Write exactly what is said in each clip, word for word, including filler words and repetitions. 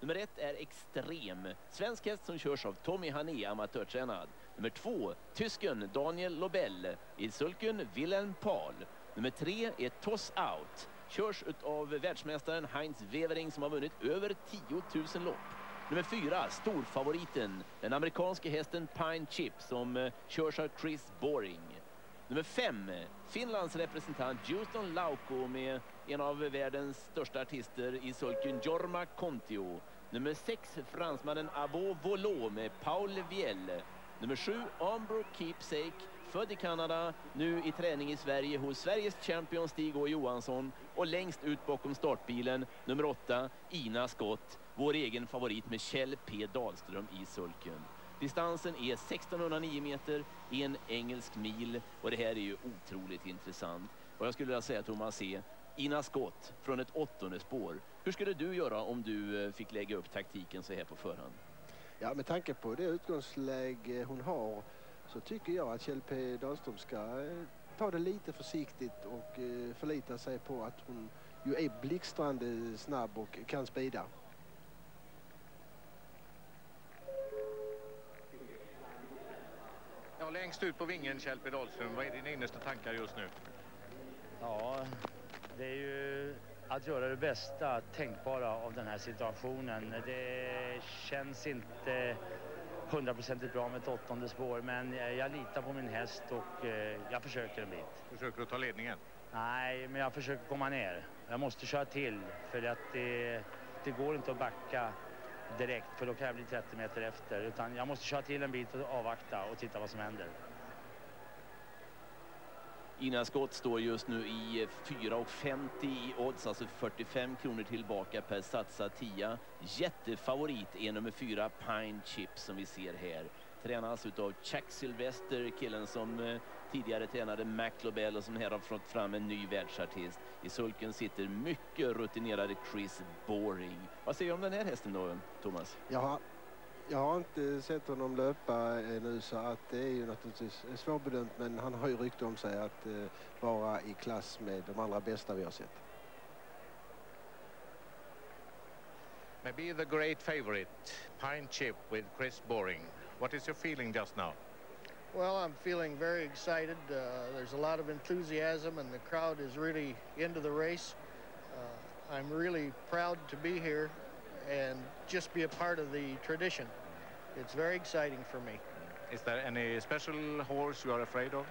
Nummer ett är Extrem. Svensk häst som körs av Tommy Hané, amatörtränad. Nummer två, tysken Daniel Lobel. I sulken Wilhelm Paul. Nummer tre är Toss Out. Körs av världsmästaren Heinz Wevering som har vunnit över tio tusen lopp. Nummer fyra, storfavoriten. Den amerikanska hästen Pine Chip som uh, körs av Chris Boring. Nummer fem, Finlands representant Houston Lauko med en av världens största artister i sulken Jorma Kontio. Nummer sex, fransmannen Abo Volo med Paul Viel. Nummer sju, Ambro Keepsake, född i Kanada, nu i träning i Sverige hos Sveriges champion Stig Å Johansson. Och längst ut bakom startbilen, nummer åtta, Ina Scott, vår egen favorit med Kjell P. Dahlström i sulken. Distansen är sextonhundranio meter, en engelsk mil, och det här är ju otroligt intressant. Och jag skulle vilja säga, Thomas C., Ina Scott från ett åttonde spår. Hur skulle du göra om du fick lägga upp taktiken så här på förhand? Ja, med tanke på det utgångsläge hon har så tycker jag att Kjell P. Dahlström ska ta det lite försiktigt och förlita sig på att hon ju är blixtrande snabb och kan spida. Ja, längst ut på vingen, Kjell P. Dahlström. Vad är dina innersta tankar just nu? Ja, det är ju att göra det bästa tänkbara av den här situationen. Det känns inte hundraprocentigt bra med ett åttonde spår, men jag litar på min häst och jag försöker en bit. Försöker du ta ledningen? Nej, men jag försöker komma ner. Jag måste köra till för att det, det går inte att backa direkt, för då kan jag bli trettio meter efter, utan jag måste köra till en bit och avvakta och titta vad som händer. Ina Scott står just nu i fyra femtio i odds, alltså fyrtiofem kronor tillbaka per satsad tia. Jättefavorit är nummer fyra, Pine Chip, som vi ser här. Tränas utav Chuck Sylvester, killen som eh, tidigare tränade Mac Lobel och som här har fått fram en ny världsartist. I sulken sitter mycket rutinerade Chris Boring. Vad säger du om den här hästen då, Thomas? Ja, jag har inte sett honom löpa nu, så att det är ju naturligtvis svårbedömt, men han har ju rykte om sig att eh, vara i klass med de allra bästa vi har sett. Maybe the great favorite, Pine Chip with Chris Boring. What is your feeling just now? Well, I'm feeling very excited. Uh, there's a lot of enthusiasm and the crowd is really into the race. Uh, I'm really proud to be here and just be a part of the tradition. It's very exciting for me. Is there any special horse you are afraid of?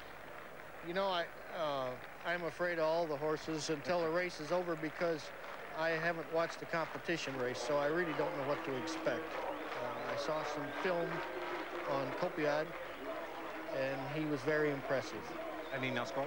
You know, I, uh, I'm afraid of all the horses until the race is over because I haven't watched the competition race, so I really don't know what to expect. Uh, I saw some film on Copiad, and he was very impressive. And Ina Scott?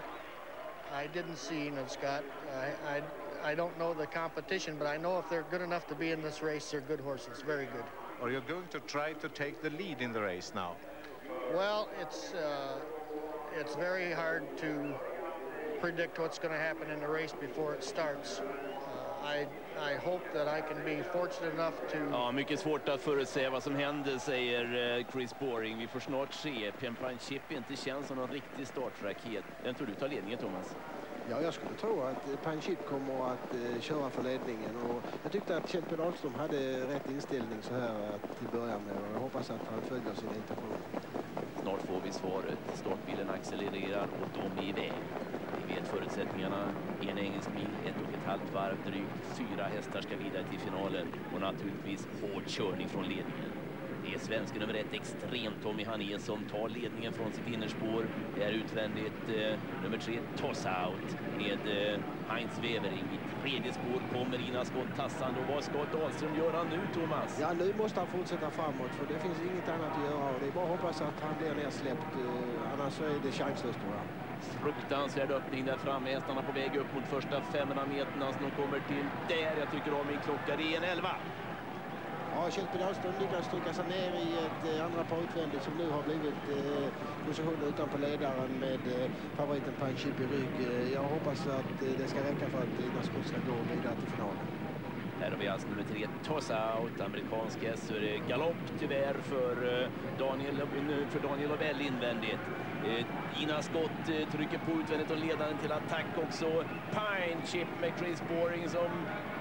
I didn't see Ina Scott. I, I, I don't know the competition, but I know if they're good enough to be in this race, they're good horses, very good. Are you going to try to take the lead in the race now? Well, it's, uh, it's very hard to predict what's going to happen in the race before it starts. I, I hope that I can be fortunate enough to... Ja, mycket svårt att förutsäga vad som händer, säger Chris Boring. Vi får snart se. Pine Chip inte känns som någon riktig startraket. Den tror du tar ledningen, Thomas? Ja, jag skulle tro att Pine Chip kommer att uh, köra för ledningen. Och jag tyckte att Kjell P. Dahlström hade rätt inställning så här uh, till början med. Och jag hoppas att han följer sin intention. Snart får vi svaret. Startbilen accelererar och de är iväg. Vi vet förutsättningarna. En engelsk mil, ett och ett halvt varv drygt. Fyra hästar ska vidare till finalen. Och naturligtvis hård körning från ledningen. Det är svenska nummer ett, Extrem Tommy Hané, som tar ledningen från sitt innerspår. Det är utvändigt eh, nummer tre, Toss Out med eh, Heinz Wevering. I tredje spår kommer Ina Scott tassande. Och vad ska Dahlström göra nu, Thomas? Ja, nu måste han fortsätta framåt, för det finns inget annat att göra. Och det är bara att hoppas att han blir nedsläppt. Eh, annars så är det chanslöst, tror jag. Fruktansvärd öppning där framme. Hästarna på väg upp mot första femhundra meterna som de kommer till där. Jag tycker om min klocka. Det är en elva. Ja, Kjell P. Dahlström lyckas trycka sig ner i ett eh, andra par utvändigt som nu har blivit eh, position utanpå ledaren med eh, favoriten Pine Chip i rygg. Eh, jag hoppas att eh, det ska räcka för att Ina Scott ska gå vidare till finalen. Här har vi alltså nummer tre, Toss Out, amerikansk häst. Så är det galopp tyvärr för eh, Daniel, för Daniel Lobel invändigt. Eh, Ina Scott eh, trycker på utvändigt och ledaren till attack också. Pine Chip med Chris Boring som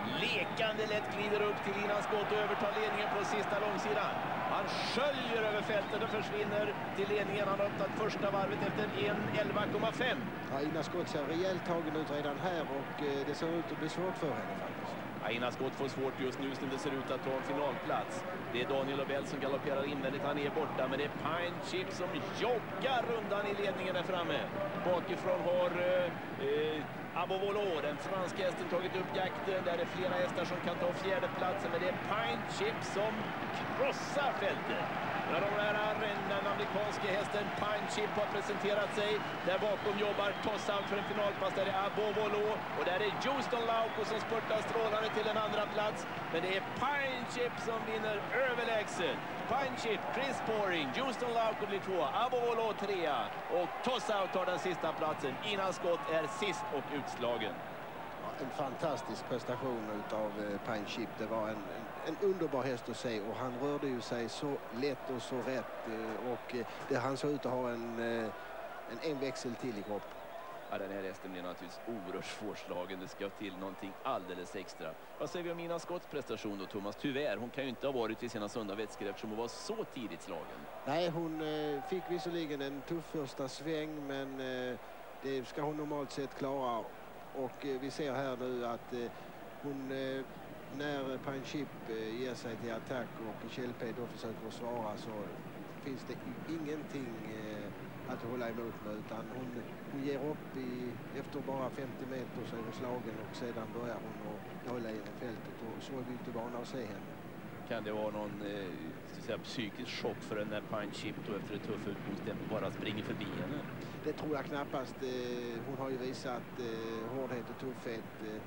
lekande lätt glider upp till Ina Skott och övertar ledningen på sista långsidan. Han sköljer över fältet och försvinner till ledningen. Han har öppnat första varvet efter en elva komma fem. Ja, Ina Skott ser rejält tagen ut redan här och eh, det ser ut att bli svårt för henne faktiskt. Ja, Ina Skott får svårt just nu som det ser ut att ta en finalplats. Det är Daniel Lobel som galopperar invändigt. Han är borta, men det är Pine Chip som joggar rundan i ledningen där framme. Bakifrån har eh, eh, Abovolo, den franska hästen, tagit upp jakten. Där är flera hästar som kan ta fjärdeplatsen, men det är Pine Chip som krossar fältet. När de här, den amerikanska hästen Pine Chip har presenterat sig. Där bakom jobbar Toss Out för en finalpass. Där är Abovolo och där är Houston Lauko som spurtar strålande till en andra plats. Men det är Pine Chip som vinner överlägset. Pine Chip, Chris Boring, Houston Lauko blir tvåa, Abovolo trea och Toss Out tar den sista platsen. Ina Skott är sist och utslagen. En fantastisk prestation av eh, Pine Chip. Det var en, en, en underbar häst att se och han rörde ju sig så lätt och så rätt eh, och eh, det han såg ut att ha en, eh, en, en växel till i kropp. Ja, den här hästen blir naturligtvis oerhört svårslagen. Det ska till någonting alldeles extra. Vad säger vi om Ina Skotts prestation då, Thomas? Tyvärr, hon kan ju inte ha varit vid sina sunda vätskor eftersom hon var så tidigt slagen. Nej, hon eh, fick visserligen en tuff första sväng, men eh, det ska hon normalt sett klara. Och eh, vi ser här nu att eh, hon, eh, när Pine Chip eh, ger sig till attack och Kjellpe då försöker att svara, så finns det ingenting eh, att hålla emot med, utan hon, hon ger upp i, efter bara femtio meter så är hon slagen och sedan börjar hon att hålla in i fältet och så är vi inte vana att se henne. Kan det vara någon eh, så säga, psykisk chock för den när Pine Chip då efter ett tuff utgångstempo bara springer förbi henne? Det tror jag knappast. Hon har ju visat hårdhet och tuffhet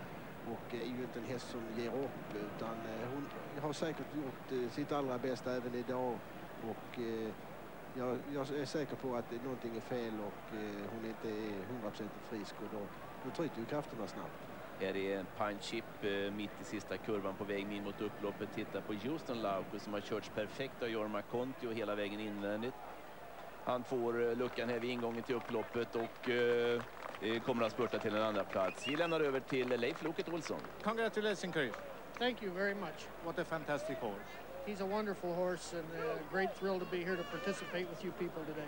och är ju inte en häst som ger upp, utan hon har säkert gjort sitt allra bästa även idag och jag, jag är säker på att någonting är fel och hon inte är hundra procent frisk och då, då trycker ju krafterna snabbt. Här är Pine Chip eh, mitt i sista kurvan på väg in mot upploppet. Titta på Houston Lauko som har körts perfekt av Jorma Conti och hela vägen invändigt. Han får eh, luckan här vid ingången till upploppet och eh, kommer att spurta till en andra plats. Vi lämnar över till Leif Loket Olsson. Congratulations, Chris. Thank you very much. What a fantastic horse. He's a wonderful horse and a great thrill to be here to participate with you people today.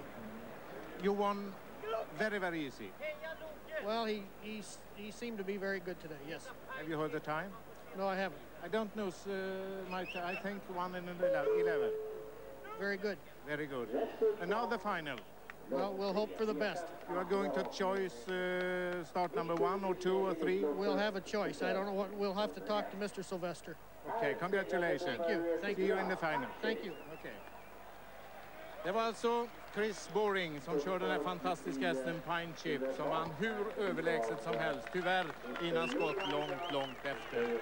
You won very, very easy. Well, he, he's, he seemed to be very good today, yes. Have you heard the time? No, I haven't. I don't know, uh, my t I think one in eleven. Very good. Very good. And now the final. Well, we'll hope for the best. You are going to choose uh, start number one or two or three? We'll have a choice. I don't know what. We'll have to talk to Mister Sylvester. Okay, congratulations. Thank you. Thank See you. you in the final. Thank you. Okay. Det var alltså Chris Boring som körde den fantastiska hästen Pine Chip som vann hur överlägset som helst. Tyvärr Ina Skott långt, långt efter.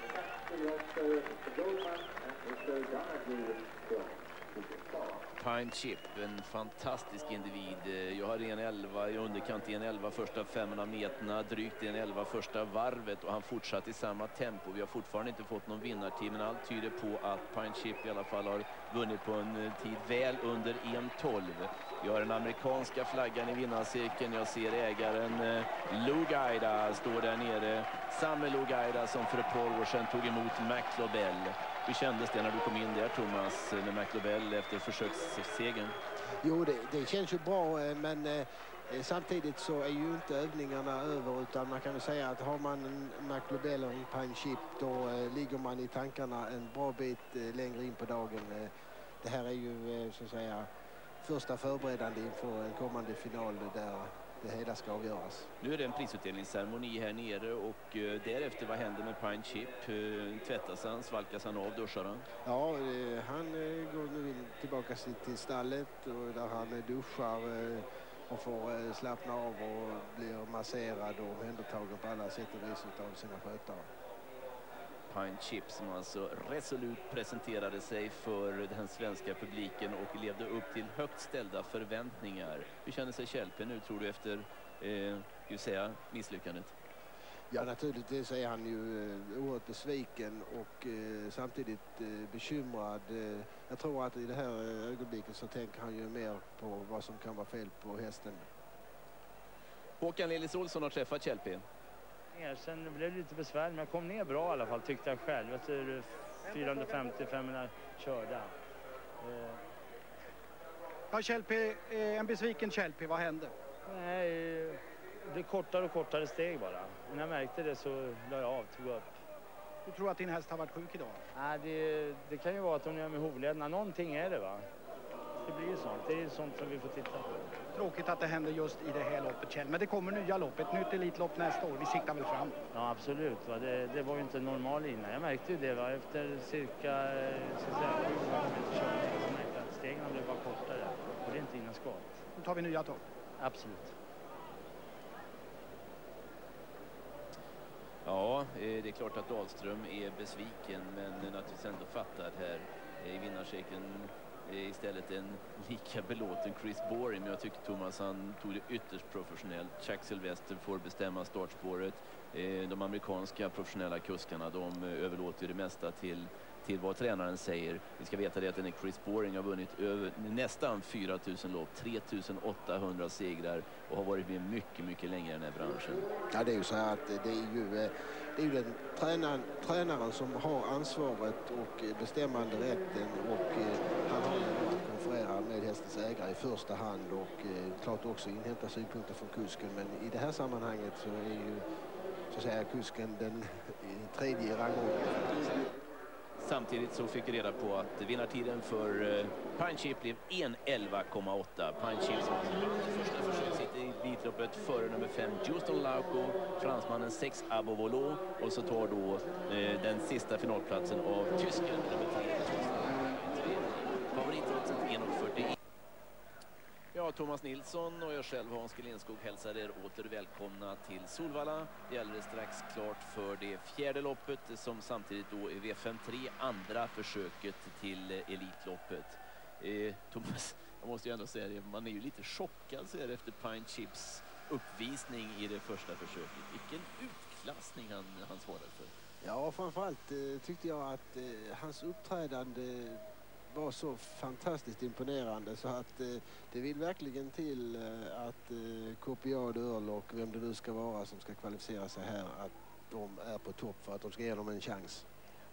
Pine Chip, en fantastisk individ. Jag har en elva i underkant i en elva första femhundra meterna, drygt i en elva första varvet och han fortsatt i samma tempo. Vi har fortfarande inte fått någon vinnartid, men allt tyder på att Pine Chip i alla fall har vunnit på en tid väl under en tolv. Vi har den amerikanska flaggan i vinnarcirkeln. Jag ser ägaren eh, Lou Gaida står där nere. Samme Lou Gaida som för ett par år sedan tog emot Mac Lobel. Hur kändes det när du kom in där, Thomas, med Mac Lobel efter försökssegern? Jo, det, det känns ju bra, men eh, samtidigt så är ju inte övningarna över, utan man kan väl säga att har man en Mac Lobel och en Pine Chip, då eh, ligger man i tankarna en bra bit eh, längre in på dagen. Eh, det här är ju eh, så att säga första förberedande inför en kommande final där det hela ska avgöras. Nu är det en prisutdelningsceremoni här nere och uh, därefter vad händer med Pine Chip? Uh, tvättas han, svalkas han av, duschar han? Ja, uh, han uh, går nu in tillbaka till stallet och där han uh, duschar uh, och får uh, slappna av och blir masserad och omhändertagen på alla sätt och vis av sina skötare. Pine Chip som alltså resolut presenterade sig för den svenska publiken och levde upp till högt ställda förväntningar. Hur känner sig Kjellpe nu, tror du, efter eh, ju säga, misslyckandet? Ja, naturligtvis är han ju eh, oerhört besviken och eh, samtidigt eh, bekymrad. Eh, jag tror att i det här eh, ögonblicket så tänker han ju mer på vad som kan vara fel på hästen. Håkan Lillis Olsson har träffat Kjellpe. Sen blev det lite besvär, men jag kom ner bra i alla fall, tyckte jag själv. Efter fyrahundrafemtio femhundra körda. Ja, Kjellpi, en besviken Kjellpi, vad hände? Nej, det är kortare och kortare steg bara. När jag märkte det så la jag av, tog upp. Du tror att din häst har varit sjuk idag? Nej, det, det kan ju vara att hon gör med hovledarna. Någonting är det, va? Det blir ju sånt. Det är sånt som vi får titta på. Tråkigt att det händer just i det här loppet, Kjell. Men det kommer nya lopp, ett nytt elitlopp nästa år. Vi siktar väl fram? Ja, absolut. Va? Det, det var ju inte normal innan. Jag märkte ju det, va? Efter cirka sju meter körning så märkte jag att stegen blev bara kortare. Och det är inte innan skott. Nu tar vi nya tag. Absolut. Ja, det är klart att Dahlström är besviken, men naturligtvis ändå fattad här i vinnarcirkeln. Istället en lika belåten Chris Boring, men jag tycker Thomas han tog det ytterst professionellt. Chuck Sylvester får bestämma startspåret. De amerikanska professionella kuskarna, de överlåter det mesta till till vad tränaren säger. Vi ska veta det att den är Chris Boring har vunnit över nästan fyra tusen lopp, tre tusen åttahundra segrar och har varit med mycket, mycket längre i den här branschen. Ja, det är ju så här att det är ju, det är ju den tränaren, tränaren som har ansvaret och bestämmande rätten, och han har ju konfererat med hästens ägare i första hand och klart också inhämta synpunkter från kusken, men i det här sammanhanget så är ju så att säga kusken den tredje rangordningen. Samtidigt så fick vi reda på att vinnartiden för uh, Pine Chip blev en elva komma åtta. Pine Chip som i första försök sitter i elitloppet före nummer fem Justin Lauco, fransmannen sex Abo Volo, och så tar då uh, den sista finalplatsen av tysken nummer tre. Favoritrodset en fyrtioett. Ja, Thomas Nilsson och jag själv, Hans Gelenskog, hälsar er åter välkomna till Solvalla. Det är alldeles strax klart för det fjärde loppet som samtidigt då är V femtiotre, andra försöket till Elitloppet. Eh, Thomas, jag måste ju ändå säga det, man är ju lite chockad så här efter Pine Chips uppvisning i det första försöket. Vilken utklassning han, han svarade för. Ja, framförallt eh, tyckte jag att eh, hans uppträdande var så fantastiskt imponerande så att eh, det vill verkligen till eh, att eh, Copiad, Earl och vem det nu ska vara som ska kvalificera sig här, att de är på topp för att de ska ge dem en chans.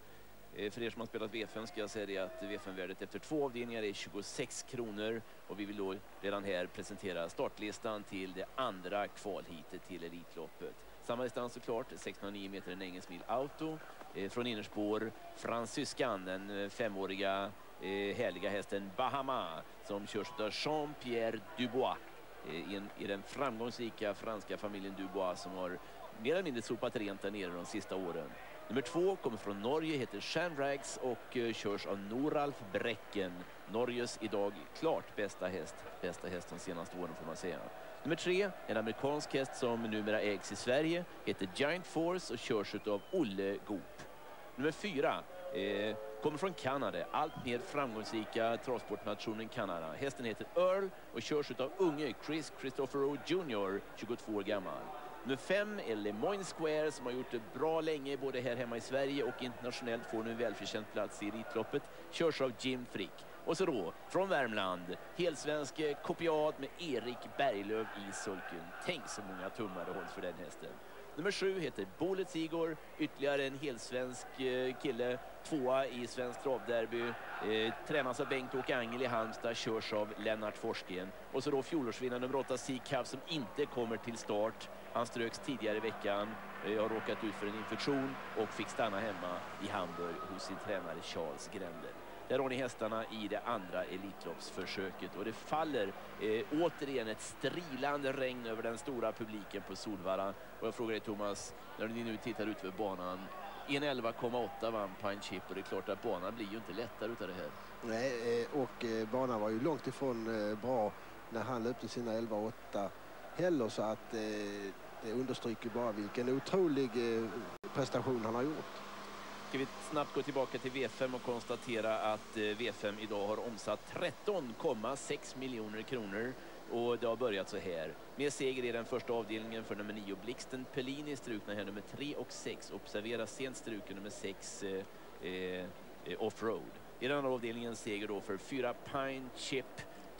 Eh, för er som har spelat V fem ska jag säga det att V fem-värdet efter två avdelningar är tjugosex kronor, och vi vill då redan här presentera startlistan till det andra kvalhitet till Elitloppet. Samma distans såklart, sexhundranio meter en engelsk mil auto. Eh, från innerspår fransyskan, den femåriga Eh, härliga hästen Bahama som körs av Jean-Pierre Dubois eh, i, en, i den framgångsrika franska familjen Dubois som har mer eller mindre sopat rent där nere de sista åren. Nummer två kommer från Norge, heter Shanrags och eh, körs av Noralf Brecken, Norges idag klart bästa häst, bästa häst de senaste åren får man säga. Nummer tre, en amerikansk häst som numera ägs i Sverige, heter Giant Force och körs av Olle Goop. Nummer fyra eh, kommer från Kanada, allt mer framgångsrika travsportnationen Kanada. Hästen heter Earl och körs av unge Chris Christopher junior, tjugotvå år gammal. Nummer fem är Le Moyne Square som har gjort det bra länge både här hemma i Sverige och internationellt, får nu en välförtjänt plats i Elitloppet. Körs av Jim Frick. Och så då, från Värmland, helsvensk Copiad med Erik Berglöf i sulken. Tänk så många tummar det hålls för den hästen. Nummer sju heter Bullet Igor, ytterligare en helsvensk kille, tvåa i svensk travderby, eh, tränas av Bengt-Åke Angel i Halmstad, körs av Lennart Forsgren. Och så då fjolårsvinnaren nummer åtta Seacav som inte kommer till start. Han ströks tidigare i veckan, eh, har råkat ut för en infektion och fick stanna hemma i Hamburg hos sin tränare Charles Grendel. Där har ni hästarna i det andra elitloppsförsöket, och det faller eh, återigen ett strilande regn över den stora publiken på Solvalla. Och jag frågar dig Thomas, när ni nu tittar ut över banan, en elva komma åtta vann Pine Chip, och det är klart att banan blir ju inte lättare utav det här. Nej, och eh, banan var ju långt ifrån eh, bra när han löpte sina elva åtta heller, så att eh, det understryker bara vilken otrolig eh, prestation han har gjort. Ska vi snabbt gå tillbaka till V fem och konstatera att V fem idag har omsatt tretton komma sex miljoner kronor, och det har börjat så här. Med seger i den första avdelningen för nummer nio Blixten Pellini, strukna här nummer tre och sex. Observera sent struken nummer sex eh, eh, Offroad. I den andra avdelningen seger då för fyra Pine Chip,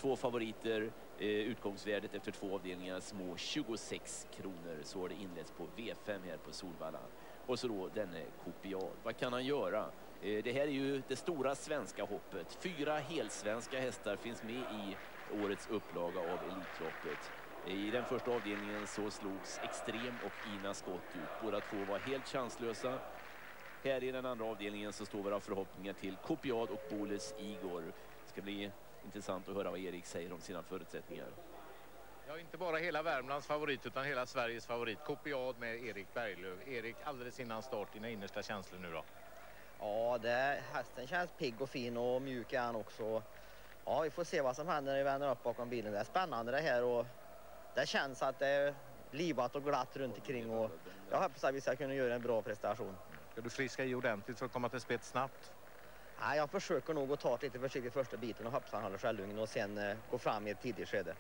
Två favoriter, eh, utgångsvärdet efter två avdelningar små tjugosex kronor. Så har det inletts på V fem här på Solvalla. Och så då denne Copiad. Vad kan han göra? Eh, det här är ju det stora svenska hoppet. Fyra helsvenska hästar finns med i årets upplaga av Elitloppet. I den första avdelningen så slogs Extrem och Ina Skott ut. Båda två var helt chanslösa. Här i den andra avdelningen så står våra förhoppningar till Copiad och Boles Igor. Det ska bli intressant att höra vad Erik säger om sina förutsättningar. Ja, inte bara hela Värmlands favorit utan hela Sveriges favorit. Copiad med Erik Berglöf. Erik, alldeles innan start, dina innersta känslor nu då? Ja, det, hästen känns pigg och fin och mjuk är han också. Ja, vi får se vad som händer när vi vänder upp bakom bilen. Det är spännande det här och det känns att det är livat och glatt runt omkring och jag hoppas att vi ska kunna göra en bra prestation. Ska du friska i ordentligt för att komma till spets snabbt? Nej, jag försöker nog att ta lite försiktigt första biten och hoppas han håller självlugn och sen eh, gå fram i ett tidigt skede.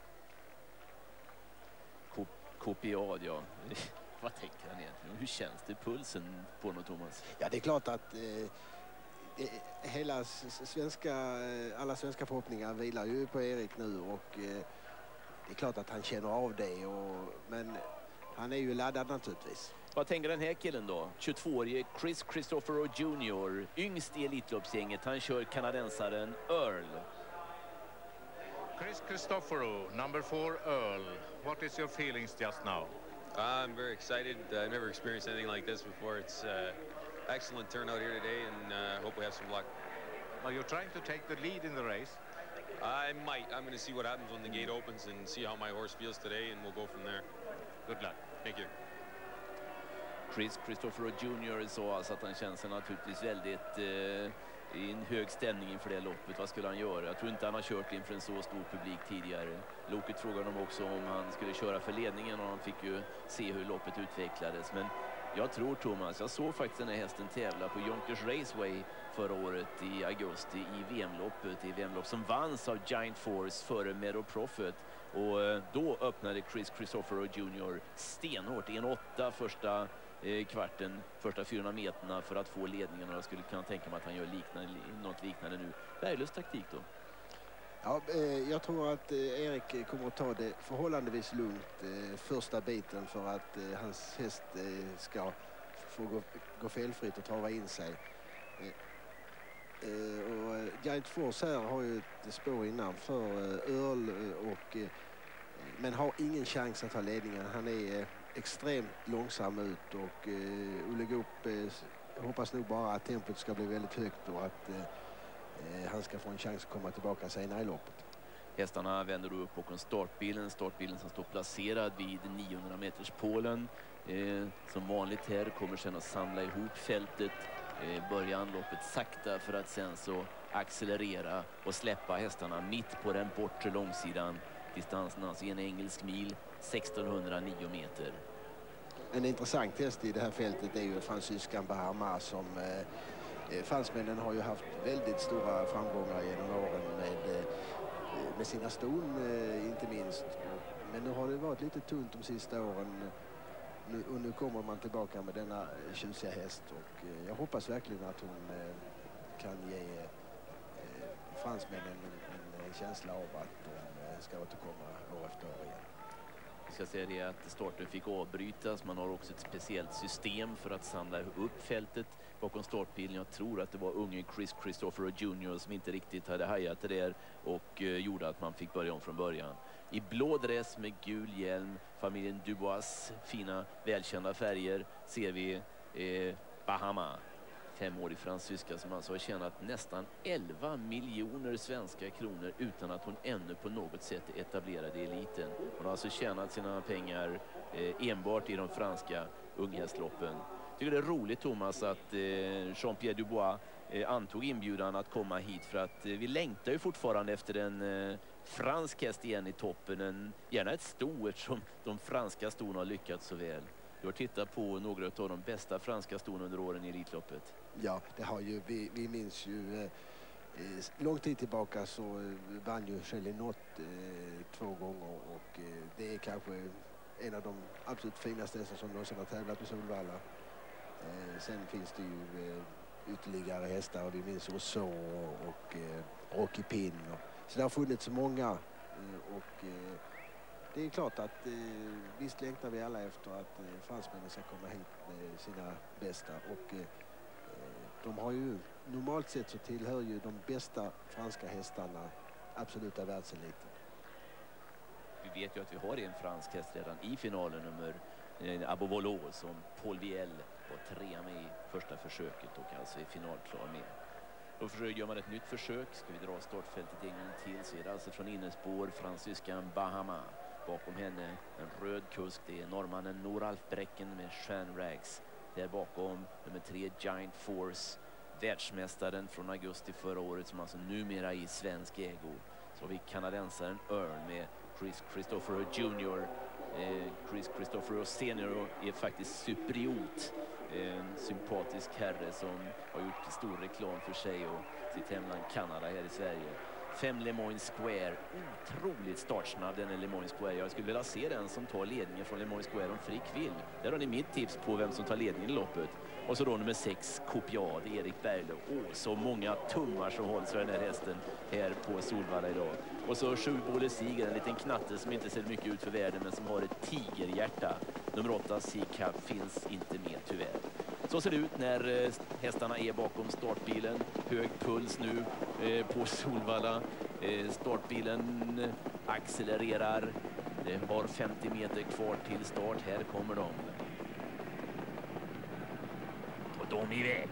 Copiad, ja. Vad tänker han egentligen? Hur känns det pulsen på något, Thomas? Ja, det är klart att eh, det, hela svenska, alla svenska förhoppningar vilar ju på Erik nu och eh, det är klart att han känner av det. Och, men han är ju laddad naturligtvis. Vad tänker den här killen då? tjugotvåårige Chris Cristoforo junior, yngst i Elitloppsgänget. Han kör kanadensaren Earl. Chris Cristoforo, number four Earl. What is your feelings just now? I'm very excited. I've never experienced anything like this before. It's uh, excellent turnout here today, and uh, hope we have some luck. Are you trying to take the lead in the race? I might. I'm going to see what happens when the gate opens and see how my horse feels today, and we'll go from there. Good luck. Thank you. Chris Cristoforo junior sa alltså att han känner sig naturligtvis väldigt eh, i en hög ställning inför det loppet. Vad skulle han göra? Jag tror inte han har kört inför en så stor publik tidigare. Loket frågade honom också om han skulle köra för ledningen och han fick ju se hur loppet utvecklades. Men jag tror, Thomas, jag såg faktiskt den här hästen tävla på Yonkers Raceway förra året i augusti i V M-loppet. I V M-lopp som vanns av Giant Force före Meadow Prophet. Och då öppnade Chris Cristoforo junior stenhårt i en åtta första eh, kvarten, första fyrahundra meterna för att få ledningen. Och jag skulle kunna tänka mig att han gör liknande, något liknande nu. Berglöfs taktik då? Ja, eh, jag tror att eh, Erik kommer att ta det förhållandevis lugnt eh, första biten för att eh, hans häst eh, ska få gå, gå felfritt och trava in sig. Eh, eh, och eh, Giant Force här har ju ett spår innan för eh, Earl eh, och eh, men har ingen chans att ta ledningen. Han är eh, extremt långsam ut och eh, Olle Goop eh, hoppas nog bara att tempot ska bli väldigt högt och att eh, han ska få en chans att komma tillbaka senare i loppet. Hästarna vänder då upp bakom startbilen. Startbilen som står placerad vid niohundra meters pålen. Eh, som vanligt här kommer sen att samla ihop fältet. Eh, börja anloppet sakta för att sen så accelerera och släppa hästarna mitt på den bortre långsidan. Distansen alltså en engelsk mil, sextonhundranio meter. En intressant häst i det här fältet är ju fransyskan Bahama som eh, fransmännen har ju haft väldigt stora framgångar genom åren med, med sina ston, inte minst. Men nu har det varit lite tunt de sista åren nu, och nu kommer man tillbaka med denna tjusiga häst. Och jag hoppas verkligen att hon kan ge fransmännen en, en känsla av att de ska återkomma år efter år igen. Vi ska säga det att starten fick avbrytas. Man har också ett speciellt system för att samla upp fältet bakom startbilen. Jag tror att det var unge Chris Cristoforo junior som inte riktigt hade hajat det där och eh, gjorde att man fick börja om från början. I blå dress med gul hjälm, familjen Dubois, fina välkända färger, ser vi eh, Bahama. Femårig fransyska som alltså har tjänat nästan elva miljoner svenska kronor utan att hon ännu på något sätt är etablerad i eliten. Hon har alltså tjänat sina pengar eh, enbart i de franska unghästloppen. Jag tycker det är roligt, Thomas, att eh, Jean-Pierre Dubois eh, antog inbjudan att komma hit för att eh, vi längtar ju fortfarande efter en eh, fransk häst igen i toppen. En, gärna ett sto eftersom de franska ston har lyckats så väl. Du har tittat på några av de bästa franska ston under åren i Elitloppet. Ja, det har ju, vi, vi minns ju eh, lång tid tillbaka så eh, vann ju Chelinot eh, två gånger och eh, det är kanske en av de absolut finaste hästar som någonsin har tävlat på Solvalla. Eh, sen finns det ju eh, ytterligare hästar och vi minns Rousseau och, och eh, Rocky Pin och Så det har funnits så många och det är klart att visst längtar vi alla efter att fransmännen ska komma hit med sina bästa och de har ju normalt sett så tillhör ju de bästa franska hästarna absoluta världseliten. Vi vet ju att vi har en fransk häst redan i finalen, nummer eh, Abovolo, som Paul Viel var trea med i första försöket och alltså är finalklar med. Då försöker gör man ett nytt försök. Ska vi dra startfältet en gång till så är det alltså från innespår fransyskan Bahama. Bakom henne en röd kusk, det är norrmannen Noralf Brecken med Shan Rags. Där bakom nummer tre Giant Force, världsmästaren från augusti förra året som alltså numera i svensk ägo. Så har vi kanadensaren Earl med Chris Christopher junior Eh, Chris Christopher senior är faktiskt superiot. En sympatisk herre som har gjort stor reklam för sig och sitt hemland Kanada här i Sverige. Fem Le Moyne Square, otroligt startsnabb den är Le Moyne Square. Jag skulle vilja se den som tar ledningen från Le Moyne Square om Frick vill. Där har ni mitt tips på vem som tar ledningen i loppet. Och så då nummer sex, Copiad, Erik Berglöf. Åh, så många tummar som hålls för den här hästen här på Solvalla idag. Och så sju Bolle Siger, en liten knatte som inte ser mycket ut för världen men som har ett tigerhjärta. Nummer åtta, Seacap, finns inte med tyvärr. Så ser det ut när hästarna är bakom startbilen. Hög puls nu eh, på Solvalla. Eh, startbilen accelererar. Det har femtio meter kvar till start. Här kommer de. Och de är iväg.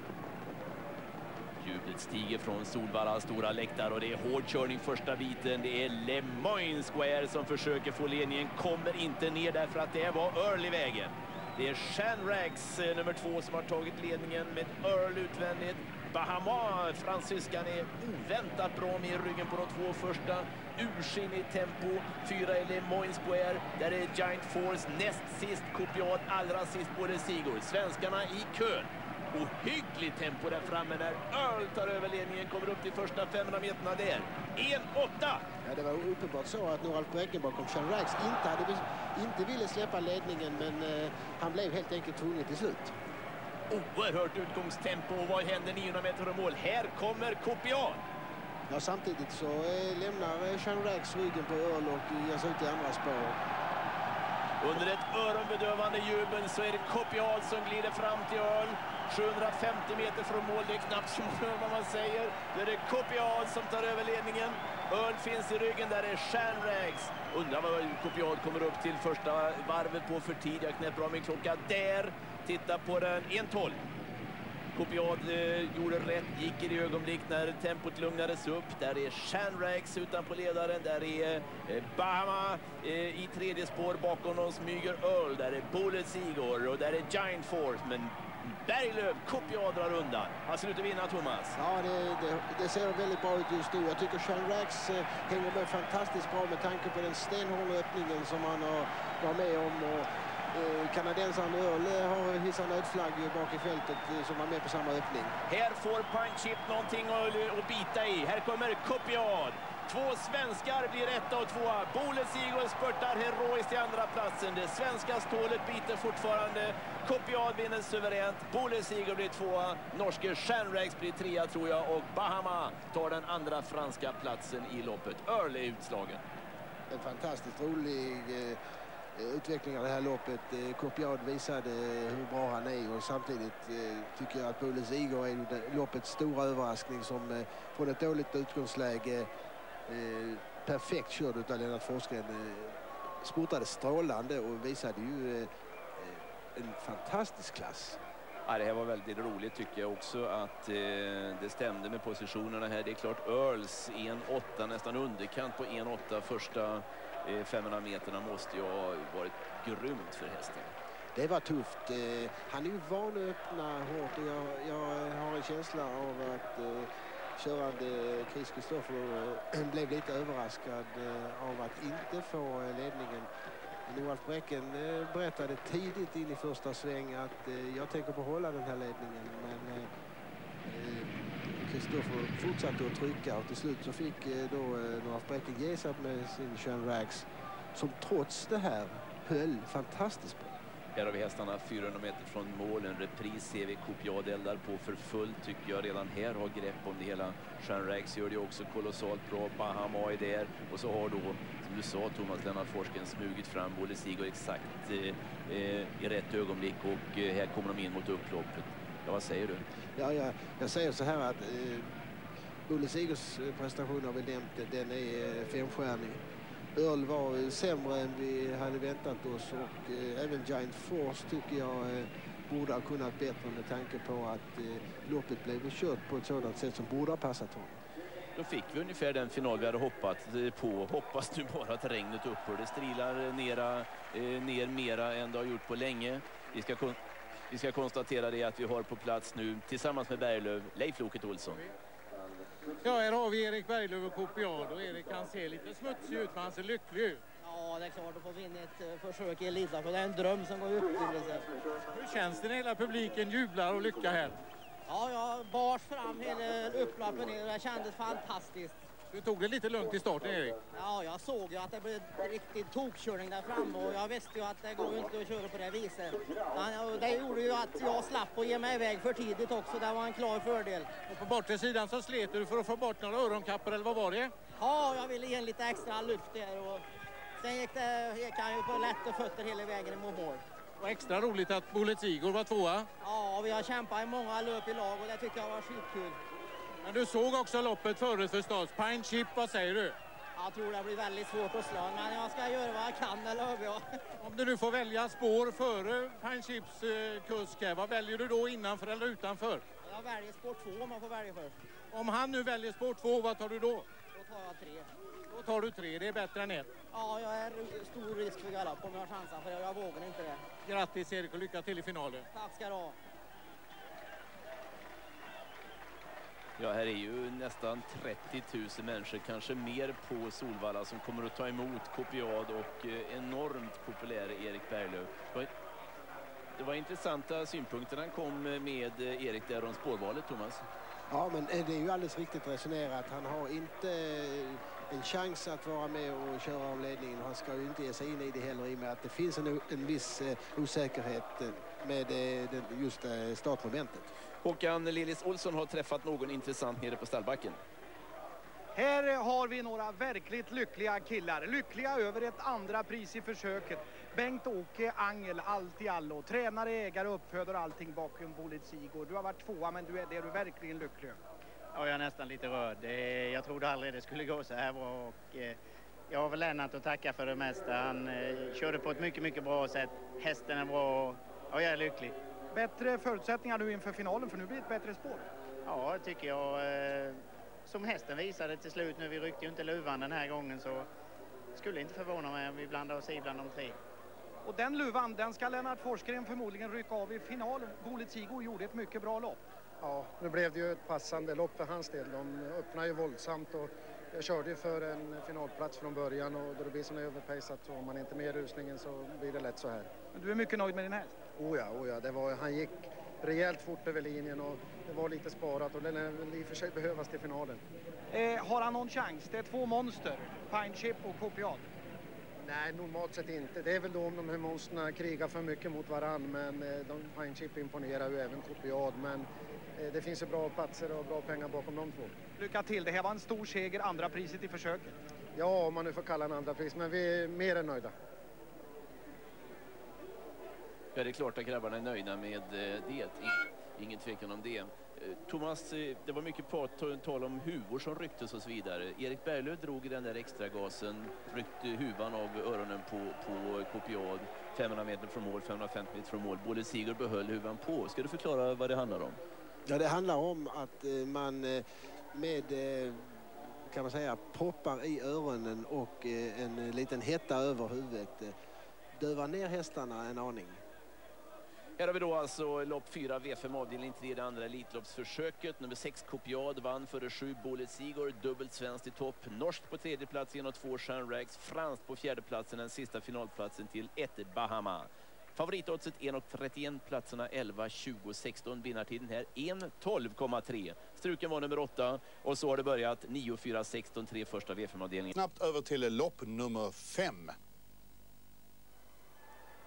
Jublet stiger från Solvalla stora läktare och det är hård körning första biten. Det är Le Moyne Square som försöker få ledningen. Kommer inte ner därför att det var Earl i vägen. Det är Shan Rags nummer två som har tagit ledningen med Earl utvändigt. Bahama, fransyskan, är oväntat bra med ryggen på de två första. Ursinnig tempo, fyra är Le Moyne Square. Där är Giant Force näst sist, Copiad allra sist både Sigurd. Svenskarna i kön. Ohyggligt tempo där framme när Earl tar över ledningen, kommer upp till första femhundra meterna där. en åtta! Ja, det var uppenbart så att Noralf Brecken bakom Shan Rags inte, hade, inte ville släppa ledningen, men eh, han blev helt enkelt tvungen till slut. Oerhört utgångstempo och vad händer niohundra meter från mål? Här kommer Copiad. Ja, samtidigt så eh, lämnar eh, Shan Rags ryggen på Earl och ger sig ut i andra spår. Under ett öronbedövande jubel så är det Copiad som glider fram till Earl. sjuhundrafemtio meter från mål, det är knappt som vad man säger. Det är det Copiad som tar över ledningen. Earl finns i ryggen, där är Shan Rags. Undrar vad Copiad kommer upp till första varvet på för tid. Jag knäpper av min klocka där. Titta på den, en tolv. Copiad eh, gjorde rätt, gick i det ögonblick när tempot lugnades upp. Där är Shan Rags utanpå ledaren. Där är eh, Bahama eh, i tredje spår. Bakom dem smyger Earl. Där är Bullet Sigor och där är Giant Force. Men Berglöf, Copiad drar undan. Han ser ut att vinna, Thomas. Ja, det, det, det ser väldigt bra ut just nu. Jag tycker Shan Rags eh, hänger med fantastiskt bra med tanke på den stenhårda öppningen som han har varit med om. Och eh, kanadensaren Earl eh, har hissat nödflagg bak i fältet eh, som var med på samma öppning. Här får Punchip någonting att, att bita i. Här kommer Copiad. Två svenskar blir etta och tvåa. Bolle Sigurd spurtar heroiskt i andra platsen. Det svenska stålet biter fortfarande. Copiad vinner suveränt. Bolle Sigurd blir tvåa. Norske Shan Rags blir trea tror jag. Och Bahama tar den andra franska platsen i loppet. Earl är utslagen. En fantastiskt rolig eh, utveckling av det här loppet. Eh, Copiad visade hur bra han är och samtidigt eh, tycker jag att Bolle Sigurd är loppets stora överraskning som eh, från ett dåligt utgångsläge Eh, perfekt körd utav Lennart Forsgren, eh, sportade strålande och visade ju eh, en fantastisk klass. Ja, det här var väldigt roligt tycker jag också att eh, det stämde med positionerna här. Det är klart Earls en åtta, nästan underkant på en åtta första eh, femhundra meterna måste ju ha varit grymt för hästen. Det var tufft. Eh, han är ju van att öppna hårt och jag, jag har en känsla av att eh, körande Chris Christopher äh, blev lite överraskad äh, av att inte få äh, ledningen. Noralf Brecken äh, berättade tidigt in i första sväng att äh, jag tänker behålla den här ledningen, men äh, Christopher fortsatte att trycka och till slut så fick äh, då äh, Noralf Brecken ge sig med sin Shan Rags som trots det här höll fantastiskt bra. Här har vi hästarna fyra hundra meter från mål. En repris ser vi. Copiad eldar på för fullt, tycker jag. Redan här har grepp om det hela. Shanrax gör det också kolossalt bra. Bahama är där. Och så har då, som du sa, Thomas Lennart Forsken smugit fram Bolle Sigurd exakt eh, eh, i rätt ögonblick. Och eh, här kommer de in mot upploppet. Ja, vad säger du? Ja, jag, jag säger så här att eh, Bolle Sigurds prestation har vi nämnt. Den är eh, femstjärnig. Earl var sämre än vi hade väntat oss och eh, även Giant Force tycker jag eh, borde ha kunnat bättre med tanke på att eh, loppet blev kört på ett sådant sätt som borde ha passat honom. Då fick vi ungefär den final vi hade hoppat på. Hoppas nu bara att regnet upphör. Det strilar nera, eh, ner mera än det har gjort på länge. Vi ska, kon vi ska konstatera det att vi har på plats nu tillsammans med Berglöf Leif Loket Olsson. Ja, här har vi Erik Berglöf och Copiad och Erik kan se lite smutsig ut men han ser lycklig ut. Ja, det är klart att få vinna ett försök i Elitloppet, för det är en dröm som går i uppfyllelse. Hur känns det när hela publiken jublar och lycka här? Ja, jag bars fram hela upploppet ner och det kändes fantastiskt. Du tog det lite lugnt i starten, Erik? Ja, jag såg ju att det blev riktigt tokkörning där framme och jag visste ju att det går inte att köra på det viset. Men det gjorde ju att jag slapp att ge mig iväg för tidigt också, det var en klar fördel. Och på bortre sidan så slet du för att få bort några öronkappar, eller vad var det? Ja, jag ville ge en lite extra luft där och sen gick, det, gick han ju på lätta fötter hela vägen mot mål. Och extra roligt att Bolle Sigurd var tvåa. Ja, vi har kämpat i många löp i lag och det tycker jag var skitkul. Men du såg också loppet förut förstås. Pine Chip, vad säger du? Jag tror det blir väldigt svårt att slå, men jag ska göra vad jag kan, eller hur? Jag? Om du nu får välja spår före Pine Chips eh, kusk här, vad väljer du då innanför eller utanför? Jag väljer spår två om man får välja först. Om han nu väljer spår två, vad tar du då? Då tar jag tre. Då tar du tre, det är bättre än ett. Ja, jag är stor risk för galopp om jag har chansen, för jag vågar inte det. Grattis Erik och lycka till i finalen. Tack ska du ha. Ja, här är ju nästan trettio tusen människor, kanske mer på Solvalla, som kommer att ta emot Copiad och eh, enormt populär Erik Berglöf. Det var, det var intressanta synpunkter han kom med eh, Erik där om spårvalet, Thomas. Ja, men det är ju alldeles riktigt resonerat. Han har inte en chans att vara med och köra av ledningen. Han ska ju inte ge sig in i det heller, i och med att det finns en, en viss eh, osäkerhet med eh, just eh, startmomentet. Håkan Lillis Olsson har träffat någon intressant nere på stallbacken. Här har vi några verkligt lyckliga killar. Lyckliga över ett andra pris i försöket. Bengt-Åke Angel, allt i allo. Tränare, ägare, uppfödare, allting bakom Bolle Sigurd. Du har varit tvåa, men du är, det är du verkligen lycklig. Ja, jag är nästan lite rörd. Jag trodde aldrig det skulle gå så här bra. Och, eh, jag har väl Lennart att tacka för det mesta. Han eh, körde på ett mycket, mycket bra sätt. Hästen är bra och ja, jag är lycklig. Bättre förutsättningar nu inför finalen, för nu blir det ett bättre spår. Ja, det tycker jag. Eh, som hästen visade till slut nu, vi ryckte ju inte luvan den här gången, så skulle inte förvåna mig om vi blandar oss i bland de tre. Och den luvan, den ska Lennart Forsgren förmodligen rycka av i finalen. Bolle Sigurd gjorde ett mycket bra lopp. Ja, nu blev det ju ett passande lopp för hans del. De öppnar ju våldsamt och jag körde ju för en finalplats från början, och då det blir så överpejsat så om man inte är med i rusningen så blir det lätt så här. Men du är mycket nöjd med din häst? Oh ja, oh ja, det var, han gick rejält fort över linjen och det var lite sparat och den är väl i och för sig behövas till finalen. Eh, har han någon chans? Det är två monster, Pine Chip och Copiad. Nej, normalt sett inte. Det är väl då om de här monsterna krigar för mycket mot varann, men eh, de, Pine Chip imponerar ju även Copiad, men eh, det finns ju bra platser och bra pengar bakom de två. Lycka till, det här var en stor seger, andra priset i försöket. Ja, om man nu får kalla en andra pris, men vi är mer än nöjda. Ja, det är klart att grabbarna är nöjda med det. Ingen tvekan om det. Thomas, det var mycket tal om huvor som rycktes och så vidare. Erik Berglöf drog i den där extra gasen, ryckte huvan av öronen på, på Copiad. femhundra meter från mål, femhundrafemtio meter från mål. Bolle Sigurd behöll huvan på. Ska du förklara vad det handlar om? Ja, det handlar om att man med, kan man säga, poppar i öronen och en liten hetta över huvudet dövar ner hästarna en aning. Här har vi då alltså lopp fyra V fem avdelning tre, det andra elitloppsförsöket. Nummer sex Copiad vann före sju Bolle Sigurd, dubbelt svenskt i topp. Norskt på tredje plats genom två Shanrax, franskt på fjärde platsen, den sista finalplatsen till ett Bahama. Favoritoddset en trettioett, platserna elva, tjugo, sexton. Vinnartiden här ett tolv komma tre. Struken var nummer åtta och så har det börjat nio, fyra, sexton, tre första V fem avdelningen. Snabbt över till lopp nummer fem.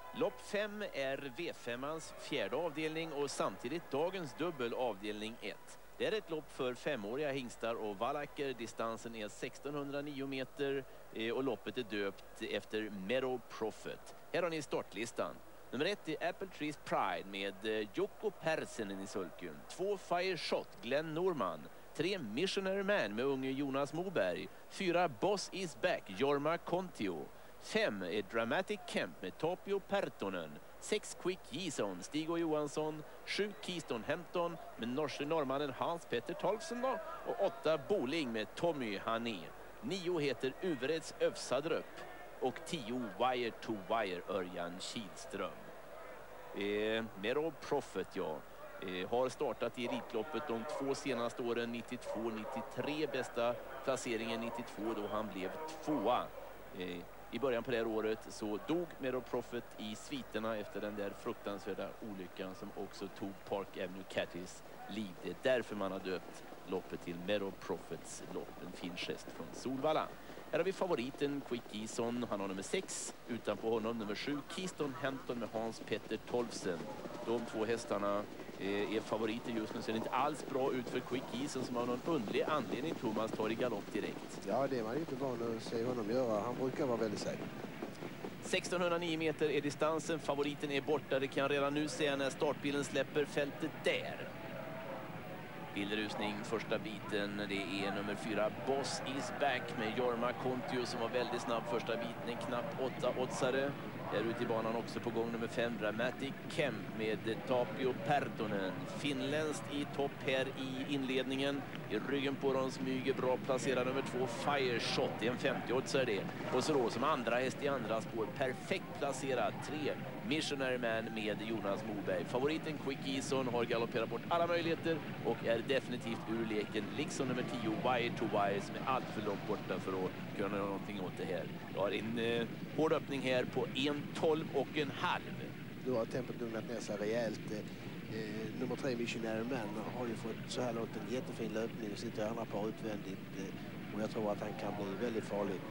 Lopp fem är V fem-ans fjärde avdelning och samtidigt dagens dubbel avdelning ett. Det är ett lopp för femåriga hingstar och valacker. Distansen är sextonhundranio meter och loppet är döpt efter Meadow Prophet. Här har ni startlistan. Nummer ett är Apple Trees Pride med Jocko Persinen i sulken. Två Fire Shot, Glenn Norman. Tre Missionary Man med unge Jonas Moberg. Fyra Boss Is Back, Jorma Kontio. Fem är Dramatic Camp med Tapio Pertonen. Sex Quick Jason, Stig och Johansson. Sju Keystone Hampton med norske norrmannen Hans Petter Tolfsen. Och åtta Boling med Tommy Hané. Nio heter Uvereds Öfsadröp. Och tio Wire to Wire Örjan Kihlström. Eh, Meadow Prophet, ja. Eh, har startat i Elitloppet de två senaste åren, nittiotvå nittiotre. Bästa placeringen nittiotvå då han blev tvåa. Eh, I början på det här året så dog Meadow Prophet i sviterna efter den där fruktansvärda olyckan som också tog Park Avenue Cattys liv. Det är därför man har döpt loppet till Meadow Prophets lopp. En fin gest från Solvalla. Här har vi favoriten Quick Jason. Han har nummer sex. Utanpå honom nummer sju Keystone Hampton med Hans Petter Tolfsen. De två hästarna eh, är favoriter just nu. Ser inte alls bra ut för Quick Jason som av någon underlig anledning Thomas tar i galopp direkt. Ja, det är man ju inte van att se honom göra. Han brukar vara väldigt säker. sextonhundranio meter är distansen. Favoriten är borta. Det kan jag redan nu se när startbilen släpper fältet där. Bilrusning första biten, det är nummer fyra Boss Is Back med Jorma Kontio som var väldigt snabb första biten, en knapp åtta oddsare. Där ute i banan också på gång nummer fem Dramatic Camp med Tapio Pertonen. Finländskt i topp här i inledningen. I ryggen på dem smyger bra placerad nummer två Fire Shot, det är en femtio oddsare det. Och så då som andra häst i andra spår, perfekt placerad tre Missionary Man med Jonas Moberg. Favoriten Quick Jason har galopperat bort alla möjligheter och är definitivt ur leken, liksom nummer tio Wire to Wire som är allt för långt borta för att kunna göra någonting åt det här. Jag har en eh, hård öppning här på en tolv och en halv. Du har tempot lugnat ner sig rejält. Eh, nummer tre Missionary Man har ju fått så här långt en jättefin löpning och sitter i andra par utvändigt. Eh, och jag tror att han kan bli väldigt farlig.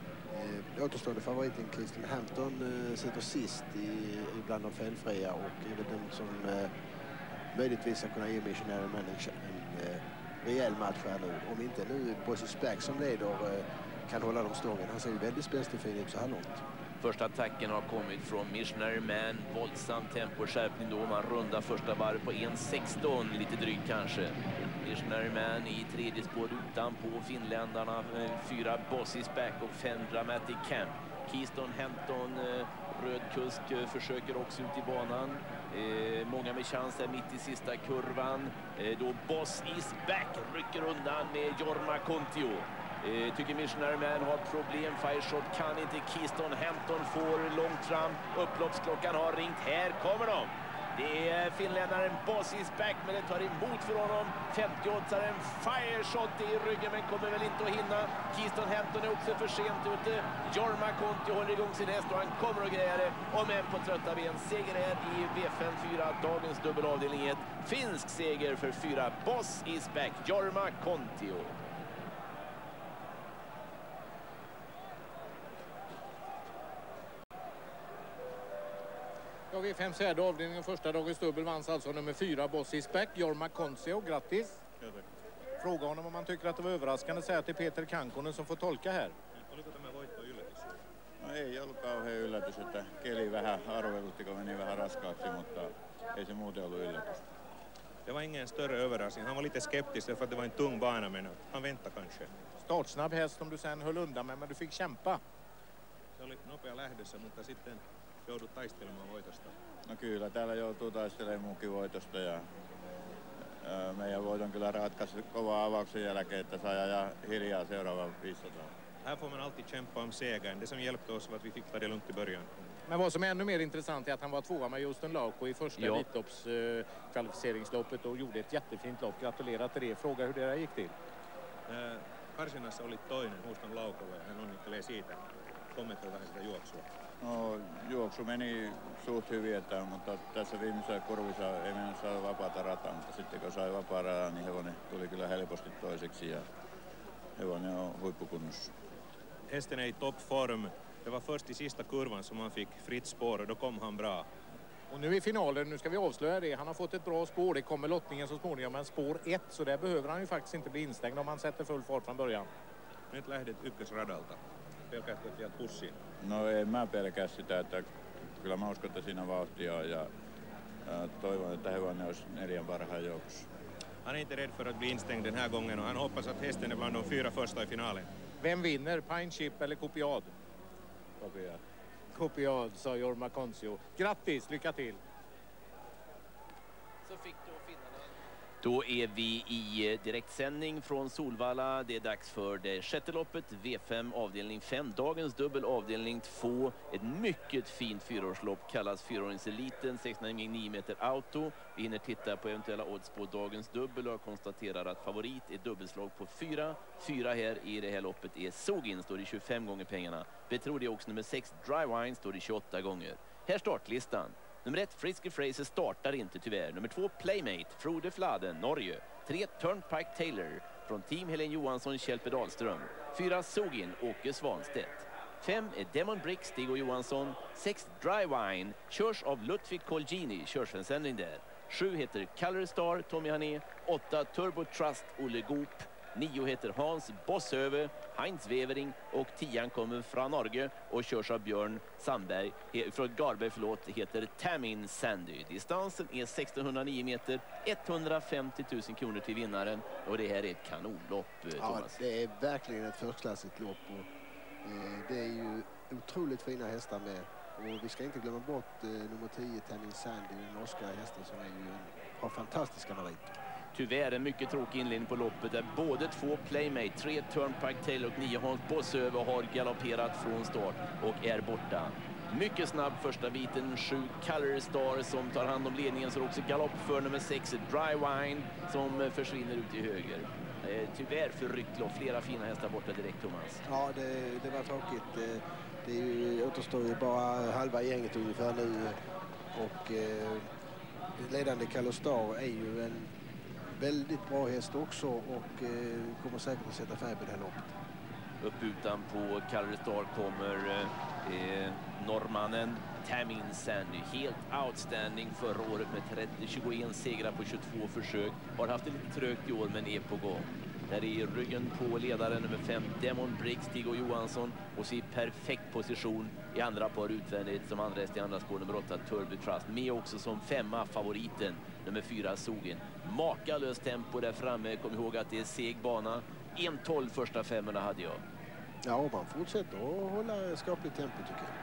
Eh, återstående favoriten Keystone Hampton eh, sitter sist i, i bland de felfria och är väl den som eh, möjligtvis ska kunna ge Missionary Man en, en eh, rejäl match här nu. Om inte nu Bossy Back som leder eh, kan hålla dem stången. Han ser ju väldigt spänstig fin ut så här långt. Första attacken har kommit från Missionary Man. Våldsam temposkärpning då. Man rundar första varv på en sexton. Lite drygt kanske. Missionary Man i tredje spår utanpå finländarna. Fyra Boss Is Back och fem Dramatic Camp. Keystone Hampton, röd kusk, försöker också ut i banan. Eh, många med chans här mitt i sista kurvan. Eh, då Boss Is Back rycker undan med Jorma Kontio. Eh, tycker Missionary Man har problem. Fireshot kan inte. Keystone Hampton får långt fram. Upploppsklockan har ringt. Här kommer de. Det är finländaren Boss Is Back, men det tar emot för honom. femtio-oddsaren Fireshot i ryggen, men kommer väl inte att hinna. Keystone Hampton är också för sent ute. Jorma Kontio håller igång sin häst och han kommer att greja det. Och men på trötta ben. Seger här i V fem fyra, dagens dubbelavdelning ett. Finsk seger för fyra Boss Is Back, Jorma Kontio. Ja, V fem fjärde avdelningen första dagens dubbel vanns alltså nummer fyra Boss Is Back, Jorma Kontio. Grattis! Ja, tack. Fråga honom om han tycker att det var överraskande att säga till Peter Kankonen som får tolka här. Oliko tämä voitto yllätys? No ei ollut kauhean yllätys, että keli vähän arvelutti, kun meni vähän raskaaksi, mutta ei se muuten ollut yllätys. Det var ingen större överraskning. Han var lite skeptisk för att det var en tung bana, men han väntar kanske. Startsnabb häst som du sen höll undan med, men du fick kämpa. Se oli nopea lähdössä, mutta sitten joudut taistelemaan voitosta. No kyllä, täällä joutuu taistelemaan muukin voitosta ja ää, meidän voiton kyllä ratkaisi kovaa avauksen jälkeen, että saa ajaa hiljaa seuraavan viisisataa. Här får man alltid kämpa om segern. Det som hjälpte oss var att vi fick ta det lugnt i början. Men vad som är ännu mer intressant är att han var tvåa med Justin Lauko i första ja. Elitloppskvalificeringsloppet och gjorde ett jättefint lopp. Gratulerar till det. Fråga hur det där gick till. Äh, karsinassa oli toinen Justin Laukolle. Hän onnittelee siitä. Kommentoi vähän sitä juoksua. No, juoksu meni suht hyvin, että, mutta tässä viimeisessä kurvissa ei mennä saada vapaata rataa, mutta sitten kun sai vapaa rataa, niin hevonen tuli kyllä helposti toiseksi ja hevonen on huippukunnossa. Hästen är i toppform. Det var först i sista kurvan som han fick fritt spår och då kom han bra. Och nu i finalen, nu ska vi avslöja det. Han har fått ett bra spår, det kommer lottningen så småningom, men spår ett, så där behöver han ju faktiskt inte bli instängd om han sätter full fart från början. Nyt lähdet ykkösradalta. Pelkäätkö, että jäät pussiin? No ei mä pelkää sitä, että kyllä mä uskon, että siinä vauhtia on ja, ja toivon, että hevonen olisi neljän parhaan joukossa. Han är inte rädd för att bli instängd den här gången och han hoppas att hästen är bland de fyra första i finalen. Vem vinner, Pine Chip eller Copiad? Copiad. Copiad, sa Jorma Koncio. Grattis, lycka till! Så fick då finnarna. Då är vi i direktsändning från Solvalla. Det är dags för det sjätte loppet, V fem avdelning fem. Dagens dubbel avdelning två. Ett mycket fint fyraårslopp, kallas fyraåringseliten, sexhundranio meter auto. Vi hinner titta på eventuella odds på dagens dubbel och konstaterar att favorit är dubbelslag på fyra. Fyra här i det här loppet är Sogin, står det tjugofem gånger pengarna. Betror det också nummer sex, Dry Wine, står det tjugoåtta gånger. Här startlistan. Nummer ett, Frisky Fraser, startar inte tyvärr. Nummer två, Playmate, Frode Fladen, Norge. Tre, Turnpike Taylor från team Helen Johansson, Kjellpe Dahlström. Fyra, Sogin, Åke Svanstedt. Fem är Demon Brick, Stig och Johansson. Sex, Dry Wine, körs av Ludvig Colgini, körs en sändning där. Sju heter Color Star, Tommy Hané. Åtta, Turbo Trust, Olle Goop. Nio heter Hans Bossöve, Heinz Wevering och tian kommer från Norge och körs av Björn Sandberg, från Garberg förlåt, heter Tamin Sandy. Distansen är sextonhundranio meter, etthundrafemtio tusen kronor till vinnaren och det här är ett kanonlopp, Thomas. Ja, det är verkligen ett förstklassigt lopp och eh, det är ju otroligt fina hästar med. Och vi ska inte glömma bort eh, nummer tio, Tamin Sandy, den norska hästen som är ju, har fantastiska meriter. Tyvärr en mycket tråkig inledning på loppet där både två Playmate, tre Turnpike Taylor och nio Hans Bossöver har galopperat från start och är borta. Mycket snabb första biten, sju Color Star som tar hand om ledningen, så också galopp för nummer sex Dry Wine som försvinner ut i höger. Tyvärr för rycklopp, flera fina hästar borta direkt, Thomas. Ja, det, det var tråkigt. Det är ju, återstår ju bara halva gänget ungefär nu och eh, ledande Color Star är ju en väldigt bra häst också och eh, kommer säkert att sätta färg på det här loppet. Upp utan på Color Star kommer eh, norrmannen Tamin Sandy. Helt outstanding förra året med trettio tjugoett segrar på tjugotvå försök. Har haft det lite trögt i år men är på gång. Där är ryggen på ledaren nummer fem Demon Brick, Stig och Johansson och ser perfekt position i andra par utvändigt som andra häst i andra spår nummer åtta Turbo Trust. Med också som femma favoriten nummer fyra Sogin. Makalöst tempo där framme, kom ihåg att det är seg bana. en tolv första femmorna hade jag. Ja, och man fortsätter att hålla skapligt tempo tycker jag.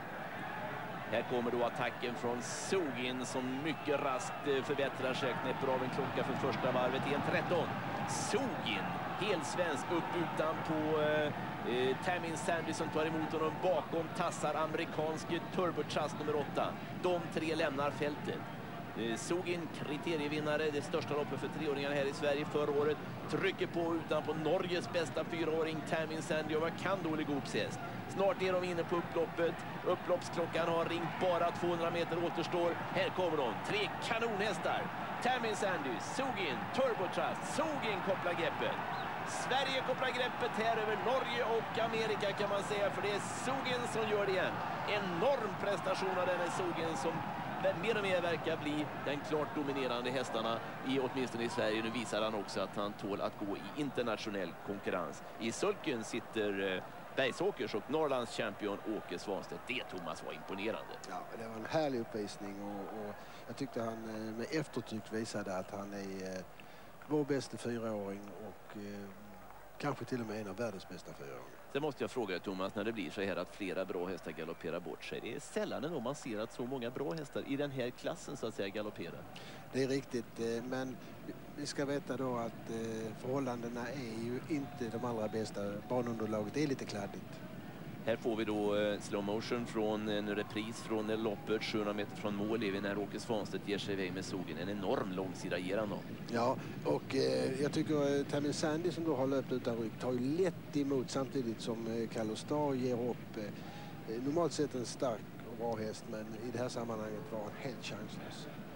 Här kommer då attacken från Sogin som mycket raskt förbättrar sig, knäpper av en klocka för första varvet i en tretton. Sogin, helt svensk, upp utan på eh, Tamin Sandy som tar emot honom bakom tassar amerikanske Turbo Trust nummer åtta. De tre lämnar fältet. Eh, Sogin, kriterievinnare, det största loppet för treåringar här i Sverige förra året, trycker på utan på Norges bästa fyraåring Tamin Sandy och vad kan då Olle Goops häst? Snart är de inne på upploppet. Upploppsklockan har ringt, bara tvåhundra meter återstår. Här kommer de, tre kanonhästar. Tamin Sandy, Sogin, Turbo Trust. Sogin kopplar greppet. Sverige kopplar greppet här över Norge och Amerika kan man säga, för det är Sogin som gör det igen. Enorm prestation av denna Sogin som mer och mer verkar bli den klart dominerande hästarna i åtminstone i Sverige. Nu visar han också att han tål att gå i internationell konkurrens. I sulken sitter eh, Bergsåkers och Norrlands champion Åke Svanstedt. Det, Thomas, var imponerande. Ja, det var en härlig uppvisning och, och jag tyckte han eh, med eftertryck visade att han är eh, vår bästa fyraåring och eh, kanske till och med en av världens bästa fyraåringar. Sen måste jag fråga Thomas, när det blir så här att flera bra hästar galopperar bort sig. Det är sällan ändå man ser att så många bra hästar i den här klassen så att säga galopperar. Det är riktigt, men vi ska veta då att förhållandena är ju inte de allra bästa. Banunderlaget är lite kladdigt. Här får vi då slow motion från en repris från loppet sjuhundra meter från mål är vi när Åke Svanstedt ger sig iväg med Sogin. En enorm långsida ger han då. Ja, och eh, jag tycker eh, Tamin Sandy som då har löpt utan rygg tar ju lätt emot samtidigt som eh, Color Star ger upp. Eh, normalt sett en stark och bra häst, men i det här sammanhanget var han helt chanslös.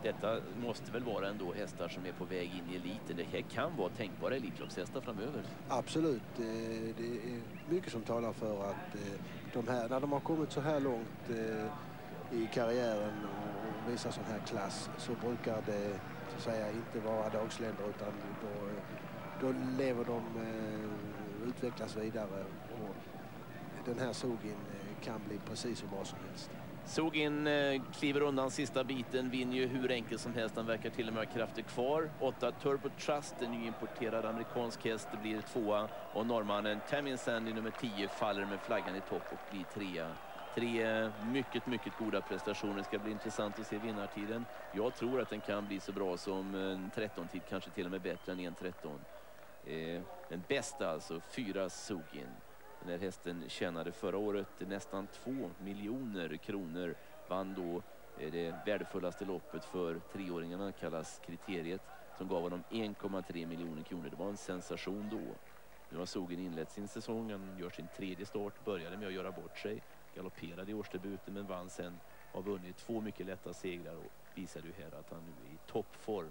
detta måste väl vara ändå hästar som är på väg in i eliten. Det här kan vara tänkbara elitloppshästar framöver. Absolut. Det är mycket som talar för att de här, när de har kommit så här långt i karriären och visar sån här klass, så brukar det så att säga inte vara dagsländer, utan då, då lever de, utvecklas vidare, och den här Sogin kan bli precis så bra som helst. Sogin eh, kliver undan sista biten, vinner ju hur enkelt som helst. Han verkar till och med ha krafter kvar. åtta Turbo Trust, en nyimporterad amerikansk häst, blir tvåa. Och norrmannen Tamin Sandy nummer tio faller med flaggan i topp och blir trea. Tre mycket, mycket goda prestationer. Det ska bli intressant att se vinnartiden. Jag tror att den kan bli så bra som en tretton-tid, kanske till och med bättre än en tretton. Eh, den bästa alltså, fyra Sogin. Den här hästen tjänade förra året nästan två miljoner kronor. Vann då det värdefullaste loppet för treåringarna, kallas kriteriet, som gav honom en komma tre miljoner kronor. Det var en sensation då. Nu har Sogin inlett sin säsong. Han gör sin tredje start, började med att göra bort sig. Galopperade i årsdebuten men vann sen, har vunnit två mycket lätta segrar och visade ju här att han nu är i toppform.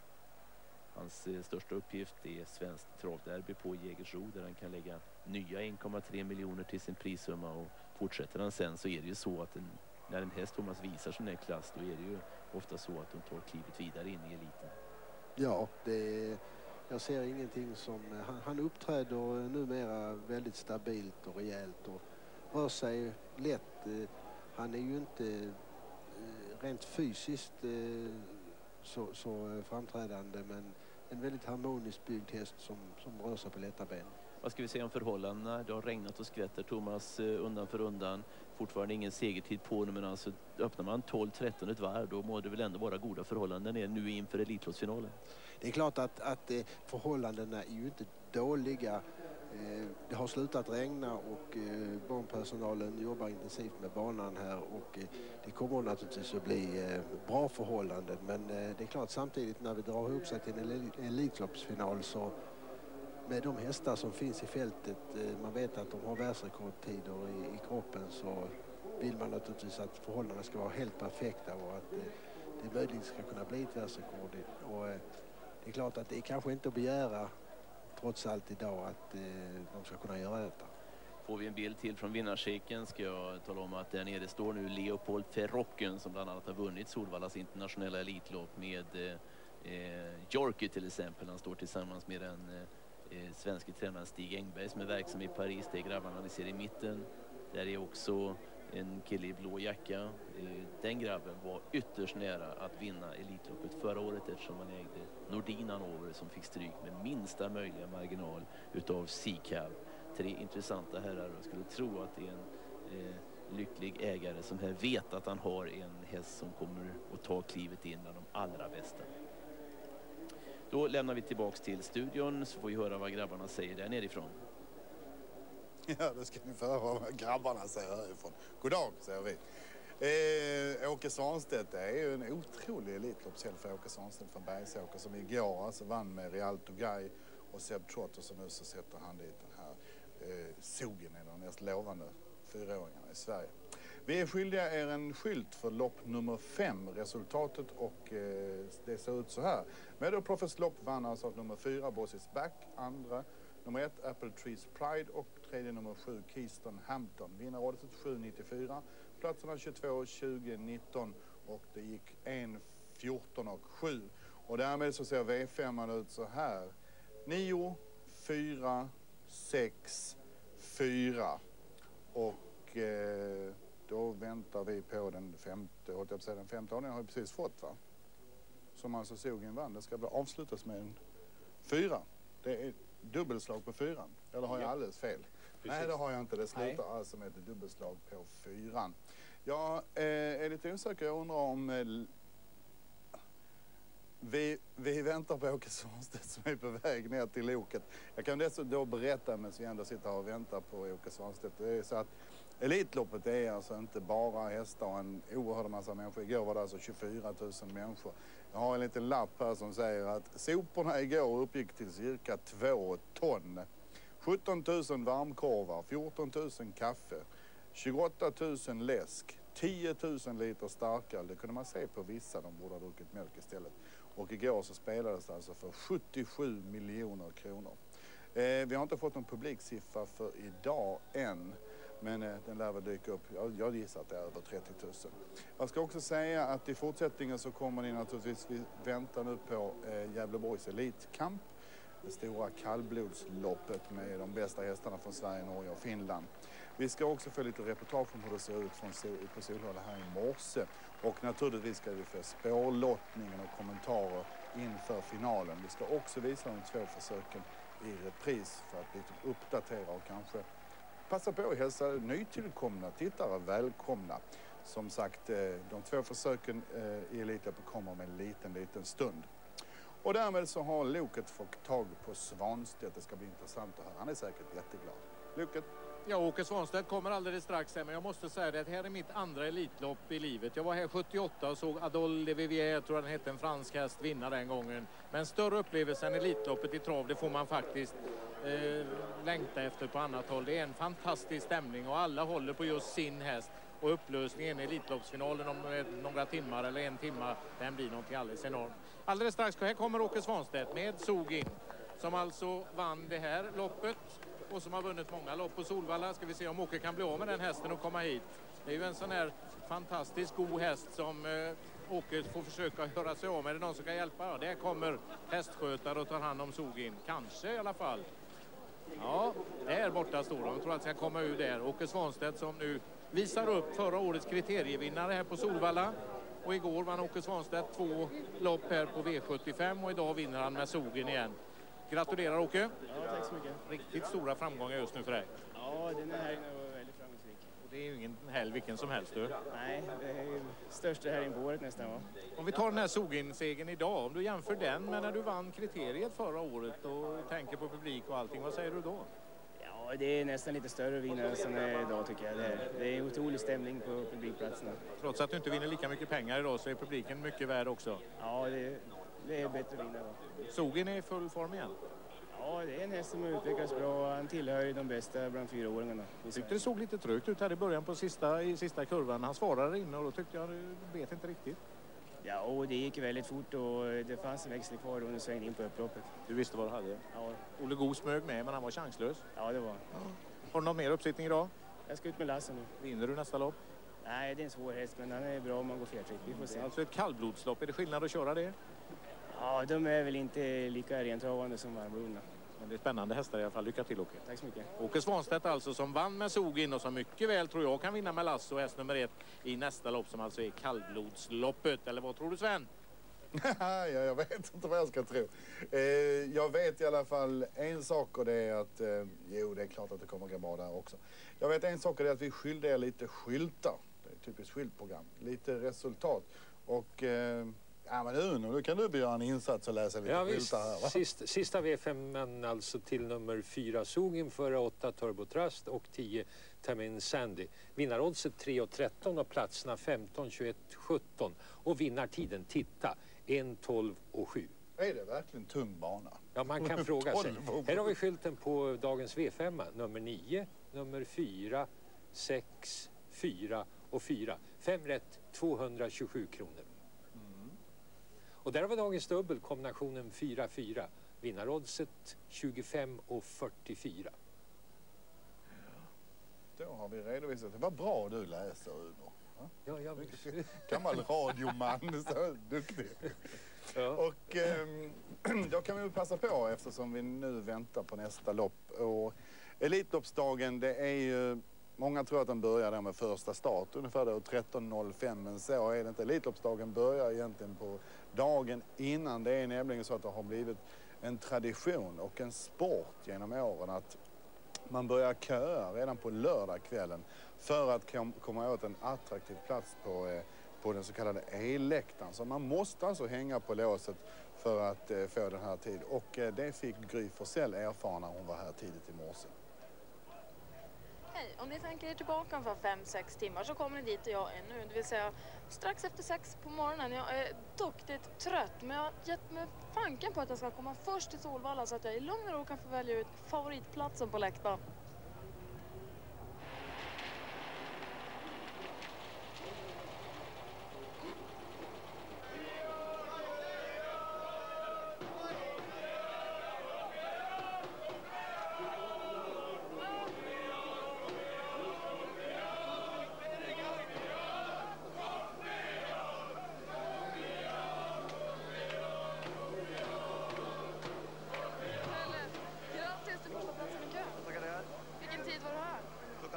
Hans eh, största uppgift är svenskt travderby på Jägersro, där han kan lägga nya en komma tre miljoner till sin prissumma, och fortsätter han sen så är det ju så att en, när en häst Thomas visar sin här klass, då är det ju ofta så att de tar klivet vidare in i eliten. Ja, det är, jag ser ingenting som, han, han uppträder numera väldigt stabilt och rejält och rör sig lätt. Han är ju inte rent fysiskt så, så framträdande, men en väldigt harmoniskt byggd häst som, som rör sig på lätta ben. Vad ska vi säga om förhållandena? Det har regnat och skvätter, Thomas, undan för undan. Fortfarande ingen segertid på nu, men alltså öppnar man tolv tretton ett varv, då må det väl ändå vara goda förhållanden nu inför elitloppsfinalen. Det är klart att, att förhållandena är ju inte dåliga. Det har slutat regna och barnpersonalen jobbar intensivt med banan här, och det kommer naturligtvis att bli bra förhållanden. Men det är klart, samtidigt när vi drar ihop sig till en elitloppsfinal, så med de hästar som finns i fältet, man vet att de har världsrekordtider i, i kroppen, så vill man naturligtvis att förhållandena ska vara helt perfekta och att det möjligt ska kunna bli ett världsrekord. Och det är klart att det är kanske inte att begära trots allt idag att eh, de ska kunna göra detta. Får vi en bild till från vinnarskiken ska jag tala om att där nere står nu Leopold Ferrocken, som bland annat har vunnit Solvallas internationella elitlopp med eh, Jorky till exempel. Han står tillsammans med den eh, svenska tränaren Stig Engberg som är verksam i Paris. Det är grabbarna ni ser i mitten. Där är också en kille i blå jacka. Den grabben var ytterst nära att vinna elitloppet förra året, eftersom man ägde Nordin Hanover som fick stryk med minsta möjliga marginal utav Seacab. Tre intressanta herrar. Jag skulle tro att det är en eh, lycklig ägare som här vet att han har en häst som kommer att ta klivet in bland de allra bästa. Då lämnar vi tillbaks till studion, så får vi höra vad grabbarna säger där nerifrån. Ja, då ska ni få höra vad grabbarna säger härifrån. God dag, säger vi. Eh, Åke Svanstedt är ju en otrolig elitloppshelg för Åke Svanstedt från Bergsåker, som igår alltså vann med Real Tugay och Seb Trott, och så nu så sätter han dit den här eh, Sogin, en av de mest lovande fyraåringarna i Sverige. Vi är skyldiga er en skylt för lopp nummer fem, resultatet, och eh, det ser ut så här. Meadow Profits lopp vann alltså nummer fyra, Boss is Back, andra nummer ett, Apple Trees Pride, och tredje nummer sju, Keystone Hampton. Vinnarrådet sju nittiofyra, platserna tjugotvå, tjugo, nitton, och det gick en fjorton och sju. Och därmed så ser V fem ut så här. nio, fyra, sex, fyra. Och eh, då väntar vi på den femte, och jag säga den femte, och den har vi precis fått, va? Som alltså Sogin vann. Det ska avslutas med en fyra. Det är dubbelslag på fyran. Eller har jag alldeles fel? Precis. Nej, det har jag inte. Det slutar Nej. alltså med ett dubbelslag på fyran. Jag eh, är lite osäker. Jag undrar om eh, vi, vi väntar på Åke Svanstedt som är på väg ner till loket. Jag kan dessutom då berätta, medan vi ändå sitter och väntar på Åke Svanstedt. Det är så att Elitloppet är alltså inte bara hästar och en oerhörd massa människor. Igår var det alltså tjugofyra tusen människor. Jag har en liten lapp här som säger att soporna igår uppgick till cirka två ton. sjutton tusen varmkorvar, fjorton tusen kaffe, tjugoåtta tusen läsk, tio tusen liter starköl. Det kunde man se på vissa, de borde ha druckit mjölk istället. Och igår så spelades det alltså för sjuttiosju miljoner kronor. Eh, vi har inte fått någon publiksiffra för idag än. Men eh, den lär väl dyka upp. Jag, jag gissar att det är över trettio tusen. Jag ska också säga att i fortsättningen så kommer ni naturligtvis, vi väntar nu på eh, Gävleborgs Elitkamp. Det stora kallblodsloppet med de bästa hästarna från Sverige, Norge och Finland. Vi ska också få lite reportage om hur det ser ut från Sol, på Solhålla här i morse. Och naturligtvis ska vi få spårlottningen och kommentarer inför finalen. Vi ska också visa de två försöken i repris för att lite uppdatera och kanske passa på att hälsa nytillkomna tittare välkomna. Som sagt, de två försöken i Elitloppet kommer med en liten, liten stund. Och därmed så har Loket fått tag på Svanstedt. Det ska bli intressant att höra. Han är säkert jätteglad. Loket? Ja, Åke Svanstedt kommer alldeles strax här, men jag måste säga det att här är mitt andra elitlopp i livet. Jag var här sjuttioåtta och såg Adol de Vivier, jag tror den hette, en fransk häst, vinna den gången. Men större upplevelse än elitloppet i trav, det får man faktiskt eh, längta efter på annat håll. Det är en fantastisk stämning och alla håller på just sin häst. Och upplösningen i elitloppsfinalen om några timmar eller en timme, den blir någonting alldeles enormt. Alldeles strax här kommer Åke Svanstedt med Sogin, som alltså vann det här loppet och som har vunnit många lopp på Solvalla. Ska vi se om Åke kan bli av med den hästen och komma hit. Det är ju en sån här fantastiskt god häst som eh, Åke får försöka göra sig av med. Är det någon som kan hjälpa? Ja, där kommer hästskötare och tar hand om Sogin. Kanske i alla fall. Ja, där borta står de. Jag tror att det ska komma ur där. Åke Svanstedt som nu visar upp förra årets kriterievinnare här på Solvalla. Och igår vann Åke Svanstedt två lopp här på V sjuttiofem och idag vinner han med Sogin igen. Gratulerar Åke. Ja, tack så mycket. Riktigt stora framgångar just nu för dig. Ja, den här helgen var väldigt framgångsrik. Och det är ju ingen helg vilken som helst du. Nej, det är ju största helgen på året nästan va. Om vi tar den här Sogin-segern idag, om du jämför den med när du vann kriteriet förra året och tänker på publik och allting, vad säger du då? Ja, det är nästan lite större vinnare som det är idag tycker jag. Det är, det är otrolig stämning på publikplatserna. Trots att du inte vinner lika mycket pengar idag så är publiken mycket värd också. Ja, det, det är bättre vinnare då. Sogin är i full form igen? Ja, det är en häst som utvecklas bra. Han tillhör de bästa bland fyraåringarna. Jag tyckte det såg lite trögt ut här i början på sista, i sista kurvan. Han svarade in och då tyckte jag, jag vet inte riktigt. Ja, och det gick väldigt fort och det fanns en växel kvar under svängde in på upploppet. Du visste vad du hade? Ja. Olle God smög med, men han var chanslös. Ja, det var. Ja. Har du någon mer uppsittning idag? Jag ska ut med Lasse nu. Vinner du nästa lopp? Nej, det är en svår häst, men han är bra om man går fjärrtrick. Vi får se. Alltså ett kallblodslopp, är det skillnad att köra det? Ja, de är väl inte lika rentravande som varmblodna. Men det är spännande hästar i alla fall. Lycka till Åke. Tack så mycket. Åke Svanstedt alltså som vann med Sogin och som mycket väl tror jag kan vinna med Lasse och häst nummer ett i nästa lopp som alltså är kallblodsloppet. Eller vad tror du Sven? ja, jag vet inte vad jag ska tro. Eh, jag vet i alla fall en sak och det är att, eh, jo det är klart att det kommer gå bra där också. Jag vet en sak och det är att vi skyllde er lite skyltar. Det är ett typiskt skyltprogram. Lite resultat. Och eh, ja men Uno, nu kan du göra en insats och läsa lite ja, skyltar här va? Sist, sista V fem alltså till nummer fyra Sogin, före åtta Turbo Trust och tio Tamin Sandy. Vinnaroddset tre och tretton och platserna femton, tjugoett, sjutton. Och vinnartiden, titta, ett, tolv och sju. Är det verkligen tung bana? Ja, man kan fråga sig. Här har vi skylten på dagens V fem, nummer nio, nummer fyra, sex, fyra och fyra. Fem rätt, tvåhundratjugosju kronor. Mm. Och där har vi dagens dubbel, kombinationen fyra fyra. Vinnaroddset tjugofem och fyrtiofyra. Då har vi redovisat. Det var bra du läser Uno. Ja, jag gammal radioman, så duktig. Ja. Och eh, då kan vi väl passa på eftersom vi nu väntar på nästa lopp. Och Elitloppsdagen, det är ju, många tror att den börjar där med första start ungefär då tretton noll fem, men så är det inte. Elitloppsdagen börjar egentligen på dagen innan. Det är nämligen så att det har blivit en tradition och en sport genom åren att man börjar köa redan på lördagskvällen för att kom, komma åt en attraktiv plats på, eh, på den så kallade E-läktaren. Så man måste alltså hänga på låset för att eh, få den här tiden. Och eh, det fick Gry Forssell erfara när hon var här tidigt i morse. Hej, om ni tänker er tillbaka för fem sex timmar så kommer ni dit och jag är nu. Det vill säga strax efter sex på morgonen. Jag är duktigt trött men jag har gett mig fanken på att jag ska komma först till Solvalla så att jag i lugn och ro kan få välja ut favoritplatsen på läktaren.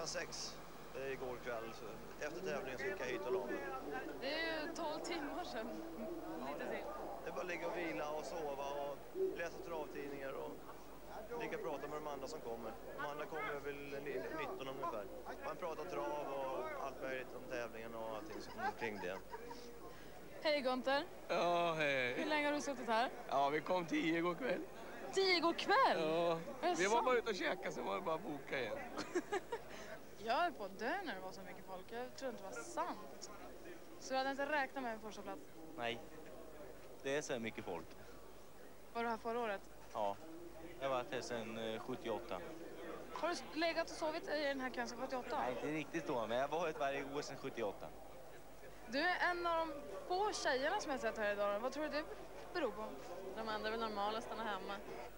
sex igår kväll. Så efter tävlingen så gick jag hit och la mig. Det är ju tolv timmar sedan. Lite sent. Det är bara att ligga och vila och sova och läsa travtidningar och ligga och prata med de andra som kommer. De andra kommer väl nitton ungefär. Man pratar trav och allt möjligt om tävlingen och allting som kommer kring det. Hej Gunther. Ja, hej. Hur länge har du suttit här? Ja, vi kom tio igår kväll. Tio igår kväll? Ja, vi vi var bara ute och käka, så var det bara att boka igen. Jag höll på att dö när det var så mycket folk. Jag tror inte det var sant. Så jag hade inte räknat med en första plats. Nej, det är så mycket folk. Var du här förra året? Ja, jag har varit här sedan sjuttioåtta. Har du legat och sovit i den här kön sedan sjuttioåtta? Nej, inte riktigt då, men jag har varit varje år sedan sjuttioåtta. Du är en av de få tjejerna som jag sett här idag. Vad tror du det beror på? De andra är väl normala att stanna hemma.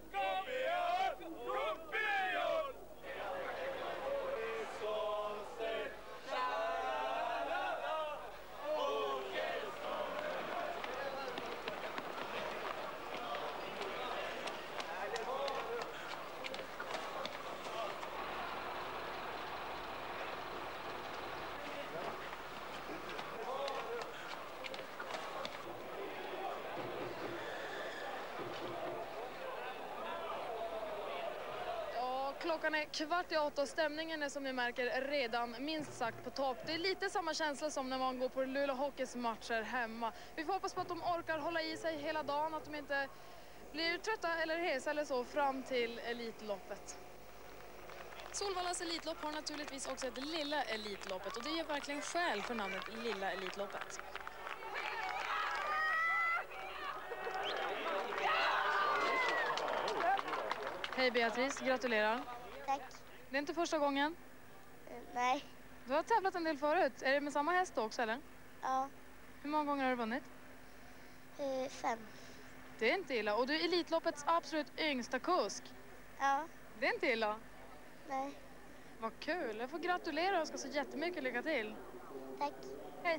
Klockan är kvart i åtta och stämningen är som ni märker redan minst sagt på topp. Det är lite samma känsla som när man går på Luleå Hockeys matcher hemma. Vi får hoppas på att de orkar hålla i sig hela dagen, att de inte blir trötta eller hesa eller så fram till Elitloppet. Solvallas Elitlopp har naturligtvis också ett Lilla Elitloppet och det ger verkligen skäl för namnet Lilla Elitloppet. Hej Beatrice, gratulerar. Tack. Det är inte första gången? Uh, nej. Du har tävlat en del förut. Är det med samma häst också eller? Ja. Hur många gånger har du vunnit? Uh, fem. Det är inte illa. Och du är Elitloppets absolut yngsta kusk. Ja. Det är inte illa. Nej. Vad kul. Jag får gratulera och ska så jättemycket lycka till. Tack. Hej.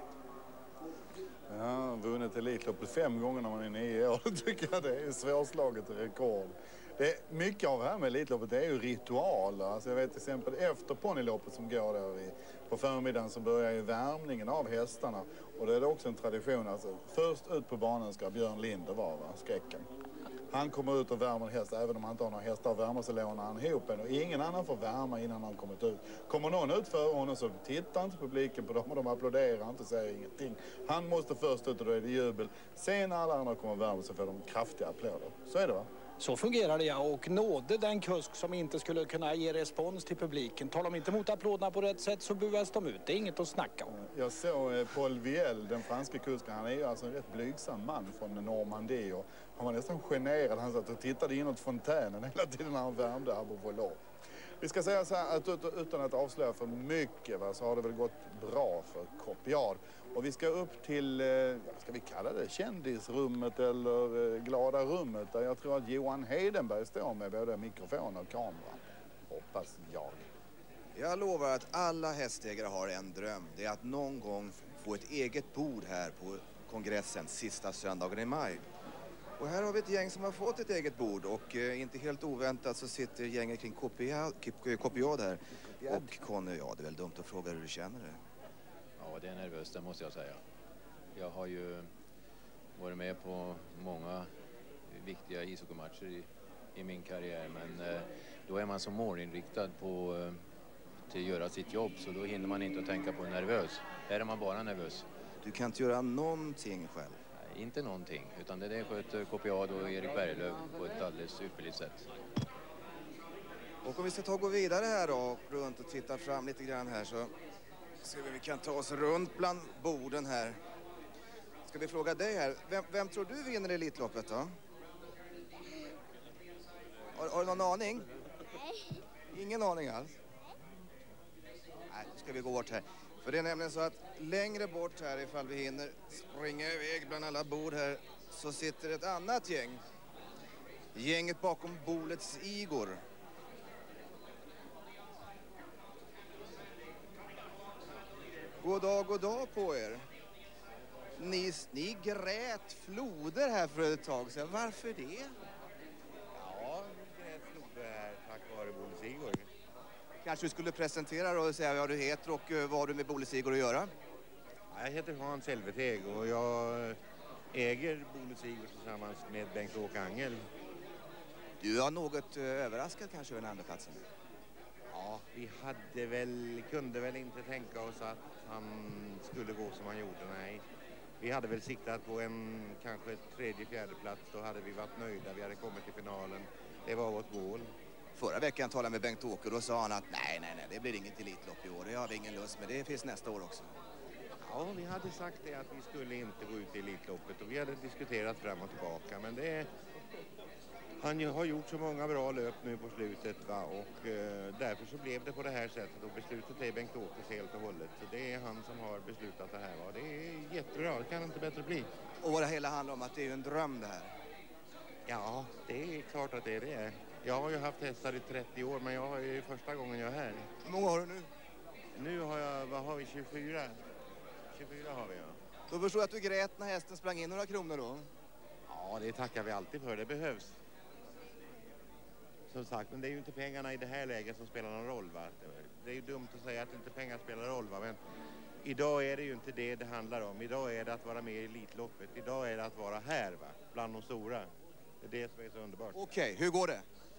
Ja, vunnit Elitloppet fem gånger när man är nio år. Det tycker jag det är svårslaget rekord. Det är, mycket av det här med Elitloppet det är ju ritualer. Alltså jag vet till exempel efter ponnyloppet som går där i, på förmiddagen så börjar ju värmningen av hästarna. Och det är också en tradition. Alltså, först ut på banan ska Björn Linder vara, va? Skräcken. Han kommer ut och värmer en häst, även om han inte har några hästar att värma så lånar han ihop en. Och ingen annan får värma innan han kommit ut. Kommer någon ut för honom så tittar inte publiken på dem och de applåderar inte och säger ingenting. Han måste först ut och då är det jubel. Sen när alla andra kommer värma så får de kraftiga applåder. Så är det va? Så fungerar det ja, och nådde den kusk som inte skulle kunna ge respons till publiken. Tar de inte emot applåderna på rätt sätt så buas de ut. Det är inget att snacka om. Jag såg eh, Paul Viel, den franska kusken. Han är ju alltså en rätt blygsam man från Normandie. Och han var nästan generad. Han satt och tittade inåt fontänen hela tiden när han värmde här på Vålå. Vi ska säga så här att utan att avslöja för mycket va, så har det väl gått bra för Copiad. Och vi ska upp till, vad ska vi kalla det, kändisrummet eller glada rummet där jag tror att Johan Heidenberg står med både mikrofon och kamera. Hoppas jag. Jag lovar att alla hästägare har en dröm. Det är att någon gång få ett eget bord här på kongressen sista söndagen i maj. Och här har vi ett gäng som har fått ett eget bord och eh, inte helt oväntat så sitter gänget kring Copiad här. Och Conny, ja det är väl dumt att fråga hur du känner det. Ja, det är nervöst, det måste jag säga. Jag har ju varit med på många viktiga ishockeymatcher i, i min karriär, men eh, då är man så målinriktad på eh, till att göra sitt jobb, så då hinner man inte att tänka på nervös. Här är man bara nervös. Du kan inte göra någonting själv? Nej, inte någonting, utan det där sköter Copiad och Erik Berglöf på ett alldeles ypperligt sätt. Och om vi ska ta och gå vidare här då, runt och titta fram lite grann här så ska vi, vi kan ta oss runt bland borden här. Ska vi fråga dig här, vem, vem tror du vinner Elitloppet då? Har, har du någon aning? Nej. Ingen aning alls? Nej, då ska vi gå bort här. För det är nämligen så att längre bort här, ifall vi hinner springa iväg bland alla bord här, så sitter ett annat gäng. Gänget bakom bolets Igor. God dag, god dag på er. Ni, ni grät floder här för ett tag sedan. Varför det? Ja, vi grät floder här tack vare bolets Igor. Kanske du skulle presentera dig och säga vad du heter och vad har du med Bole Sigurd att göra? Jag heter Hans Elveteg och jag äger Bole Sigurd tillsammans med Bengt-Åke Angel. Du har något överraskat kanske över den andra platsen? Ja, vi hade väl, kunde väl inte tänka oss att han skulle gå som han gjorde, nej. Vi hade väl siktat på en kanske tredje, fjärde plats, då hade vi varit nöjda, vi hade kommit till finalen. Det var vårt mål. Förra veckan talade jag med Bengt-Åke och då sa han att nej, nej, nej, det blir inget elitlopp i år. Det har vi ingen lust med, det finns nästa år också. Ja, vi hade sagt det att vi skulle inte gå ut i Elitloppet och vi hade diskuterat fram och tillbaka. Men det, han har gjort så många bra löp nu på slutet, va? Och eh, därför så blev det på det här sättet och beslutet är Bengt-Åkes helt och hållet. Så det är han som har beslutat det här, va? Det är jättebra, det kan inte bättre bli. Och vad det hela handlar om, att det är ju en dröm det här. Ja, det är klart att det är det. Jag har ju haft hästar i trettio år, men jag har ju första gången jag är här. Hur många har du nu? Nu har jag, vad har vi, tjugofyra? tjugofyra har vi, ja. Då förstår jag att du grät när hästen sprang in några kronor då. Ja, det tackar vi alltid för, det behövs. Som sagt, men det är ju inte pengarna i det här läget som spelar någon roll, va? Det är ju dumt att säga att inte pengar spelar roll, va? Men idag är det ju inte det det handlar om. Idag är det att vara med i Elitloppet. Idag är det att vara här, va? Bland de stora. Det är det som är så underbart. Okej, hur går det?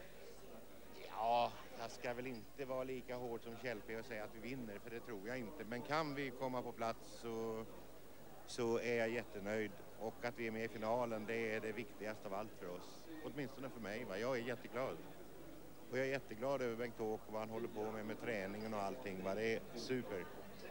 Ja, jag ska väl inte vara lika hård som Kjellpe och säga att vi vinner, för det tror jag inte. Men kan vi komma på plats så, så är jag jättenöjd. Och att vi är med i finalen, det är det viktigaste av allt för oss. Åtminstone för mig, va? Jag är jätteglad. Och jag är jätteglad över Bengt-Åke och vad han håller på med med träningen och allting, va? Det är super.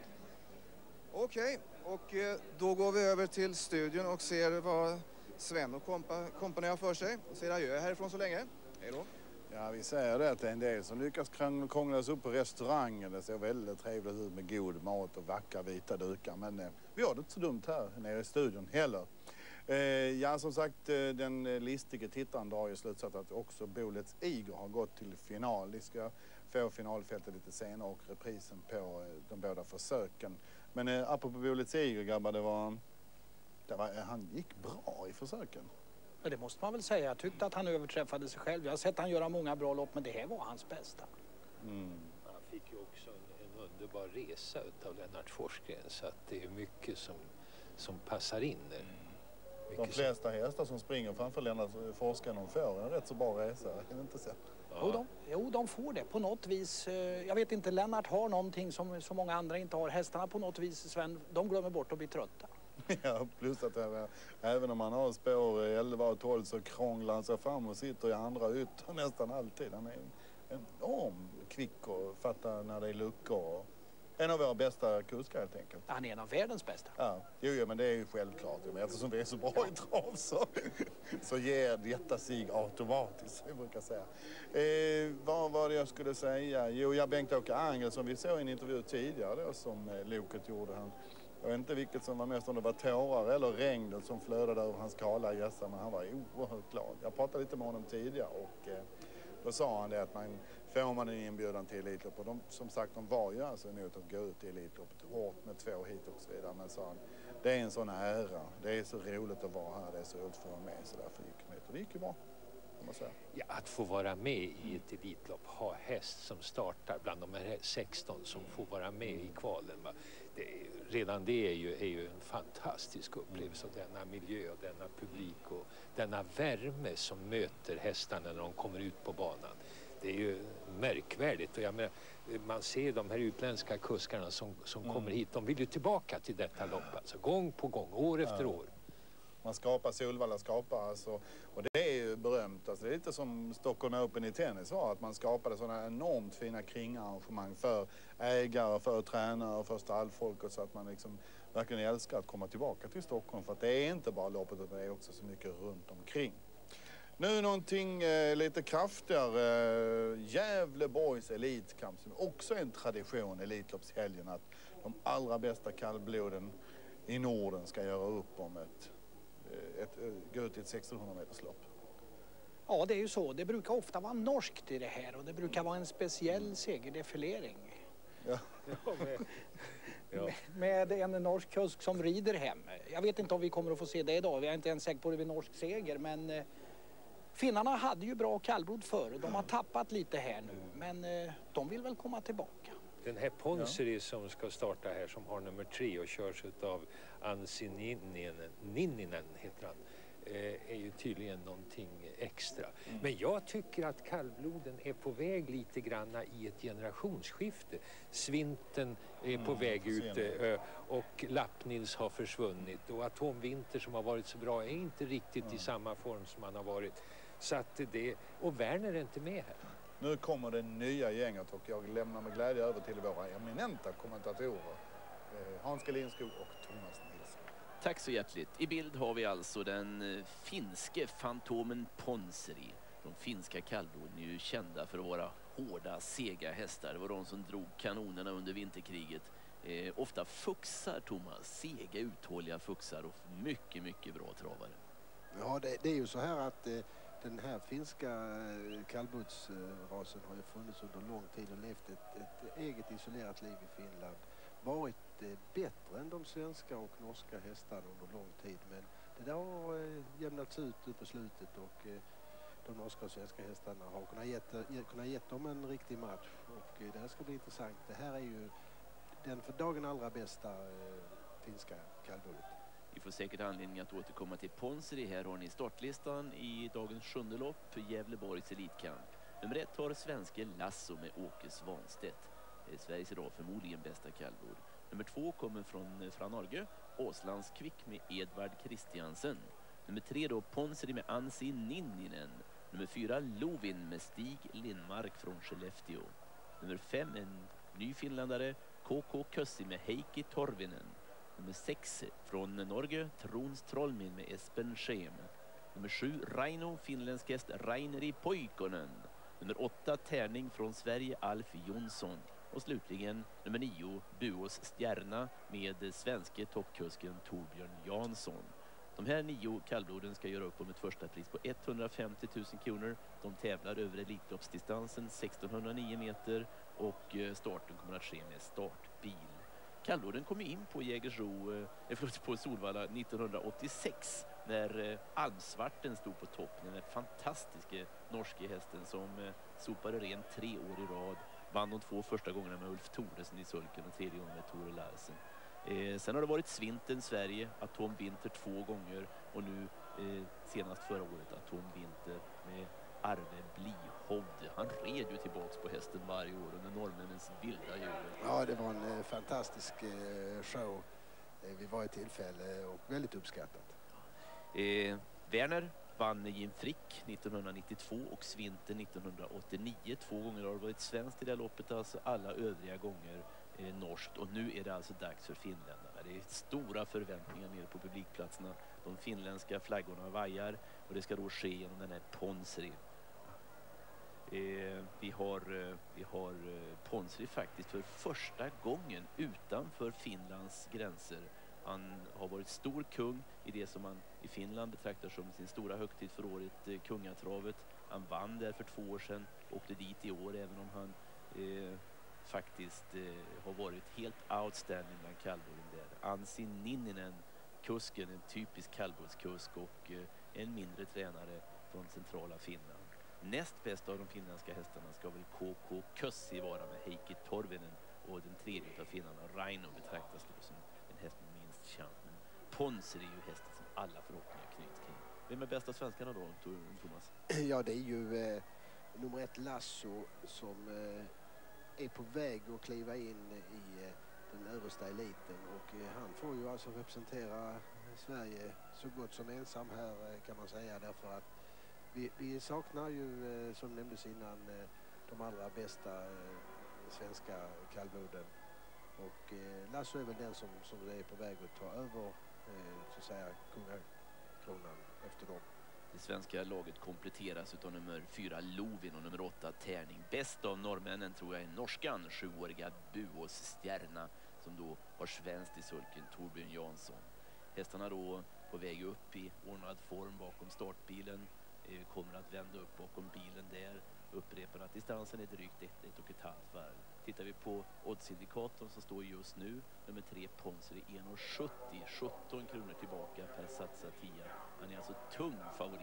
Okej, och då går vi över till studion och ser vad Sven och kompa, kompani har för sig. Och säger adjö härifrån så länge. Hej då. Ja, vi säger det att det är en del som lyckas krånglas upp på restaurangen. Det ser väldigt trevligt ut med god mat och vackra vita dukar. Men eh, vi har det inte så dumt här nere i studion heller. Eh, ja, som sagt, eh, den listige tittaren drar ju slutsats att också Bolets Iger har gått till final. De ska få finalfältet lite senare och reprisen på eh, de båda försöken. Men eh, apropå Bolets Iger, grabbar, det var, det var, han gick bra i försöken. Ja, det måste man väl säga. Jag tyckte att han överträffade sig själv. Jag har sett han göra många bra lopp, men det här var hans bästa. Mm. Han fick ju också en, en underbar resa av Lennart Forsgren, så att det är mycket som, som passar in. Mm. De flesta som... hästar som springer framför Lennart Forsgren, de får en rätt så bra resa. Jag kan inte se. Ja. Jo, de, jo, de får det. På något vis, jag vet inte, Lennart har någonting som så många andra inte har. Hästarna på något vis, Sven, de glömmer bort att bli trötta. Ja, plus att även, även om man har spår elva och tolv så krånglar han sig fram och sitter i andra ytter nästan alltid. Han är enorm kvick och fattar när det är luckor. En av våra bästa kuskar helt enkelt. Han är en av världens bästa. Ja, jo, jo men det är ju självklart. Men eftersom vi är så bra i trav så, så ger detta sig automatiskt, jag brukar säga. Eh, vad var det jag skulle säga? Jo, jag Bengt-Åke Angel som vi såg i en intervju tidigare då, som eh, Loket gjorde. Han, jag vet inte vilket som var mest, om det var tårar eller regn som flödade över hans kala gässa, men han var oerhört glad. Jag pratade lite med honom tidigare och eh, då sa han det att man får man en inbjudan till Elitlopp. Och de, som sagt, de var ju alltså emot att gå ut i Elitloppet hårt med två hit och så vidare. Men sa han, det är en sån ära, det är så roligt att vara här, det är så roligt att få vara med. Så därför gick med. Och det gick ju bra, kan man säga. Ja, att få vara med i ett Elitlopp, ha häst som startar bland de här sexton som får vara med i kvalen. Va? Det, redan det är ju, är ju en fantastisk upplevelse, och denna miljö och denna publik och denna värme som möter hästarna när de kommer ut på banan. Det är ju märkvärdigt, och jag menar, man ser de här utländska kuskarna som, som mm. kommer hit, de vill ju tillbaka till detta lopp, alltså gång på gång, år ja. efter år. Man skapar, Solvalla skapar alltså, och det är ju berömt, alltså det är lite som Stockholm Open i tennis var, att man skapade sådana enormt fina kringarrangemang för ägare, för tränare, för stallfolk, och så att man liksom verkligen älskar att komma tillbaka till Stockholm, för att det är inte bara loppet utan det är också så mycket runt omkring. Nu någonting eh, lite kraftigare, eh, Gävleborgs elitkamp som också är en tradition, Elitloppshelgen, att de allra bästa kallbloden i Norden ska göra upp om ett, ett, ett gå ut i ett sextonhundra meters lopp. Ja, det är ju så. Det brukar ofta vara norskt i det här, och det brukar vara en speciell segerdefilering. Ja. med, ja. med en norsk kusk som rider hem. Jag vet inte om vi kommer att få se det idag. Vi är inte ens säkert på det vid norsk seger, men Finnarna hade ju bra kallblod förr och de har tappat lite här nu. Men eh, de vill väl komma tillbaka. Den här Ponseri ja. som ska starta här, som har nummer tre och körs av Anssi Ninninen, Ninninen heter han, eh, är ju tydligen någonting extra. Mm. Men jag tycker att kallbloden är på väg lite granna i ett generationsskifte. Svinten är mm, på väg ut eh, och Lappnils har försvunnit. Och Atomvinter som har varit så bra är inte riktigt mm. i samma form som man har varit. Så att det, och Werner är inte med här. Nu kommer det nya gänget och jag lämnar med glädje över till våra eminenta kommentatorer. Hans Galinskog och Thomas Nilsson. Tack så hjärtligt. I bild har vi alltså den finske fantomen Ponseri. De finska kallbloden är ju kända för att vara hårda, sega hästar. Det var de som drog kanonerna under vinterkriget. Eh, ofta fuxar, Thomas. Sega, uthålliga fuxar och mycket, mycket bra travare. Ja, det, det är ju så här att eh, den här finska kallblodsrasen har ju funnits under lång tid och levt ett, ett eget isolerat liv i Finland. Varit eh, bättre än de svenska och norska hästarna under lång tid, men det där har eh, jämnats ut på slutet och eh, de norska och svenska hästarna har kunnat ge, kunnat ge dem en riktig match och eh, det här ska bli intressant. Det här är ju den för dagen allra bästa eh, finska kallblodet. Vi får säkert anledning att återkomma till Ponseri. Här har ni startlistan i dagens sjunde lopp, Gävleborgs elitkamp. Nummer ett har svenske Lasso med Åke Svanstedt. Det är Sveriges idag förmodligen bästa kallblod. Nummer två kommer från Franargö, Åslands Kvick med Edvard Kristiansen. Nummer tre då Ponseri med Anssi Ninninen. Nummer fyra Lovin med Stig Lindmark från Skellefteå. Nummer fem en ny finländare, K K Kössi med Heikki Torvinen. Nummer sex från Norge, Trons Trollmin med Espen Schem. Nummer sju, Raino, finländsk häst Raineri Poikonen. Nummer åtta, Tärning från Sverige, Alf Jonsson. Och slutligen nummer nio, Buås Stjärna med svenske toppkusken Torbjörn Jansson. De här nio kallbloden ska göra upp om ett första pris på etthundrafemtio tusen kronor. De tävlar över elitloppsdistansen sextonhundranio meter och starten kommer att ske med startbil. Kallbloden kom in på Jägersro, eh, förlåt, på Solvalla nittonhundraåttiosex när eh, Almsvarten stod på topp. Den fantastiska norska hästen som eh, sopade ren tre år i rad. Vann de två första gångerna med Ulf Thoresen i sulken och tredje gången med Tore Larsen. Eh, sen har det varit Svinten Sverige, Atomvinter två gånger och nu eh, senast förra året Atomvinter med Arve Blihovd. Han red ju tillbaks på hästen varje år under norrmännens vilda jubel. Ja, det var en eh, fantastisk eh, show. Eh, vi var i tillfälle och väldigt uppskattat. Eh, Werner vann Jim Frick nittonhundranittiotvå och Svinter nittonhundraåttionio. Två gånger har det varit svenskt i det här loppet, alltså alla övriga gånger eh, norskt. Och nu är det alltså dags för finländarna. Det är stora förväntningar nere på publikplatserna. De finländska flaggorna vajar och det ska då ske genom den här Ponseri. Eh, vi har, eh, vi har eh, Ponseri faktiskt för första gången utanför Finlands gränser. Han har varit stor kung i det som man i Finland betraktar som sin stora högtid för året, eh, kungatravet. Han vann där för två år sedan, åkte dit i år även om han eh, faktiskt eh, har varit helt outstanding bland kallbloden där. Anssi Ninninen, kusken, en typisk kallblodskusk och eh, en mindre tränare från centrala Finland. Näst bäst av de finländska hästarna ska väl K K Kössi vara med Heikki Torvinen och den tredje av finnarna Raino betraktas då som en häst med minst chans. Men Ponseri är ju hästen som alla förhoppningar knyts kring. Vem är bästa svenskarna då, Thomas? Ja, det är ju eh, nummer ett Lasso som eh, är på väg att kliva in i eh, den översta eliten och eh, han får ju alltså representera Sverige så gott som ensam här eh, kan man säga, därför att Vi, vi saknar ju, eh, som nämndes innan, eh, de allra bästa eh, svenska kallbloden. Och eh, Lasso är väl den som, som är på väg att ta över, eh, så att säga, kungakronan efter dem. Det svenska laget kompletteras av nummer fyra Lovin och nummer åtta Tärning. Bäst av norrmännen tror jag är norskan, sjuåriga Buås Stjärna, som då har svenskt i sulken, Torbjörn Jansson. Hästarna då på väg upp i ordnad form bakom startbilen. Kommer att vända upp bakom bilen där. Upprepar att distansen är drygt ett, ett och ett halvt varv. Tittar vi på oddsindikatorn som står just nu, nummer tre Ponseri en komma sjuttio, sjutton kronor tillbaka per satsad tia. Han är alltså tung favorit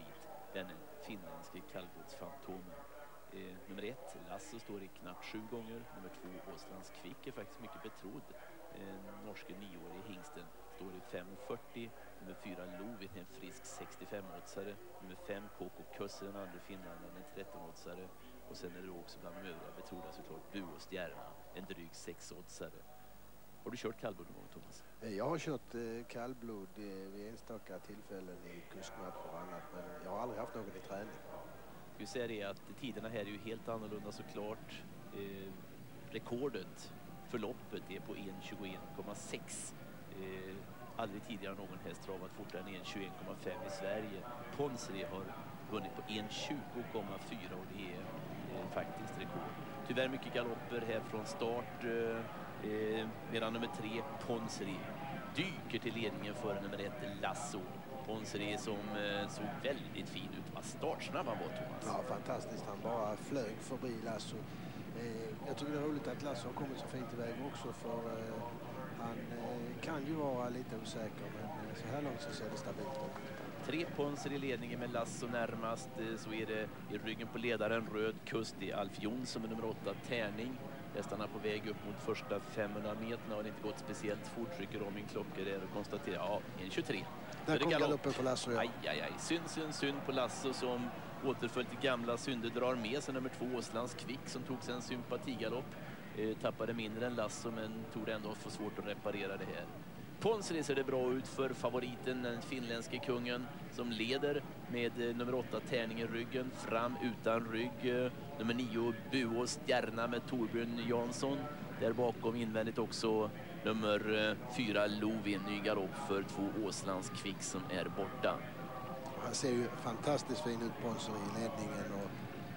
den finländske kallblodsfantomen. Eh, nummer ett, Lasso, står i knappt sju gånger. Nummer två, Åslands Kvick, är faktiskt mycket betrodd. Eh, norske nioårig hingsten står i fem fyrtio. Nummer fyra, Lovin, en frisk sextiofem-oddsare. Nummer fem, Koko Kösse, den andra finländaren, en tretton-oddsare. Och sen är det också bland de övriga betrodda såklart Buås Järna, en dryg sex-oddsare. Har du kört kallblod någon gång, Thomas? Jag har kört eh, kallblod eh, vid enstaka tillfällen i kuskmatcher och annat, men jag har aldrig haft något i träning. Vi säger det att tiderna här är ju helt annorlunda såklart. Eh, rekordet för loppet är på en tjugoett komma sex. Eh, aldrig tidigare någon häst travat fortare än en tjugoett komma fem i Sverige. Ponsri har vunnit på en tjugo komma fyra och det är eh, faktiskt rekord. Tyvärr mycket galopper här från start. Eh, Eh, medan nummer tre, Ponsri, dyker till ledningen för nummer ett, Lasso. Ponsri som eh, såg väldigt fin ut. Vad startsnabb han var, Thomas. Ja, fantastiskt. Han bara flög förbi Lasso. Eh, jag tycker det är roligt att Lasso har kommit så fint iväg också, för eh, han eh, kan ju vara lite osäker, men eh, så här långt så ser det stabilt ut. Tre Ponsri i ledningen med Lasso närmast. Eh, så är det i ryggen på ledaren Röd Kust. Det är Alf Jonsson med nummer åtta, Tärning. Hästarna på väg upp mot första femhundra meterna och det inte gått speciellt fort, trycker om min klocka där och konstaterar, ja, en tjugotre. Där kom galoppen på Lasso, ja. Aj, aj, aj. Synd, synd, synd på Lasso som återföll till gamla synder, drar med sig nummer två, Åslands Kvick, som tog sig en sympatigalopp. Eh, tappade mindre än Lasso, men tog det ändå för svårt att reparera det här. Ponsri ser det bra ut för favoriten, den finländske kungen, som leder med eh, nummer åtta, Tärning i ryggen, fram utan rygg. Eh, nummer nio, Buås Järna med Torbjörn Jansson. Där bakom invändigt också nummer eh, fyra, Lovin, ny galopp för två, Åslands Kvick, som är borta. Han ser ju fantastiskt fin ut, Ponsri, i ledningen, och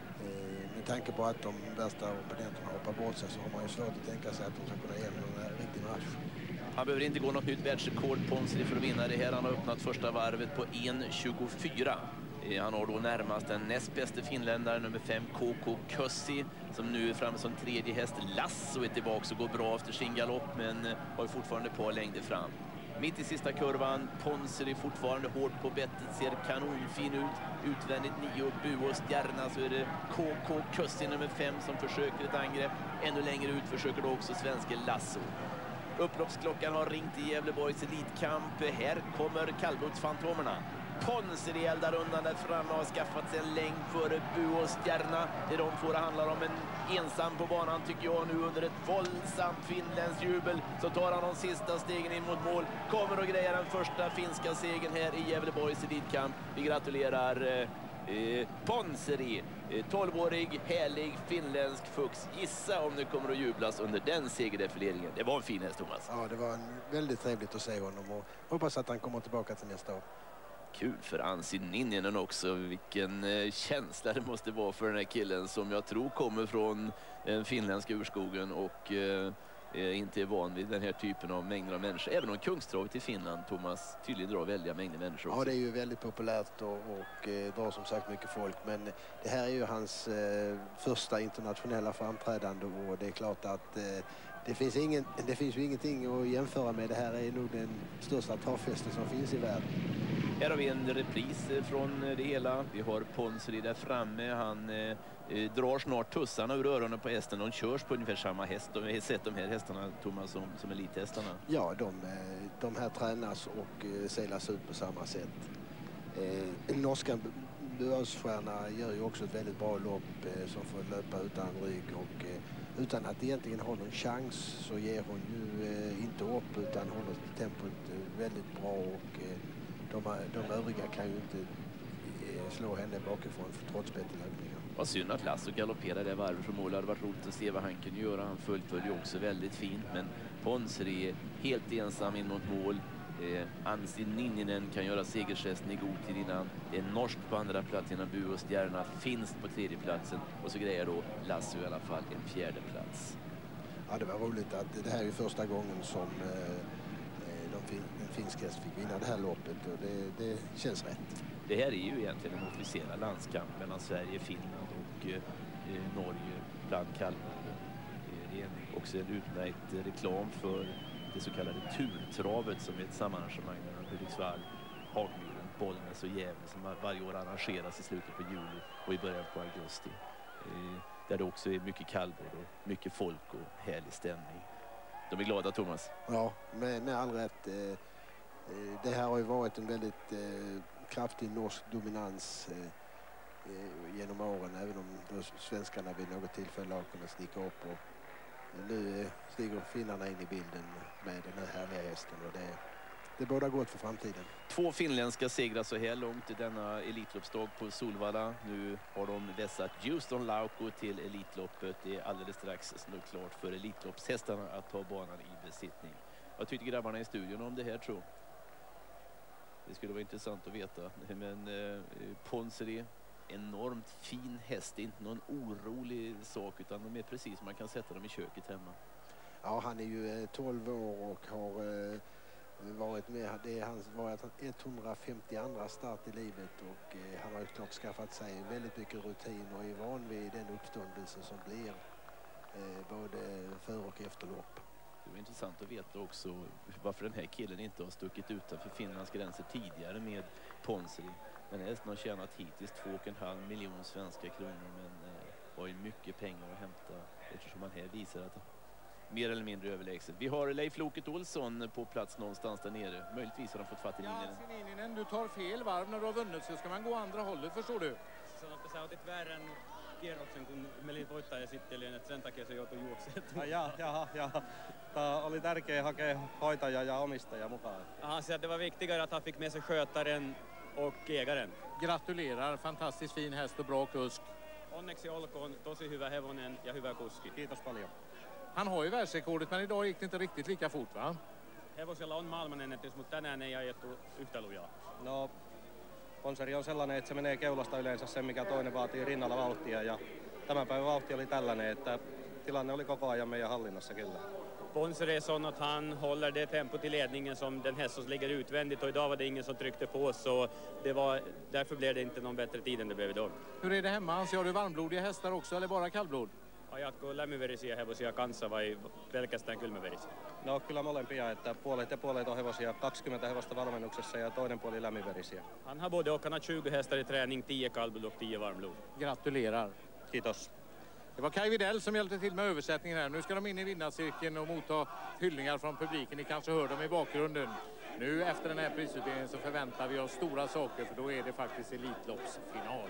eh, med tanke på att de värsta opponenterna hoppar bort sig så har man ju svårt att tänka sig att de ska kunna ge någon riktig match. Han behöver inte gå något nytt världsrekord, Ponsri, för att vinna det här. Han har öppnat första varvet på en tjugofyra. Han har då närmast den näst bästa finländaren, nummer fem, Koko Kössi, som nu är framme som tredje häst. Lasso är tillbaka och går bra efter sin galopp, men har fortfarande ett par längder fram. Mitt i sista kurvan, Ponsri fortfarande hårt på bettet, ser kanonfin ut. Utvändigt nio, Buås Järna, så är det Koko Kössi nummer fem som försöker ett angrepp. Ännu längre ut försöker då också svenska Lasso. Upploppsklockan har ringt i Gävleborgs elitkamp. Här kommer kallblodsfantomerna. Ponsri eldar undan där framme och har skaffat sig en längd före Buås Järna. Det är de två det handlar om. En ensam på banan tycker jag nu under ett våldsamt finländskt jubel. Så tar han de sista stegen in mot mål. Kommer och grejer den första finska segern här i Gävleborgs elitkamp. Vi gratulerar eh, Ponsri. tolvårig, härlig, finländsk fux. Gissa om det kommer att jublas under den segerdefileringen. Det var en fin häst, Thomas. Ja, det var en väldigt trevligt att se honom och hoppas att han kommer tillbaka till nästa år. Kul för Anssi Ninninen också. Vilken eh, känsla det måste vara för den här killen som jag tror kommer från den finländska urskogen och eh, inte är van vid den här typen av mängder av människor. Även om kungstravet i Finland, Thomas, tydligen drar väldiga mängder människor också. Ja, det är ju väldigt populärt och, och eh, drar som sagt mycket folk. Men det här är ju hans eh, första internationella framträdande och det är klart att eh, det, finns ingen, det finns ju ingenting att jämföra med. Det här är nog den största travfesten som finns i världen. Här har vi en repris från det hela. Vi har Ponsri där framme. Han eh, drar snart tussarna ur öronen på hästen. De körs på ungefär samma häst. De har sett de här hästarna, Thomas, som, som elithästarna. Ja, de, de här tränas och eh, selas ut på samma sätt. Eh, norska Buåsstjärna gör ju också ett väldigt bra lopp eh, som får löpa utan rygg och eh, utan att egentligen ha någon chans så ger hon ju eh, inte upp utan håller tempot eh, väldigt bra och eh, De, de övriga kan ju inte slå henne bakifrån trots bättre löpningar. Vad synd att Lasso galopperade det varvet från mål. Det hade varit roligt att se vad han kunde göra. Han fullföljer också väldigt fint. Men Ponsri är helt ensam in mot mål. Eh, Anssi Ninninen kan göra segergesten i god tid innan. Det är norskt på andra plats innan Buås Järna finns på tredje platsen. Och så grejer då Lasso i alla fall en fjärde plats. Ja, det var roligt att det här är första gången som eh, de en finsk häst fick vinna det här loppet och det, det känns rätt. Det här är ju egentligen en officiell landskamp mellan Sverige, Finland och eh, Norge bland kalvarna. Det är också en utmärkt reklam för det så kallade turtravet som är ett samarrangemang mellan Hudiksvall, Hagmyren Bollnäs och Gävle som varje år arrangeras i slutet på juli och i början på augusti. Eh, där det också är mycket kallblod och mycket folk och härlig stämning. De är glada, Thomas. Ja, med, med all rätt. Eh, eh, det här har ju varit en väldigt eh, kraftig norsk dominans eh, eh, genom åren, även om då svenskarna vid något tillfälle har kunnat sticka upp. Och nu eh, stiger finnarna in i bilden med den här härliga hästen, och det, det bådar gott för framtiden. Två finländska segrar så här långt i denna Elitloppsdag på Solvalla. Nu har de vässat Houston Lauko till Elitloppet. Det är alldeles strax snart klart för Elitloppshästarna att ta banan i besittning. Vad tycker grabbarna i studion om det här, tror? Det skulle vara intressant att veta. Men eh, Ponseri, enormt fin häst. Det är inte någon orolig sak, utan de är precis som man kan sätta dem i köket hemma. Ja, han är ju eh, tolv år och har eh, varit med. Det är hans varit etthundrafemtioandra start i livet, och eh, han har ju klart skaffat sig väldigt mycket rutin och är van vid den uppståndelse som blir eh, både för och efter lopp. Det var intressant att veta också varför den här killen inte har stuckit utanför Finlands gränser tidigare med Ponseri. Den här hästen har tjänat hittills två och en halv miljon svenska kronor, men eh, har ju mycket pengar att hämta eftersom man här visar att mer eller mindre överlägset. Vi har Leif Loket Olsson på plats någonstans där nere. Möjligtvis har de fått fatt i linjen. Ja, Sinininen, du tar fel varv när du har vunnit, så ska man gå andra hållet, förstår du? Sanoin, että sä otit väärän kierroksen, kun Melin voittajaesittelijän, että sen takia se joutui juoksemaan. Ai ja, jaha, jaha. Tää oli tärkeä hakea hoitaja ja omistaja mukaan. Han säger att det var viktigare att han fick med sig skötaren och ägaren. Gratulerar, fantastiskt fin häst och bra kusk. Onneksi olkoon, tosi hyvä hevonen ja hyvä kuski. Kiitos paljon. Han har ju världsrekordet, men idag gick det inte riktigt lika fort, va? Hevosella on maailmanennätys, mutta tänään ei ajettu yhtä lujaa. No, Ponseri on sellainen, että se menee keulasta yleensä sen, mikä toinen vaatii rinnalla vauhtia. Ja tämän päivän vauhti oli tällainen, että tilanne oli koko ajan meidän hallinnassa kyllä. Ponseri är sån att han håller det tempot i ledningen som den häst som ligger utvändigt, och idag var det ingen som tryckte på, så det var, därför blev det inte någon bättre tid än det blev idag. Hur är det hemma? Anser du varmblodiga hästar också, eller bara kallblod? Ajatko lämminverisiä hevosia kanssa vai pelkästään kylmäverisiä? No kyllä molempia, että puolet ja puolet on hevosia, kaksikymmentä hevosta valmennuksessa ja toinen puoli lämminverisiä. Han har både och, han har tjugo hästar i träning, tio kallblod och tio varmblod. Gratulerar. Kiitos. Det var Kai Widell som hjälpte till med översättningen här. Nu ska de in i vinnarcirkeln och motta hyllningar från publiken. Ni kanske hör dem i bakgrunden. Nu efter den här prisutdelningen så förväntar vi oss stora saker, för då är det faktiskt Elitloppsfinal.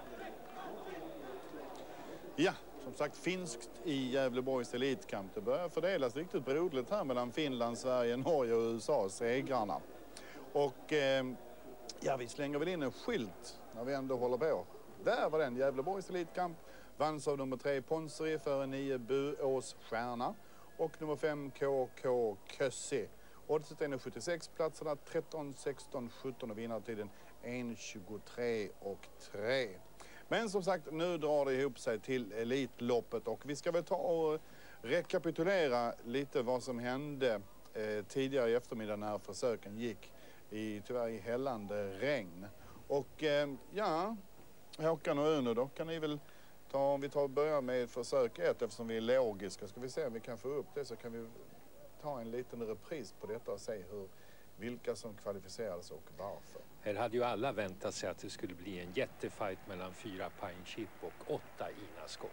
Ja, som sagt finskt i Gävleborgs elitkamp. Det börjar fördelas riktigt broderligt här mellan Finland, Sverige, Norge och U S A, segrarna. Och eh, ja, vi slänger väl in en skylt när vi ändå håller på. Där var den, Gävleborgs elitkamp. Vanns av nummer tre Ponseri för en nio Buås Stjärna och nummer fem K K Kössi. Oddset är sjuttiosex, platserna tretton, sexton, sjutton och vinnartiden ett tjugotre och tre. Men som sagt, nu drar det ihop sig till Elitloppet, och vi ska väl ta och rekapitulera lite vad som hände eh, tidigare i eftermiddag när försöken gick i tyvärr i hällande regn. Och eh, ja, Håkan och Uno, då kan ni väl ta, om vi tar och börjar med försök ett, eftersom vi är logiska, ska vi se om vi kan få upp det, så kan vi ta en liten repris på detta och se hur, vilka som kvalificerades och varför. Här hade ju alla väntat sig att det skulle bli en jättefight mellan fyra Pine Chip och åtta Ina Skott.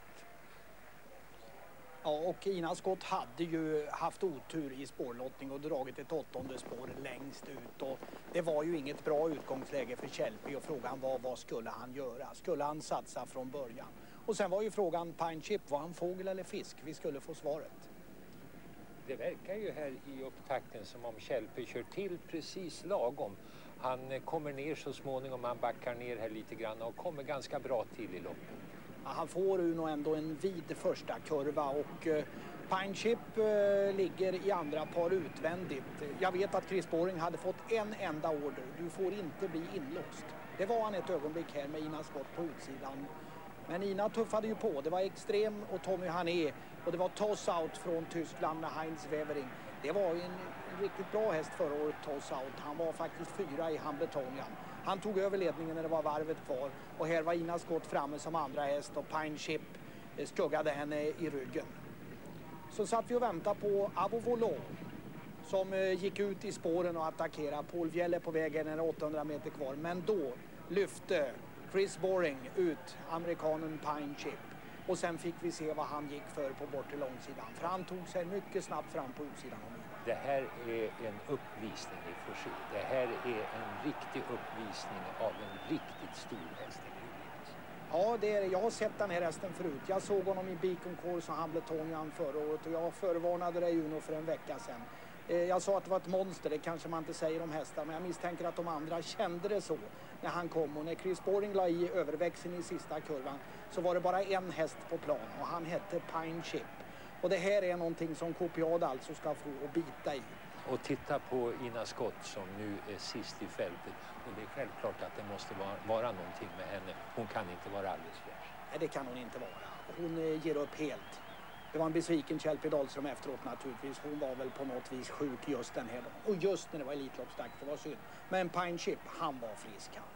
Ja, och Ina Skott hade ju haft otur i spårlottning och dragit ett åttonde spår längst ut. Och det var ju inget bra utgångsläge för Kjellby, och frågan var, vad skulle han göra? Skulle han satsa från början? Och sen var ju frågan, Pine Chip, var han fågel eller fisk? Vi skulle få svaret. Det verkar ju här i upptakten som om Kjellby kör till precis lagom. Han kommer ner så småningom, han backar ner här lite grann och kommer ganska bra till i loppet. Ja, han får Uno ändå en vid första kurva, och eh, Pine Chip eh, ligger i andra par utvändigt. Jag vet att Chris Boring hade fått en enda order. Du får inte bli inlåst. Det var han ett ögonblick här med Ina Skott på utsidan. Men Ina tuffade ju på. Det var Extrem och Tommy Hané, och det var Toss Out från Tyskland med Heinz Wevering. Det var ju en riktigt bra häst förra året, Toss Out. Han var faktiskt fyra i Hambletonian. Han tog över ledningen när det var varvet kvar, och här var Ina Skott framme som andra häst, och Pine Chip skuggade henne i ryggen. Så satt vi och väntade på Avo Volo, som eh, gick ut i spåren och attackerade. Paul Fjell är på vägen, en åttahundra meter kvar. Men då lyfte Chris Boring ut amerikanen Pine Chip. Och sen fick vi se vad han gick för på bortre långsidan. För han tog sig mycket snabbt fram på utsidan av bilen. Det här är en uppvisning i får se. Det här är en riktig uppvisning av en riktigt stor häst. Ja, det är, jag har sett den här hästen förut. Jag såg honom i Beacon Course och Hambletonian förra året. Och jag förvarnade dig Uno för en vecka sedan. Eh, jag sa att det var ett monster, det kanske man inte säger om hästar. Men jag misstänker att de andra kände det så när han kom. Och när Chris Boring la i överväxeln i sista kurvan så var det bara en häst på plan. Och han hette Pine Chip. Och det här är någonting som Copiad alltså ska få att bita i. Och titta på Ina Scott som nu är sist i fältet. Och det är självklart att det måste vara, vara någonting med henne. Hon kan inte vara alldeles fräsch. Nej, det kan hon inte vara. Hon eh, ger upp helt. Det var en besviken Kjellby Dahlström efteråt naturligtvis. Hon var väl på något vis sjuk just den här dagen. Och just när det var Elitloppsdags, det var synd. Men Pine Chip, han var frisk han.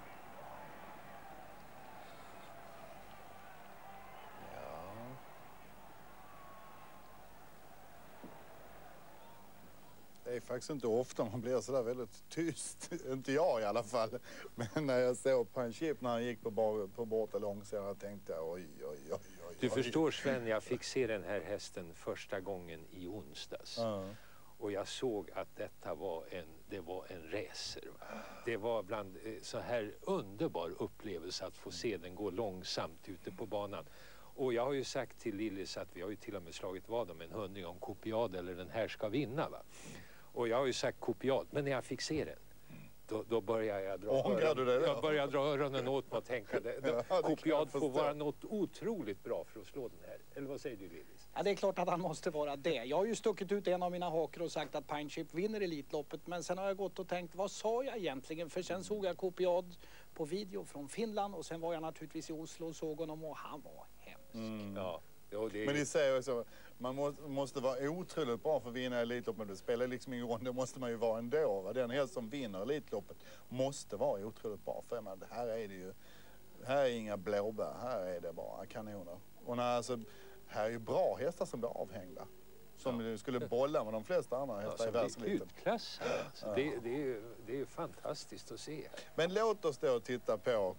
Det är faktiskt inte ofta man blir så där väldigt tyst. Inte jag i alla fall. Men när jag såg Pine Chip när han gick på, bar, på borta långsidan tänkte jag oj, oj, oj, oj. Du förstår Sven, jag fick se den här hästen första gången i onsdags. Ja. Och jag såg att detta var en, det var en racer. Va? Det var bland så här underbar upplevelse att få se den gå långsamt ute på banan. Och jag har ju sagt till Lillis att vi har ju till och med slagit vad om en hundring om Copiad eller den här ska vinna va. Och jag har ju sagt Copiad, men när jag fick se den då, då började jag dra Ångrar öronen, du det då? jag började dra öronen åt mig och tänka det. Ja, det Copiad får vara något otroligt bra för att slå den här. Eller vad säger du Lillis? Ja, det är klart att han måste vara det. Jag har ju stuckit ut en av mina hakor och sagt att Pine Chip vinner Elitloppet. Men sen har jag gått och tänkt, vad sa jag egentligen? För sen såg jag Copiad på video från Finland. Och sen var jag naturligtvis i Oslo och såg honom och han var hemsk. Mm. Ja. Jo, det är... Men ni säger också, man måste, måste vara otroligt bra för att vinna Elitloppet. Men det spelar liksom ingen roll, det måste man ju vara ändå. Va? Den häst som vinner Elitloppet måste vara otroligt bra. För man, här är det ju, här är inga blåbär, här är det bara kanoner. Och när, alltså, här är ju bra hästar som blir avhängda. Som ja. skulle bolla med de flesta andra hästar ja, i världseliten. Utklass. Alltså. Ja. Det, det, är ju, det är ju fantastiskt att se. Men låt oss då titta på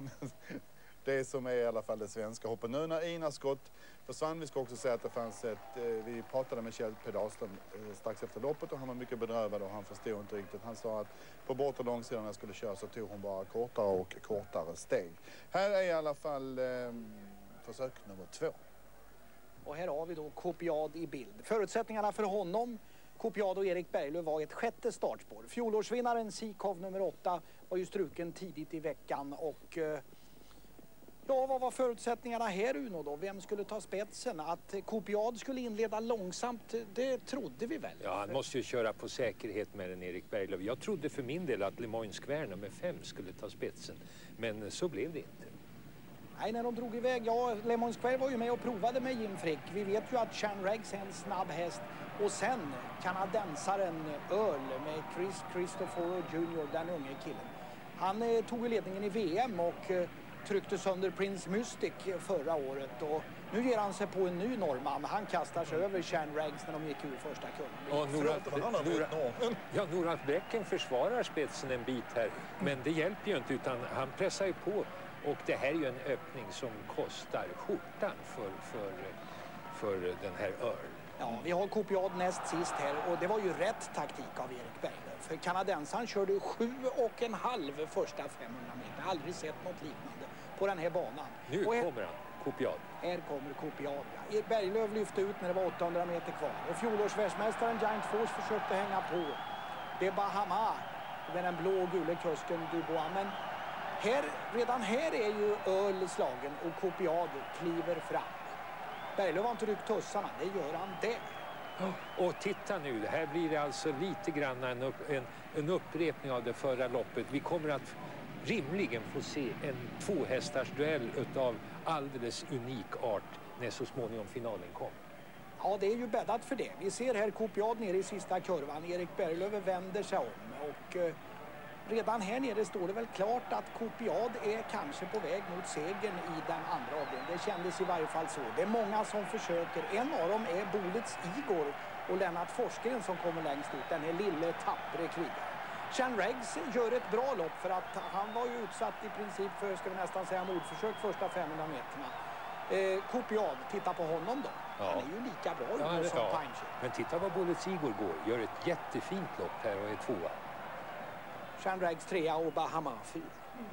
det som är i alla fall det svenska hoppet. Nu när Ina Scott försvann, vi ska också säga att det fanns ett, eh, vi pratade med Kjellby Dahlström eh, strax efter loppet och han var mycket bedrövad och han förstod inte riktigt. Han sa att på bortre långsidan när jag skulle köra så tog hon bara kortare och kortare steg. Här är i alla fall eh, försök nummer två. Och här har vi då Copiad i bild. Förutsättningarna för honom, Copiad och Erik Berglöf, var ett sjätte startspår. Fjolårsvinnaren Sikov nummer åtta var ju struken tidigt i veckan och eh, ja, vad var förutsättningarna här Uno då? Vem skulle ta spetsen? Att Copiad skulle inleda långsamt, det trodde vi väl? Ja, han måste ju köra på säkerhet med den Erik Berglöf. Jag trodde för min del att Le Moyne Square nummer fem skulle ta spetsen. Men så blev det inte. Nej, när de drog iväg, ja, Le Moyne Square var ju med och provade med Jim Frick. Vi vet ju att Chan Reggs är en snabb häst. Och sen kanadensaren Earl med Chris Christopher junior, den unge killen. Han eh, tog ledningen i V M och eh, tryckte sönder Prince Mystic förra året. Och nu ger han sig på en ny norrman. Han kastar sig över Chan Reggs när de gick ur första kurvan. Ja, Norat, Norat, ja, Norat Bräcken försvarar spetsen en bit här. Men det hjälper ju inte utan han pressar ju på. Och det här är ju en öppning som kostar skjortan för, för, för den här Earl. Ja, vi har Copiad näst sist här och det var ju rätt taktik av Erik Berglöf. För kanadensaren körde sju och en halv första femhundra meter. Aldrig sett något liknande på den här banan. Nu och här, kommer han, Copiad. Här kommer Copiad. Ja. Erik Berglöf lyfte ut när det var åttahundra meter kvar. Och fjolårsvärldsmästaren Giant Force försökte hänga på. Det är Bahama med den blå och gula kusken Dubois. Men här, redan här är ju Earl slagen och Copiad kliver fram. Berglöf har inte ryckt tussarna, det gör han det. Och titta nu, här blir det alltså lite grann en, upp, en, en upprepning av det förra loppet. Vi kommer att rimligen få se en tvåhästars duell utav alldeles unik art när så småningom finalen kommer. Ja, det är ju bäddat för det. Vi ser här Copiad nere i sista kurvan. Erik Berglöf vänder sig om och... redan här nere står det väl klart att Copiad är kanske på väg mot segern i den andra avdelningen. Det kändes i varje fall så. Det är många som försöker. En av dem är Bolets Igor och Lennart Forsgren som kommer längst ut. Den här lille tappre krigaren. Sean Reggs gör ett bra lopp för att han var ju utsatt i princip för, ska vi nästan säga, mordförsök första femhundra meterna. Eh, Copiad, titta på honom då. Ja. Han är ju lika bra ja, som ja. Pine Chip. Men titta vad Bolets Igor går. Gör ett jättefint lopp här och är tvåa. Sean Reggs trea och Bahama fyra. Mm.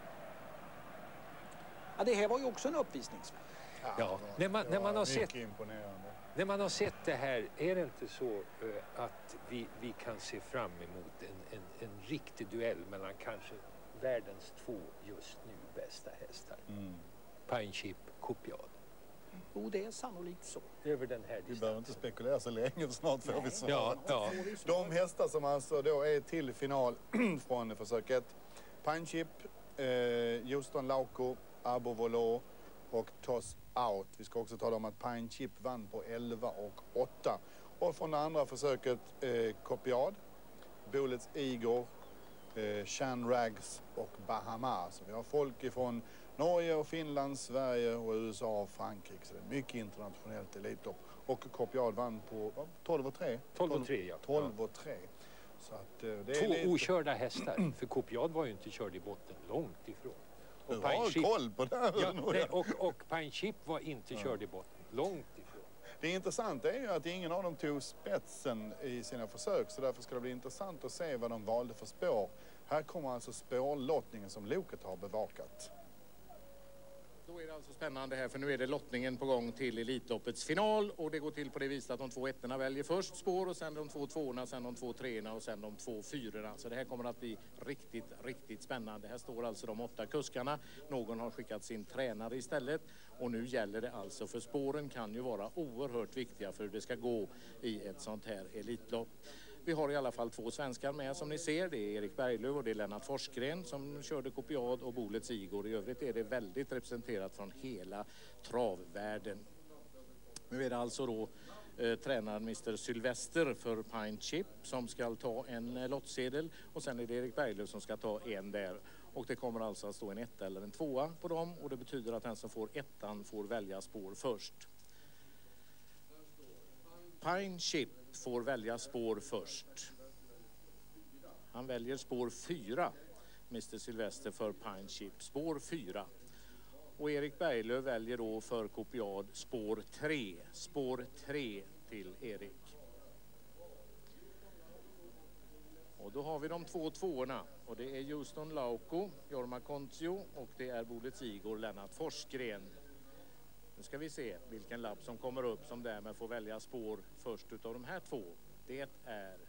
Ja, det här var ju också en uppvisningsväg. Ja, ja. När, man, när, man har sett, imponerande. när man har sett det här, är det inte så uh, att vi, vi kan se fram emot en, en, en riktig duell mellan kanske världens två just nu bästa hästar? Mm. Pine Chip, Copiad. Jo, det är sannolikt så. Över den här vi behöver inte spekulera så länge, snart får vi svar. Ja, ja. De hästar som alltså då är till final från försöket. Pine Chip, eh, Houston Lauco, Abo Volo och Toss Out. Vi ska också tala om att Pine Chip vann på elva och åtta. Och från det andra försöket eh, Copiad, Bolets Igor, eh, Sean Reggs och Bahama. Så vi har folk ifrån Norge och Finland, Sverige och U S A och Frankrike. Så det är mycket internationellt elitlopp. Och Copiad vann på tolv och tre. tolv och tre, ja. tolv och tre. Så att, eh, det är Två lite... okörda hästar. För Copiad var ju inte körd i botten, långt ifrån. Och du har Chip... koll på det här. Ja, nej, och, och Pine Chip var inte ja. körd i botten, långt ifrån. Det intressanta är ju att ingen av dem tog spetsen i sina försök. Så därför ska det bli intressant att se vad de valde för spår. Här kommer alltså spårlottningen som loket har bevakat. Då är det alltså spännande här, för nu är det lottningen på gång till Elitloppets final, och det går till på det viset att de två ettorna väljer först spår och sen de två tvåorna, sen de två treorna och sen de två fyrorna. Så det här kommer att bli riktigt, riktigt spännande. Här står alltså de åtta kuskarna. Någon har skickat sin tränare istället, och nu gäller det alltså, för spåren kan ju vara oerhört viktiga för hur det ska gå i ett sånt här elitlopp. Vi har i alla fall två svenskar med som ni ser. Det är Erik Berglöf och det är Lennart Forsgren som körde Copiad, och Bolets Igor. I övrigt är det väldigt representerat från hela travvärlden. Nu är det alltså då eh, tränaren mister Sylvester för Pine Chip som ska ta en eh, lottsedel, och sen är det Erik Berglöf som ska ta en där. Och det kommer alltså att stå en etta eller en tvåa på dem, och det betyder att den som får ettan får välja spår först. Pine Chip får välja spår först. Han väljer spår fyra, mister Sylvester för Pine Chip, spår fyra. Och Erik Berglöf väljer då för Copiad spår tre, spår tre till Erik. Och då har vi de två tvåorna, och det är Houston Lauco, Jorma Kontio, och det är Bolets Igor, Lennart Forsgren. Nu ska vi se vilken lapp som kommer upp som därmed får välja spår först utav de här två. Det är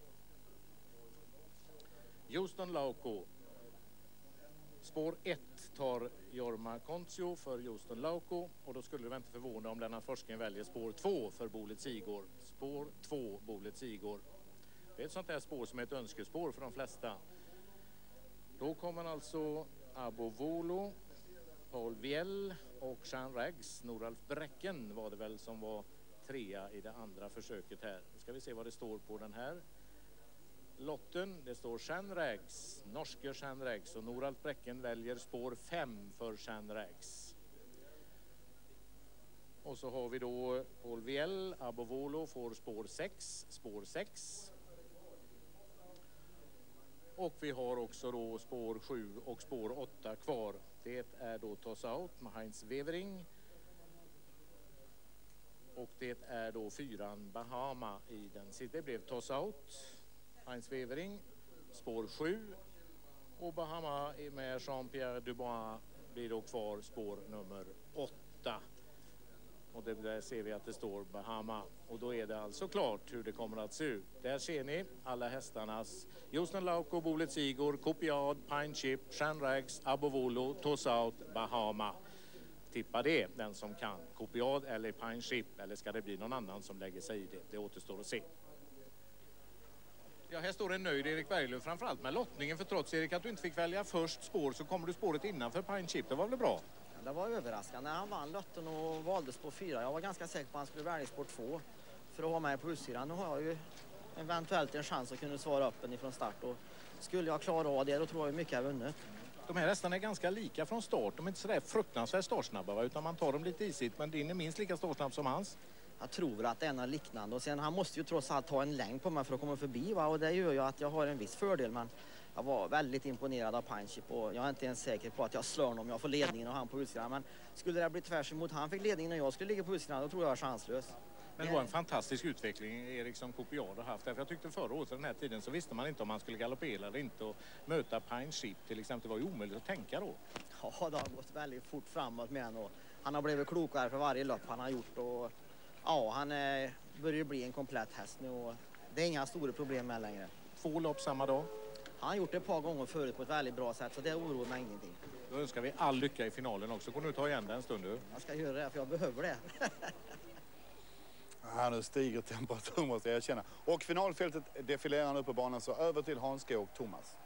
Houston Lauco. Spår ett tar Jorma Kontio för Houston Lauco, och då skulle det inte förvåna om Lennart Forsgren väljer spår två för Bolets Igor. Spår två, Bolets Igor. Det är ett sånt där spår som är ett önskespår för de flesta. Då kommer alltså Abo Volo, Paul Viel och Sean Reggs. Noralf Bräcken var det väl som var trea i det andra försöket här. Nu ska vi se vad det står på den här lotten. Det står Sean Reggs, norske Sean Reggs, och Noralf Bräcken väljer spår fem för Sean Reggs. Och så har vi då Paul Viel, Abo Volo får spår sex, spår sex. Och vi har också då spår sju och spår åtta kvar. Det är då Toss Out med Heinz Wevering. Och det är då fyran Bahama i den. Det blev Toss Out, Heinz Wevering, spår sju. Och Bahama med Jean-Pierre Dubois blir då kvar spår nummer åtta. Och det där ser vi att det står Bahama. Och då är det alltså klart hur det kommer att se ut. Där ser ni alla hästarnas: Houston Lauco, Bolets Igor, Copiad, Pine Chip, Sean Reggs, Abo Volo, Toss Out, Bahama. Tippa det, den som kan. Copiad eller Pine Chip, eller ska det bli någon annan som lägger sig i det? Det återstår att se. Ja, här står en nöjd Erik Berglöf framförallt med lottningen, för trots Erik att du inte fick välja först spår så kommer du spåret innanför Pine Chip. Det var väl bra? Det var överraskande. Han vann lotten och valde spår fyra. Jag var ganska säker på att han skulle välja spår två för att ha med på utsidan. Nu har jag ju eventuellt en chans att kunna svara upp ifrån start. Och skulle jag klara av det, då tror jag mycket är vunnet. De här hästarna är ganska lika från start. De är inte så där fruktansvärt startsnabba, va? Utan man tar dem lite isigt. Men din är minst lika startsnabb som hans. Jag tror att det är något liknande. Och sen han måste ju trots allt ta en längd på mig för att komma förbi. Va? Och det gör ju att jag har en viss fördel. Men jag var väldigt imponerad av Punchip. Och jag är inte ens säker på att jag slår honom om jag får ledningen och han på utsidan. Men skulle det bli tvärs emot han fick ledningen och jag skulle ligga på utsidan, då tror jag är chanslös. Men det var en fantastisk utveckling Erik som Copiad har haft. Därför jag tyckte förra året den här tiden så visste man inte om man skulle galoppera eller inte. Och möta Punchip till exempel var ju omöjligt att tänka då. Ja, det har gått väldigt fort framåt med honom. Han har blivit klokare för varje lopp han har gjort. Och ja, han är, börjar bli en komplett häst nu och det är inga stora problem med längre. Två lopp samma dag? Han har gjort det ett par gånger förut på ett väldigt bra sätt så det oroar mig ingenting. Då önskar vi all lycka i finalen också. Gå nu ta igen den en stund du. Jag ska göra det för jag behöver det. Ja, nu stiger temperaturen måste jag erkänna. Och finalfältet defilerar nu på banan så över till Hanske och Thomas.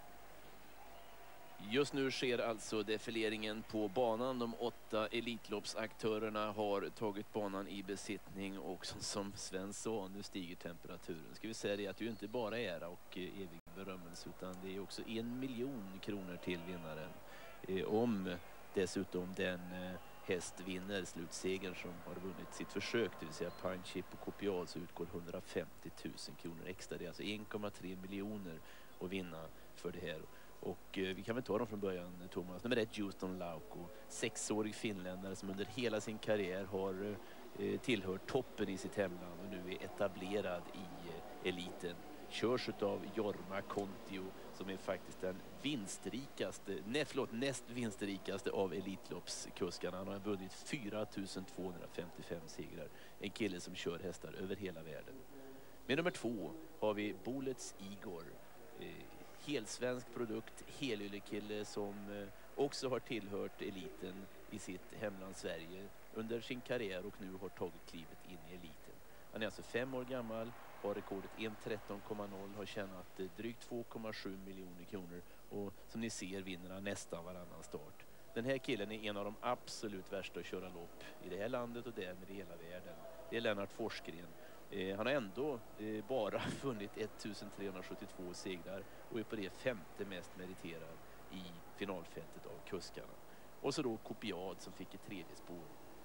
Just nu sker alltså defileringen på banan. De åtta elitloppsaktörerna har tagit banan i besittning och som, som Sven sa, nu stiger temperaturen. Ska vi säga det att det ju inte bara är ära och eh, evig berömmelse utan det är också en miljon kronor till vinnaren. Eh, om dessutom den eh, häst vinner slutsegern som har vunnit sitt försök, det vill säga Punchip och Copiad, så utgår hundrafemtio tusen kronor extra. Det är alltså en komma tre miljoner att vinna för det här. Och eh, vi kan väl ta dem från början, Thomas. Nummer ett, Houston Lauko, sexårig finländare som under hela sin karriär har eh, tillhört toppen i sitt hemland och nu är etablerad i eh, eliten. Körs av Jorma Kontio som är faktiskt den vinstrikaste, nej, förlåt, näst vinstrikaste av elitloppskuskarna. Han har vunnit fyra tusen tvåhundrafemtiofem segrar. En kille som kör hästar över hela världen. Med nummer två har vi Bullets Igor. Eh, helsvensk produkt, helyllekille som eh, också har tillhört eliten i sitt hemland Sverige under sin karriär och nu har tagit klivet in i eliten. Han är alltså fem år gammal, har rekordet en tretton komma noll, har tjänat eh, drygt två komma sju miljoner kronor och som ni ser vinner han nästan varannan start. Den här killen är en av de absolut värsta att köra lopp i det här landet och därmed i hela världen. Det är Lennart Forsgren. Eh, han har ändå eh, bara vunnit ettusentrehundrasjuttiotvå segrar och är på det femte mest meriterad i finalfältet av kuskarna. Och så då Copiad som fick ett tredje spår.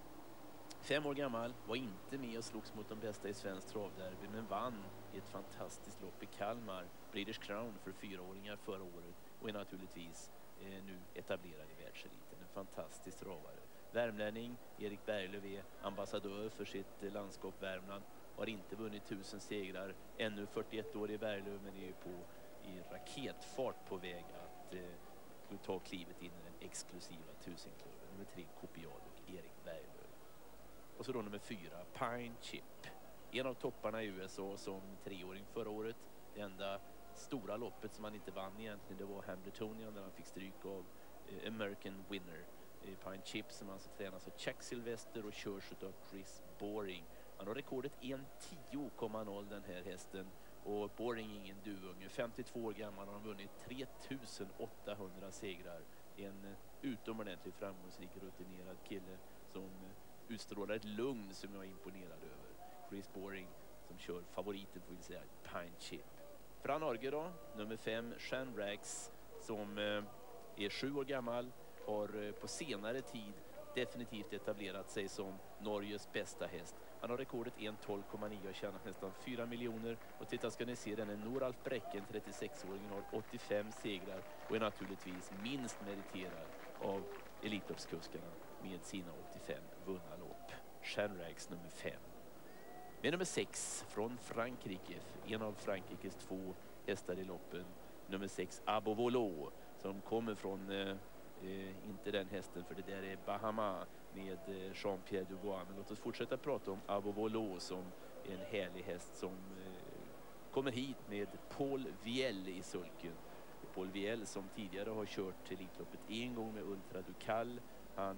Fem år gammal, var inte med och slogs mot de bästa i svensk travderby men vann i ett fantastiskt lopp i Kalmar, British Crown för fyraåringar förra året och är naturligtvis eh, nu etablerad i världseliten. En fantastisk travare. Värmlänning, Erik Berglöf är ambassadör för sitt eh, landskap Värmland. Har inte vunnit tusen segrar, ännu fyrtioett år i Berglöf men är ju på i raketfart på väg att eh, ta klivet in i den exklusiva tusenklubben. Nummer tre, Copiad och Erik Berglöf. Och så då nummer fyra, Punchip. En av topparna i U S A som treåring förra året. Det enda stora loppet som han inte vann egentligen, det var Hambletonian där han fick stryk av eh, American Winner. Eh, Punchip som alltså tränas av Chuck Sylvester och körs av Chris Boring. Han har rekordet en tio komma noll den här hästen och Boring är ingen duvunge. femtiotvå år gammal har han vunnit tre tusen åttahundra segrar. En uh, utomordentligt framgångsrik rutinerad kille som uh, utstrålar ett lugn som jag är imponerad över. Chris Boring som kör favoriten får vi säga Punchip. Fran Orge då, nummer fem, Shanrax som uh, är sju år gammal, har uh, på senare tid definitivt etablerat sig som Norges bästa häst. Han har rekordet en tolv komma nio och tjänat nästan fyra miljoner. Och titta ska ni se, den är Noralf Bräcken, trettiosex-åringen, har åttiofem segrar och är naturligtvis minst meriterad av elitloppskuskarna med sina åttiofem vunna lopp. Shanrax nummer fem. Med nummer sex från Frankrike, en av Frankrikes två hästar i loppen. Nummer sex, Abovolo, som kommer från... Eh, Eh, inte den hästen för det där är Bahama med eh, Jean-Pierre Dubois. Men låt oss fortsätta prata om Abovolo som är en härlig häst som eh, kommer hit med Paul Viel i sulken. Paul Viel som tidigare har kört till elitloppet en gång med Ultra Ducal. Han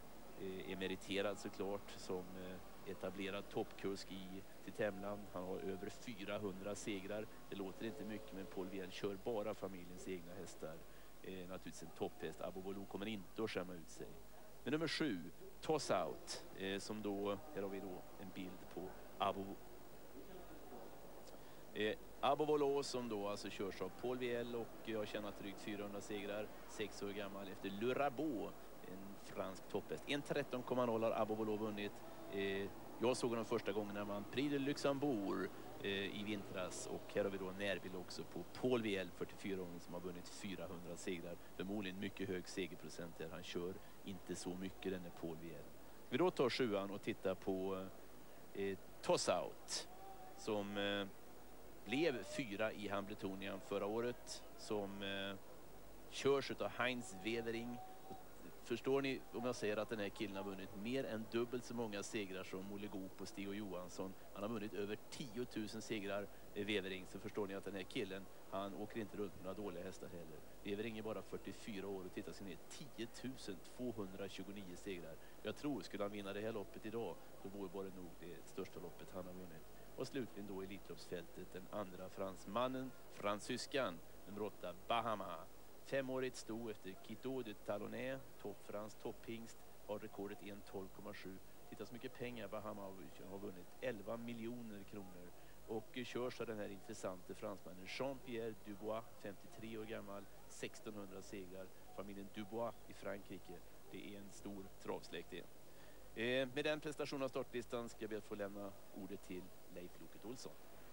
eh, är meriterad såklart som eh, etablerad toppkusk i sitt hemland. Han har över fyrahundra segrar. Det låter inte mycket men Paul Viel kör bara familjens egna hästar. Eh, naturligtvis en topphäst. Abovolo kommer inte att skämma ut sig. Men nummer sju, Toss Out, eh, som då, här har vi då en bild på Abo, eh, Abovolo som då alltså körs av Paul Viel och har tjänat drygt fyrahundra segrar. Sex år gammal efter Le Rabot, en fransk topphäst. en tretton komma noll har Abovolo vunnit. Eh, jag såg honom första gången när man Prix de Luxembourg eh, i vintras. Och här har vi då en närbild också på Paul Viel, fyrtiofyra-åringen som har vunnit fyrahundra segrar. Förmodligen mycket hög segerprocent där. Han kör inte så mycket, den är Paul Viel. Vi då tar sjuan och tittar på eh, Toss Out som eh, blev fyra i Hambletonian förra året, som eh, körs av Heinz Wevering. Förstår ni om jag säger att den här killen har vunnit mer än dubbelt så många segrar som Olle Goop och Stig Johansson. Han har vunnit över tio tusen segrar, eh, Wevering, så förstår ni att den här killen, han åker inte runt med några dåliga hästar heller. Wevering är bara fyrtiofyra år och tittar sig ner tio tusen tvåhundratjugonio segrar. Jag tror skulle han vinna det här loppet idag, då vore bara nog det största loppet han har vunnit. Och slutligen då Elitloppsfältet, den andra fransmannen, fransyskan, nummer åtta, Bahama. Femårigt sto efter Quito de Talonnet, topp frans topphingst, har rekordet en tolv komma sju. Titta så mycket pengar Bahama har vunnit, elva miljoner kronor. Och körs av den här intressanta fransmannen Jean-Pierre Dubois, femtiotre år gammal, sextonhundra segrar. Familjen Dubois i Frankrike, det är en stor travsläkt det. Eh, med den prestationen av startlistan ska jag be att få lämna ordet till Leif Loket Olsson.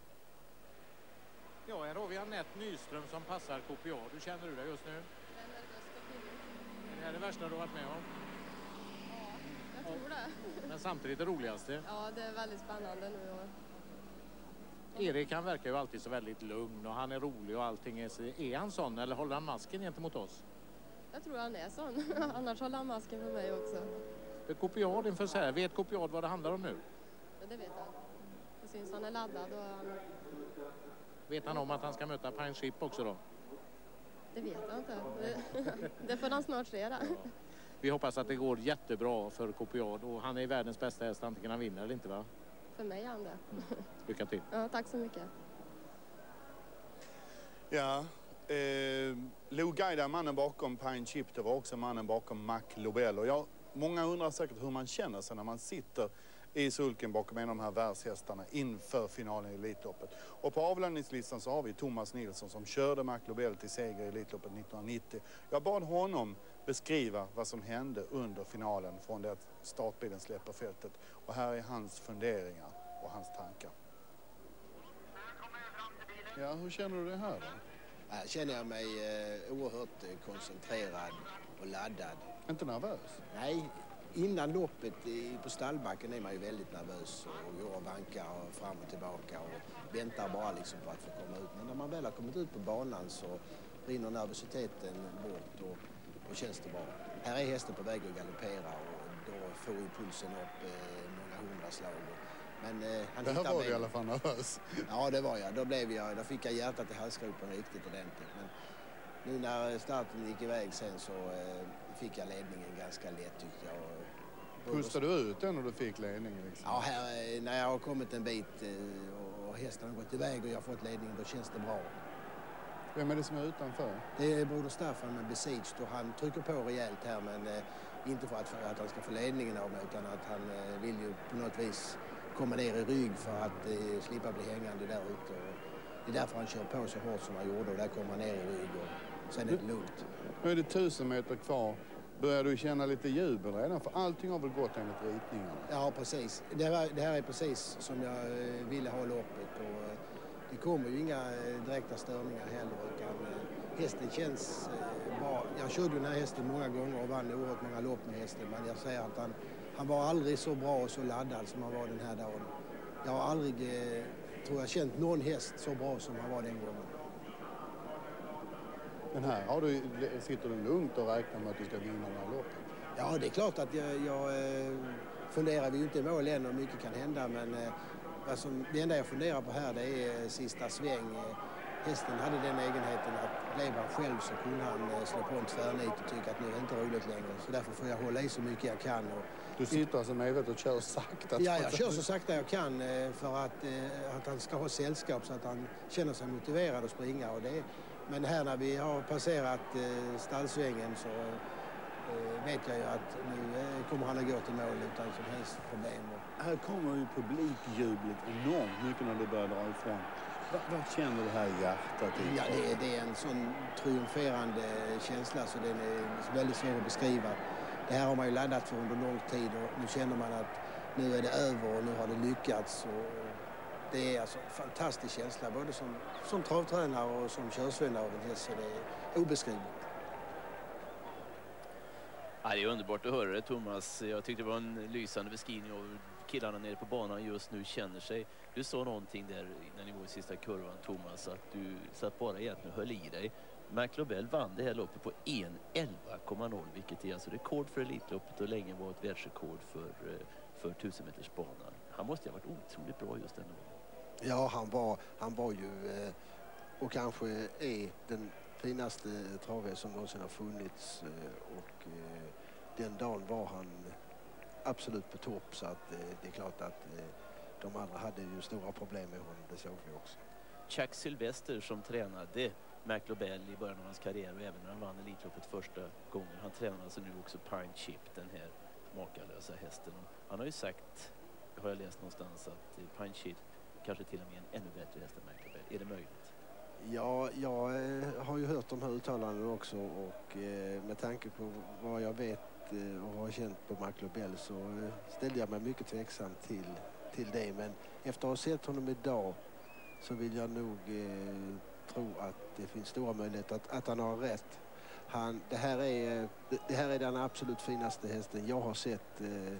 Ja, här har vi Annette Nyström som passar Copiad. Hur känner du dig just nu? Är det här det värsta du har varit med om? Ja, jag tror det. Men samtidigt det roligaste. Ja, det är väldigt spännande nu. Och... Erik, han verkar ju alltid så väldigt lugn och han är rolig och allting. Är, så... är han sån eller håller han masken gentemot oss? Jag tror han är sån. Annars håller han masken för mig också. För Copiad inför så här, vet Copiad vad det handlar om nu? Ja, det vet han. Det syns han är laddad och han... Vet han om att han ska möta Pine Ship också då? Det vet jag inte. Det, det får han snart se. Ja. Vi hoppas att det går jättebra för Copiad och han är världens bästa häst, antingen han vinner eller inte, va? För mig är han det. Lycka till. Ja, tack så mycket. Ja, eh, Lou Gaida, mannen bakom Pine Chip, det var också mannen bakom Mac Lobel. Och jag, många undrar säkert hur man känner sig när man sitter i sulken bakom en av de här världshästarna inför finalen i Elitloppet. Och på avlöningslistan så har vi Thomas Nilsson som körde Mac Lobel till seger i Elitloppet nittonhundranittio. Jag bad honom beskriva vad som hände under finalen från det att startbilen släpper fältet. Och här är hans funderingar och hans tankar. Ja, hur känner du det här då? Här känner jag mig eh, oerhört eh, koncentrerad och laddad. Inte nervös? Nej, innan loppet i, på stallbacken är man ju väldigt nervös och går och vankar och fram och tillbaka och väntar bara liksom på att få komma ut. Men när man väl har kommit ut på banan så rinner nervositeten bort och, och känns det bra. Här är hästen på väg att galoppera och då får ju pulsen upp eh, många hundra slag. Men, eh, han det här var mig. i alla fall nervös. Ja, det var jag. Då, blev jag. då fick jag hjärtat i halsgropen riktigt ordentligt. Men nu när starten gick iväg sen så eh, fick jag ledningen ganska lätt tyckte jag. Och, pustade du ut den när du fick ledningen? Liksom? Ja, här, när jag har kommit en bit eh, och hästen har gått iväg och jag har fått ledningen, då känns det bra. Vem är det som är utanför? Det är broder Staffan med Besieged och han trycker på rejält här men eh, inte för att, för att han ska få ledningen av mig utan att han eh, vill ju på något vis komma ner i rygg för att eh, slippa bli hängande där ute. Och det är därför han kör på så hårt som han gjorde och där kommer han ner i rygg och sen är det lugnt. Nu är det tusen meter kvar. Börjar du känna lite jubel redan? För allting har väl gått enligt ritningarna? Ja, precis. Det här, det här är precis som jag eh, ville ha loppet och eh, det kommer ju inga eh, direkta störningar heller utan eh, hästen känns eh, bra. Jag körde den här hästen många gånger och vann oerhört många lopp med hästen men jag säger att han Han var aldrig så bra och så laddad som han var den här dagen. Jag har aldrig, eh, tror jag, känt någon häst så bra som han var den gången. Men här har du, sitter du lugnt och räknar med att du ska vinna det här loppet? Ja, det är klart att jag, jag eh, funderar, vi är ju inte i mål än och mycket kan hända. Men eh, alltså, det enda jag funderar på här det är sista sväng. Hästen hade den egenheten att blev han själv så kunde han eh, slå på en tvärnit och tycka att nu är det inte roligt längre. Så därför får jag hålla i så mycket jag kan. Och, du sitter alltså medvetet och kör sakta? Ja, jag kör så sakta jag kan eh, för att, eh, att han ska ha sällskap så att han känner sig motiverad att springa. Och det, men här när vi har passerat eh, stallsvängen så eh, vet jag ju att nu eh, kommer han att gå till mål utan som helst problem. Här kommer ju publikjublet enormt mycket när du börjar dra ifrån. Vad, vad känner du här i hjärtat? Ja, det är, det är en sån triumferande känsla så den är väldigt svår att beskriva. Det här har man ju laddat för under lång tid och nu känner man att nu är det över och nu har det lyckats. Och det är alltså en fantastisk känsla både som, som travtränare och som körsvän av en häst så det är obeskrivligt. Ja, det är underbart att höra det, Thomas. Jag tyckte det var en lysande beskrivning av killarna nere på banan just nu känner sig. Du sa någonting där när ni var i sista kurvan, Thomas, att du satt bara egentligen och höll i dig. Mark Lobel vann det här loppet på en elva komma noll, vilket är alltså rekord för Elitloppet och länge var ett världsrekord för, för tusen meters banan. Han måste ha varit otroligt bra just den dagen. Ja, han var, han var ju och kanske är den finaste travhäst som någonsin har funnits och den dagen var han absolut på topp så att det är klart att de andra hade ju stora problem med honom, det såg vi också. Chuck Sylvester som tränade Mark Lobel i början av hans karriär och även när han vann Elitloppet första gången. Han tränar alltså nu också Pine Chip, den här makalösa hästen. Och han har ju sagt, har jag läst någonstans, att Pine Chip kanske till och med en ännu bättre häst än Mark Lobel. Är det möjligt? Ja, jag eh, har ju hört de här uttalandena också och eh, med tanke på vad jag vet eh, och har känt på Mark Lobel så eh, ställde jag mig mycket tveksam till, till det. Men efter att ha sett honom idag så vill jag nog eh, tro att det finns stora möjligheter att, att han har rätt. Han, det, här är, det, det här är den absolut finaste hästen jag har sett eh,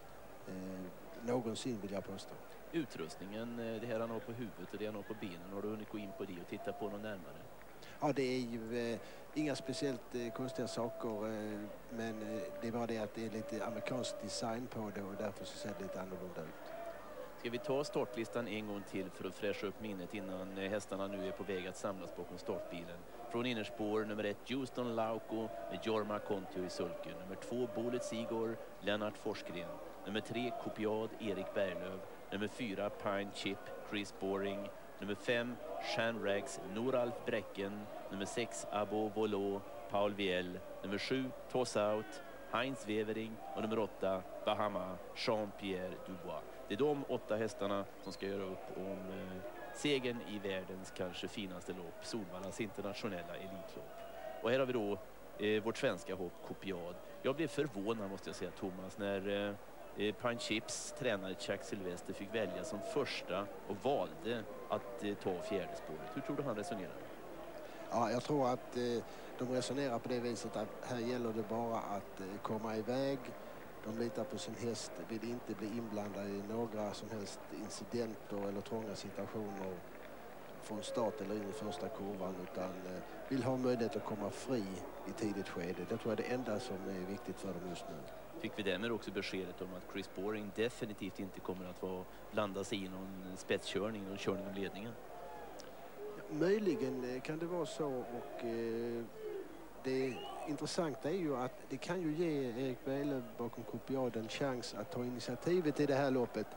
eh, någonsin, vill jag påstå. Utrustningen, det här han har på huvudet och det han har på benen, har du hunnit gå in på det och titta på någon närmare? Ja, det är ju eh, inga speciellt eh, konstiga saker eh, men eh, det är bara det att det är lite amerikansk design på det och därför så ser det lite annorlunda ut. Ska vi ta startlistan en gång till för att fräscha upp minnet innan hästarna nu är på väg att samlas bakom startbilen. Från innerspår nummer ett Houston Lauko med Jorma Kontio i sulken. Nummer två Bullet Igor, Lennart Forsgren. Nummer tre Kopiad, Erik Berglöf. Nummer fyra Pine Chip, Chris Boring. Nummer fem Shanrags, Noralf Bräcken. Nummer sex Abo Volo, Paul Viel. Nummer sju Toss Out, Heinz Wevering. Och nummer åtta Bahama, Jean-Pierre Dubois. Det är de åtta hästarna som ska göra upp om eh, segern i världens kanske finaste lopp, Solvallas internationella elitlopp. Och här har vi då eh, vårt svenska hopp Kopiad. Jag blev förvånad måste jag säga, Thomas, när eh, Pine Chips tränare Chuck Sylvester fick välja som första och valde att eh, ta fjärde spåret. Hur tror du han resonerar? Ja, jag tror att eh, de resonerar på det viset att här gäller det bara att eh, komma iväg. De litar på sin häst, vill inte bli inblandade i några som helst incidenter eller trånga situationer från start eller in i första kurvan, utan eh, vill ha möjlighet att komma fri i tidigt skede. Det tror jag är det enda som är viktigt för dem just nu. Fick vi därmed också beskedet om att Chris Boring definitivt inte kommer att vara, blanda sig i någon spetskörning, någon körning om ledningen? Ja, möjligen kan det vara så och eh, det intressanta är ju att det kan ju ge Erik Berglöf bakom Kopiad en chans att ta initiativet i det här loppet.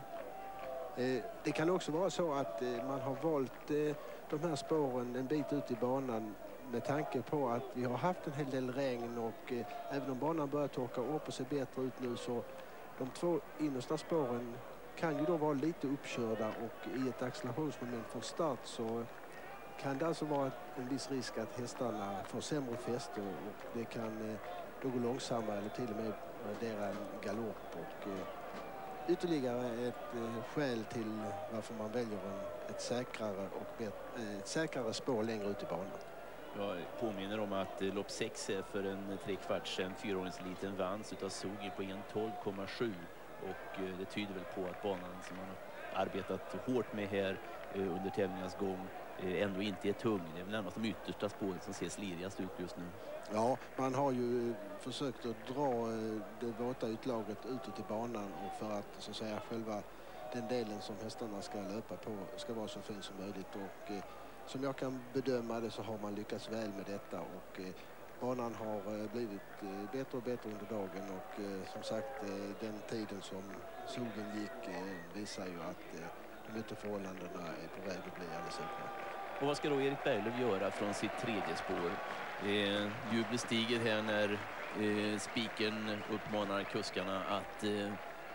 Eh, det kan också vara så att eh, man har valt eh, de här spåren en bit ut i banan med tanke på att vi har haft en hel del regn och eh, även om banan börjar torka upp och se bättre ut nu så de två innersta spåren kan ju då vara lite uppkörda och i ett accelerationsmoment från start så kan det alltså vara en viss risk att hästarna får sämre fäste och det kan eh, då gå långsammare eller till och med rendera en galopp och eh, ytterligare ett eh, skäl till varför man väljer en, ett säkrare och bet, eh, ett säkrare spår längre ut i banan. Jag påminner om att eh, lopp sex är för en tre kvarts sedan fyraåringseliten vanns utav Sugi på en tolv komma sju och eh, det tyder väl på att banan som man har arbetat hårt med här eh, under tävlingens gång eh, ändå inte är tung. Det är väl närmast de yttersta spåret som ser slirigast ut just nu. Ja, man har ju försökt att dra eh, det våta utlaget utåt i banan och för att så att säga själva den delen som hästarna ska löpa på ska vara så fin som möjligt och eh, som jag kan bedöma det så har man lyckats väl med detta och eh, banan har eh, blivit eh, bättre och bättre under dagen och eh, som sagt eh, den tiden som solen gick eh, visar ju att eh, de yttre förhållandena är på väg att bli alldeles utmärkt. Och vad ska då Erik Berglöf göra från sitt tredje spår? Eh, jubel stiger här när eh, spiken uppmanar kuskarna att eh,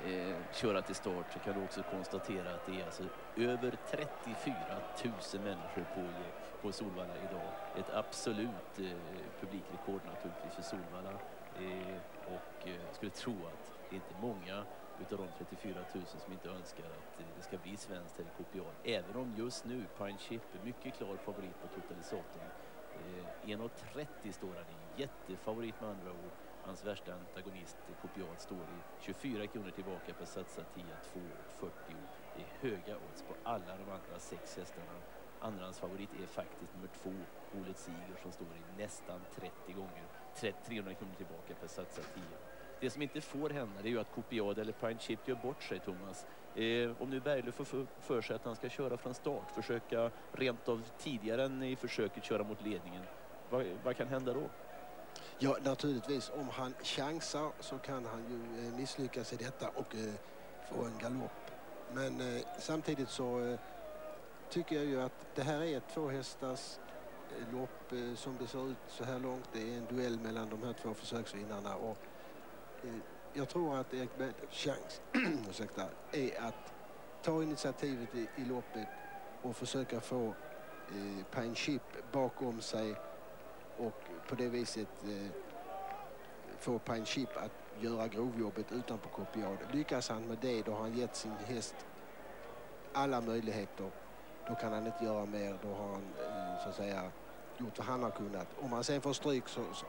eh, köra till start, så kan du också konstatera att det är alltså över trettiofyra tusen människor på, på Solvalla idag. Ett absolut eh, publikrekord naturligtvis för Solvalla. Eh, och eh, jag skulle tro att det är inte många utav de trettiofyra tusen som inte önskar att eh, det ska bli svenskt eller kopial. Även om just nu Pine Chip är mycket klar favorit på totalisatorn. Eh, en trettio står han i, jättefavorit med andra ord. Hans värsta antagonist kopial står i tjugofyra kronor tillbaka per satsa tio två fyrtio. Det är höga odds på alla de andra sex hästarna. Andrans favorit är faktiskt nummer två, Olet Siger, som står i nästan trettio gånger. trehundra kronor tillbaka per satsa tio. Det som inte får hända är ju att Kopiad eller Pine Chip gör bort sig, Thomas. Eh, om nu Berglöf får för, för sig att han ska köra från start, försöka rent av tidigare än i försöket köra mot ledningen. Vad, vad kan hända då? Ja, naturligtvis. Om han chansar så kan han ju eh, misslyckas i detta och eh, få en galopp. Men eh, samtidigt så eh, tycker jag ju att det här är ett två hästars eh, lopp eh, som det ser ut så här långt. Det är en duell mellan de här två försöksvinnarna och eh, jag tror att Erik Berglöfs chans ursäkta, är att ta initiativet i, i loppet och försöka få eh, Pine Chip bakom sig och på det viset eh, få Pine Chip att göra grovjobbet utanpå Kopiad. Lyckas han med det, då har han gett sin häst alla möjligheter. Då kan han inte göra mer, då har han eh, så att säga gjort vad han har kunnat. Om han sen får stryk så, så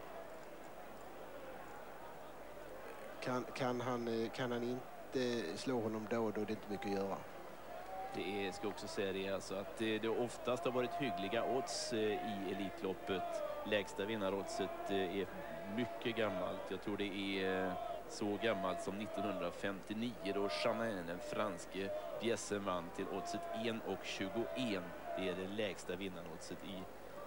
kan, kan, han, kan han inte slå honom då, då är det inte mycket att göra. Det är, ska också säga det, alltså att det, det oftast har varit hyggliga odds eh, i Elitloppet. Lägsta vinnaroddset eh, är mycket gammalt. Jag tror det är eh, så gammalt som nittonhundrafemtionio då Chanel, den franske bjässen, vann till oddset en komma tjugoett. Det är det lägsta vinnaroddset i.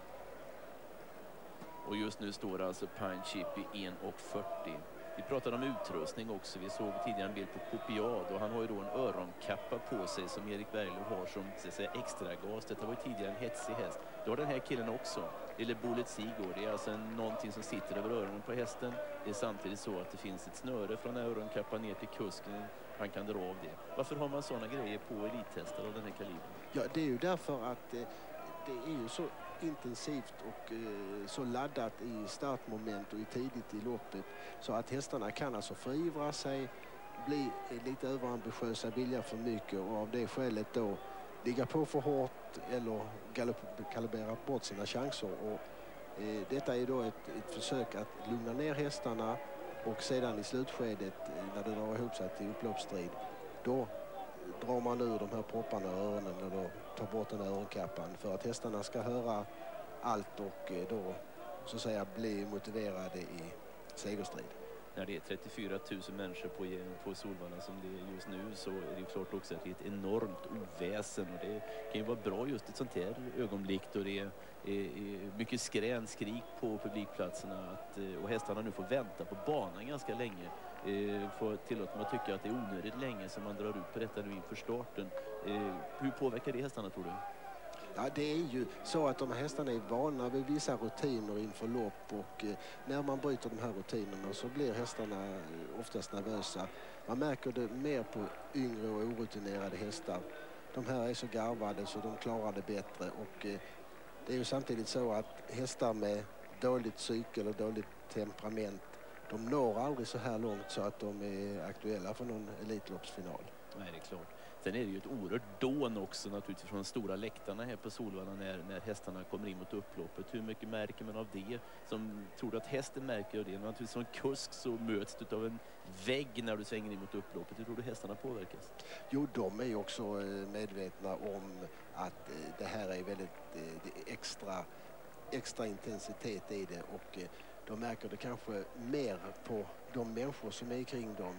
Och just nu står alltså Pine Chip i en komma fyrtio. Vi pratade om utrustning också. Vi såg tidigare en bild på Kopiad och han har ju då en öronkappa på sig som Erik Berglöf har som så att säga, extra gas. Detta var ju tidigare en hetsig häst. Då har den här killen också, eller Bullet Sigor. Det är alltså en, någonting som sitter över öronen på hästen. Det är samtidigt så att det finns ett snöre från öronkappan ner till kusken. Han kan dra av det. Varför har man sådana grejer på elithästar av den här kalibern? Ja, det är ju därför att eh, det är ju så intensivt och eh, så laddat i startmoment och i tidigt i loppet så att hästarna kan alltså förivra sig, bli lite överambitiösa, vilja för mycket och av det skälet då ligga på för hårt eller kalibrera bort sina chanser. Och, eh, detta är då ett, ett försök att lugna ner hästarna och sedan i slutskedet eh, när det drar ihop sig till upploppsstrid, då drar man ur de här propparna i öronen eller tar bort den här öronkappan för att hästarna ska höra allt och då så att säga bli motiverade i segerstrid. När det är trettiofyra tusen människor på, på Solvalla som det är just nu så är det klart också att det är ett enormt oväsen och det kan ju vara bra just ett sånt här ögonblick då det är, är, är mycket skrän, skrik på publikplatserna att, och hästarna nu får vänta på banan ganska länge. Eh, får tillåta mig att tycka att det är onödigt länge som man drar ut på detta nu inför starten. Eh, hur påverkar det hästarna, tror du? Ja, det är ju så att de här hästarna är vana vid vissa rutiner inför lopp och eh, när man bryter de här rutinerna så blir hästarna oftast nervösa. Man märker det mer på yngre och orutinerade hästar. De här är så garvade så de klarar det bättre och eh, det är ju samtidigt så att hästar med dåligt psyke eller dåligt temperament, de når aldrig så här långt så att de är aktuella för någon elitloppsfinal. Nej, det är klart. Sen är det ju ett oerhört dån också naturligtvis från de stora läktarna här på Solvalla när, när hästarna kommer in mot upploppet. Hur mycket märker man av det? Som tror du att hästen märker av det? Naturligtvis som kusk så möts du av en vägg när du svänger in mot upploppet. Hur tror du hästarna påverkas? Jo, de är ju också medvetna om att det här är väldigt det är extra, extra intensitet i det och de märker det kanske mer på de människor som är kring dem,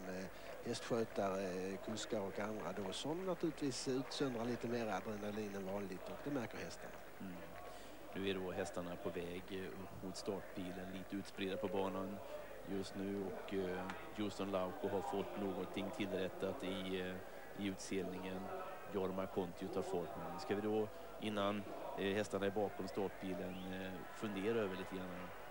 hästskötare, kuskar och andra då, som naturligtvis utsöndrar lite mer adrenalin än vanligt och det märker hästarna. Mm. Nu är då hästarna på väg upp mot startbilen, lite utspridda på banan just nu och uh, Houston Lauko har fått någonting tillrättat i, uh, i utselningen. Jorma Kontio tar fart. Men ska vi då innan uh, hästarna är bakom startbilen uh, fundera över lite grann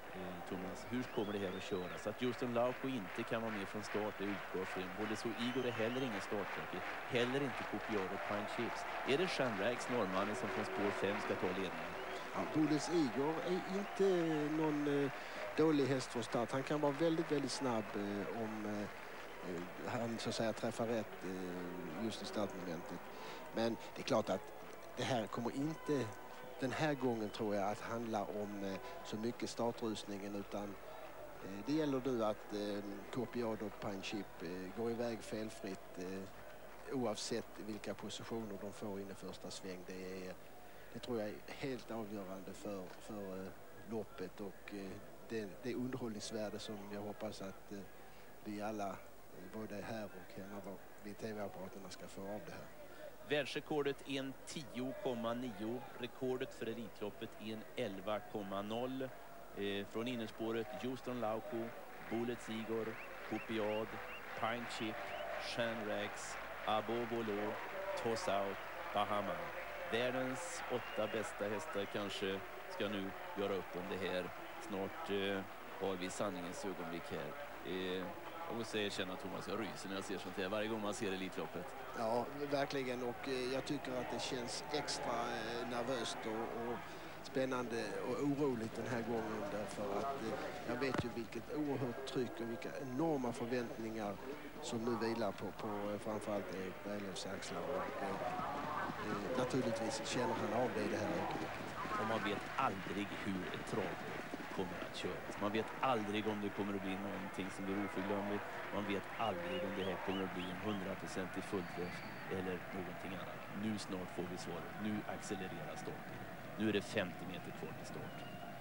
eh, Thomas, hur kommer det här att köras? Att Justin Lauko inte kan vara med från start är utgår för en. Både så Igor är heller ingen startsträcka, heller inte Copiado och Pine Chips. Är det Sean Rags, norrmannen, som från spår fem ska ta ledningen? Ja, Boles Igor är inte någon eh, dålig häst från start. Han kan vara väldigt, väldigt snabb eh, om eh, han så att säga träffar rätt eh, just i startmomentet. Men det är klart att det här kommer inte den här gången, tror jag, att handla om eh, så mycket startrusningen, utan eh, det gäller nu att eh, Copiado och Pine Chip eh, går iväg felfritt eh, oavsett vilka positioner de får in i första sväng. Det är Det tror jag är helt avgörande för, för uh, loppet och uh, det, det underhållningsvärde som jag hoppas att uh, vi alla, uh, både här och hemma vid tv-apparaterna, ska få av det här. Världsrekordet en tio komma nio, rekordet för Elitloppet en elva komma noll. Eh, från innerspåret Justin Lauko, Bullets Igor, Copiad, Pine Chip, Sean Rags, Abo Volo, Toss Out, Bahama. Världens åtta bästa hästar kanske ska nu göra upp om det här. Snart eh, har vi sanningens ögonblick här. Eh, jag måste erkänna, Thomas, jag ryser när jag ser sånt här varje gång man ser Elitloppet. Ja, verkligen. Och eh, jag tycker att det känns extra eh, nervöst och, och spännande och oroligt den här gången. Därför att eh, jag vet ju vilket oerhört tryck och vilka enorma förväntningar som nu vilar på, på eh, framförallt Erik Berglöfs axlar. Och, eh, Eh, naturligtvis känner han av det i det här ögonblicket. Och man vet aldrig hur ett trav kommer att köras. Man vet aldrig om det kommer att bli någonting som blir oförglömligt. Man vet aldrig om det här kommer att bli en hundraprocentig fullträff eller någonting annat. Nu snart får vi svaret. Nu accelererar starten. Nu är det femtio meter kvar till start.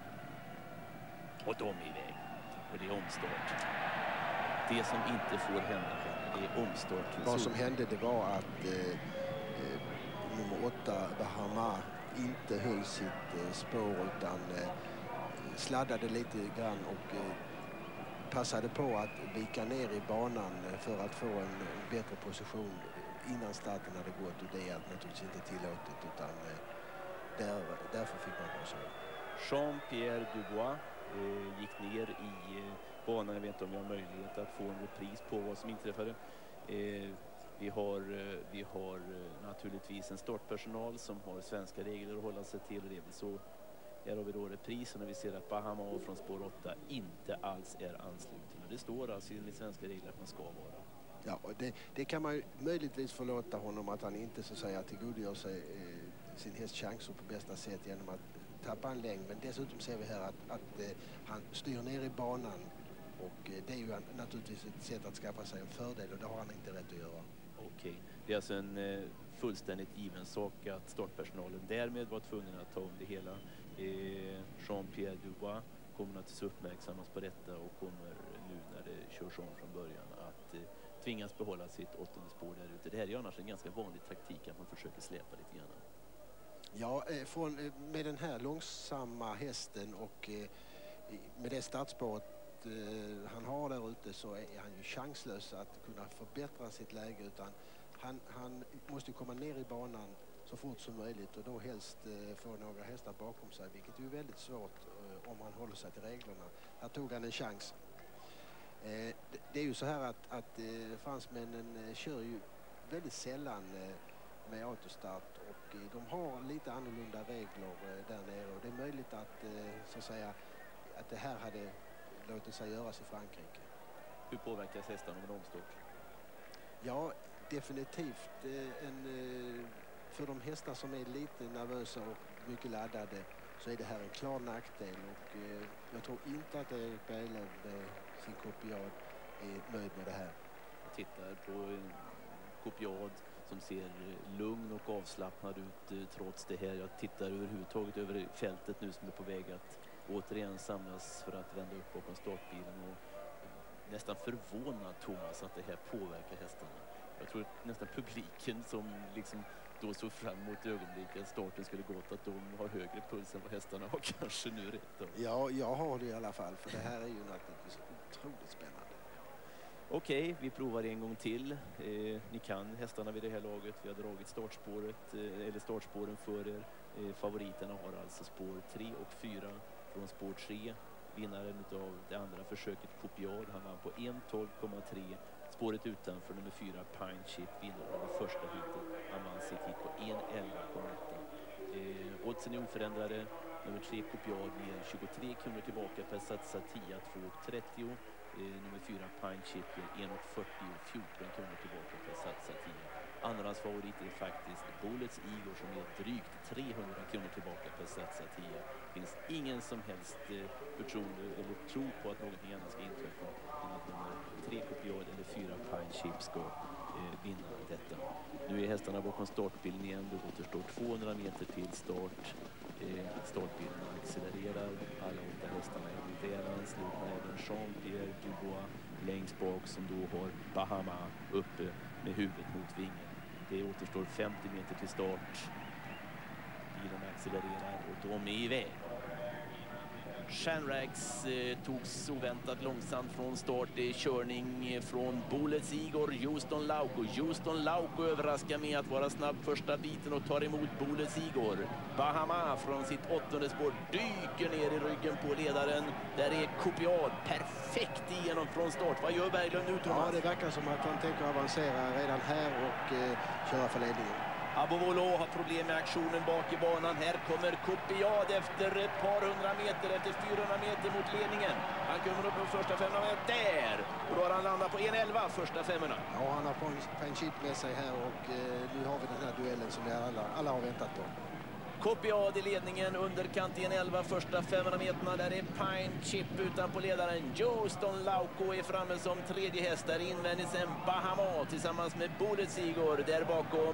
Och de är iväg. Och det är omstart. Det som inte får hända, det är omstart. Vad som hände, det var att eh, nummer åtta, Bahama, inte höll sitt eh, spår utan eh, sladdade lite grann och eh, passade på att vika ner i banan för att få en, en bättre position innan starten hade gått, och det är naturligtvis inte tillåtet, utan eh, där, därför fick man så. Jean-Pierre Dubois eh, gick ner i eh, banan. Jag vet inte om jag har möjlighet att få en repris på vad som inträffade. Eh, Vi har, vi har naturligtvis en startpersonal som har svenska regler att hålla sig till. Det är väl så. Här har vi då reprisen och vi ser att Bahama från spår åtta inte alls är ansluten. Det står alltså i de svenska regler att man ska vara. Ja, och det, det kan man ju möjligtvis förlåta honom, att han inte så att säga tillgodogör sig eh, sin hästs chanser på bästa sätt genom att tappa en längd. Men dessutom ser vi här att, att eh, han styr ner i banan, och eh, det är ju naturligtvis ett sätt att skaffa sig en fördel, och det har han inte rätt att göra. Okej, det är alltså en eh, fullständigt given sak att startpersonalen därmed var tvungen att ta om det hela. Eh, Jean-Pierre Dubois kommer naturligtvis uppmärksammas på detta och kommer nu när det körs om från början att eh, tvingas behålla sitt åttonde spår där ute. Det här är ju annars en ganska vanlig taktik, att man försöker släpa lite grann. Ja, eh, från, eh, med den här långsamma hästen och eh, med det startspåret eh, han har där ute, så är han ju chanslös att kunna förbättra sitt läge, utan han, han måste komma ner i banan så fort som möjligt, och då helst eh, få några hästar bakom sig, vilket är ju väldigt svårt eh, om han håller sig till reglerna. Här tog han en chans. Eh, det, det är ju så här att, att eh, fransmännen eh, kör ju väldigt sällan eh, med autostart, och eh, de har lite annorlunda regler eh, där nere, och det är möjligt att eh, så att säga att det här hade låtit sig göras i Frankrike. Hur påverkas hästarna med omstart? Ja, definitivt eh, en, eh, för de hästar som är lite nervösa och mycket laddade, så är det här en klar nackdel, och eh, jag tror inte att Erik Berglöf med sin Copiad är nöjd med det här. Jag tittar på en Copiad som ser lugn och avslappnad ut eh, trots det här. Jag tittar överhuvudtaget över fältet nu som är på väg att återigen samlas för att vända upp bakom startbilen, och nästan förvånad, Thomas, att det här påverkar hästarna. Jag tror att nästan publiken som liksom då såg fram emot ögonblicket att starten skulle gått, att de har högre puls än vad hästarna har kanske nu rätt då. Ja, jag har det i alla fall, för det här är ju naturligtvis otroligt spännande. Okej, vi provar en gång till. Eh, ni kan hästarna vid det här laget. Vi har dragit startspåret, eh, eller startspåren för er. Eh, favoriterna har alltså spår tre och fyra. Från spår tre vinnaren av det andra försöket Copiad. Han vann på en tolv komma tre. Spåret utanför nummer fyra Pine Chip vinner det första hitet. Han vann sitt hit på en elva komma åtta. Eh, oddsen är oförändrade. Nummer tre Copiad ger tjugotre kronor tillbaka per satsad tio, två trettio. Eh, nummer fyra Pine Chip ger en fyrtio, fjorton kronor tillbaka per satsad tio. Andrans favorit är faktiskt Bullets Igor som ger drygt trehundra kronor tillbaka per satsad tio. Det finns ingen som helst eh, förtroende eller tro på att någonting annat ska inträffa än att nummer tre Copiad eller fyra Pine Chip ska eh, vinna detta. Nu är hästarna bakom startbilen igen. Det återstår tvåhundra meter till start. Eh, startbilen accelererar. Alla åtta hästarna är väl anslutna. Även Jean-Pierre Dubois längst bak som då har Bahama uppe med huvudet mot vingen. Det återstår femtio meter till start. Bilen accelererar och de är iväg. Shanrax eh, togs oväntat långsamt från start. Det är körning från Bullets Igor, Houston Lauko. Houston Lauko överraskar med att vara snabb första biten och tar emot Bullets Igor. Bahama från sitt åttonde spår dyker ner i ryggen på ledaren. Där är Copiad perfekt igenom från start. Vad gör Berglund nu, Thomas? Ja, det verkar som att han tänker avancera redan här och eh, köra för ledningen. Abovolo har problem med aktionen bak i banan. Här kommer Copiad efter ett par hundra meter, efter fyrahundra meter mot ledningen. Han kommer upp på första femhundra meter där. Och då har han landat på en elva första femmorna. Ja, han har Pine Chip med sig här och eh, nu har vi den här duellen som vi alla, alla har väntat på. Copiad i ledningen, underkant i en elva första femhundra meterna. Där är Pine Chip utanpå ledaren. Houston Lauko är framme som tredje häst. Där invändigt sen Bahama tillsammans med Bullets Igor. Där bakom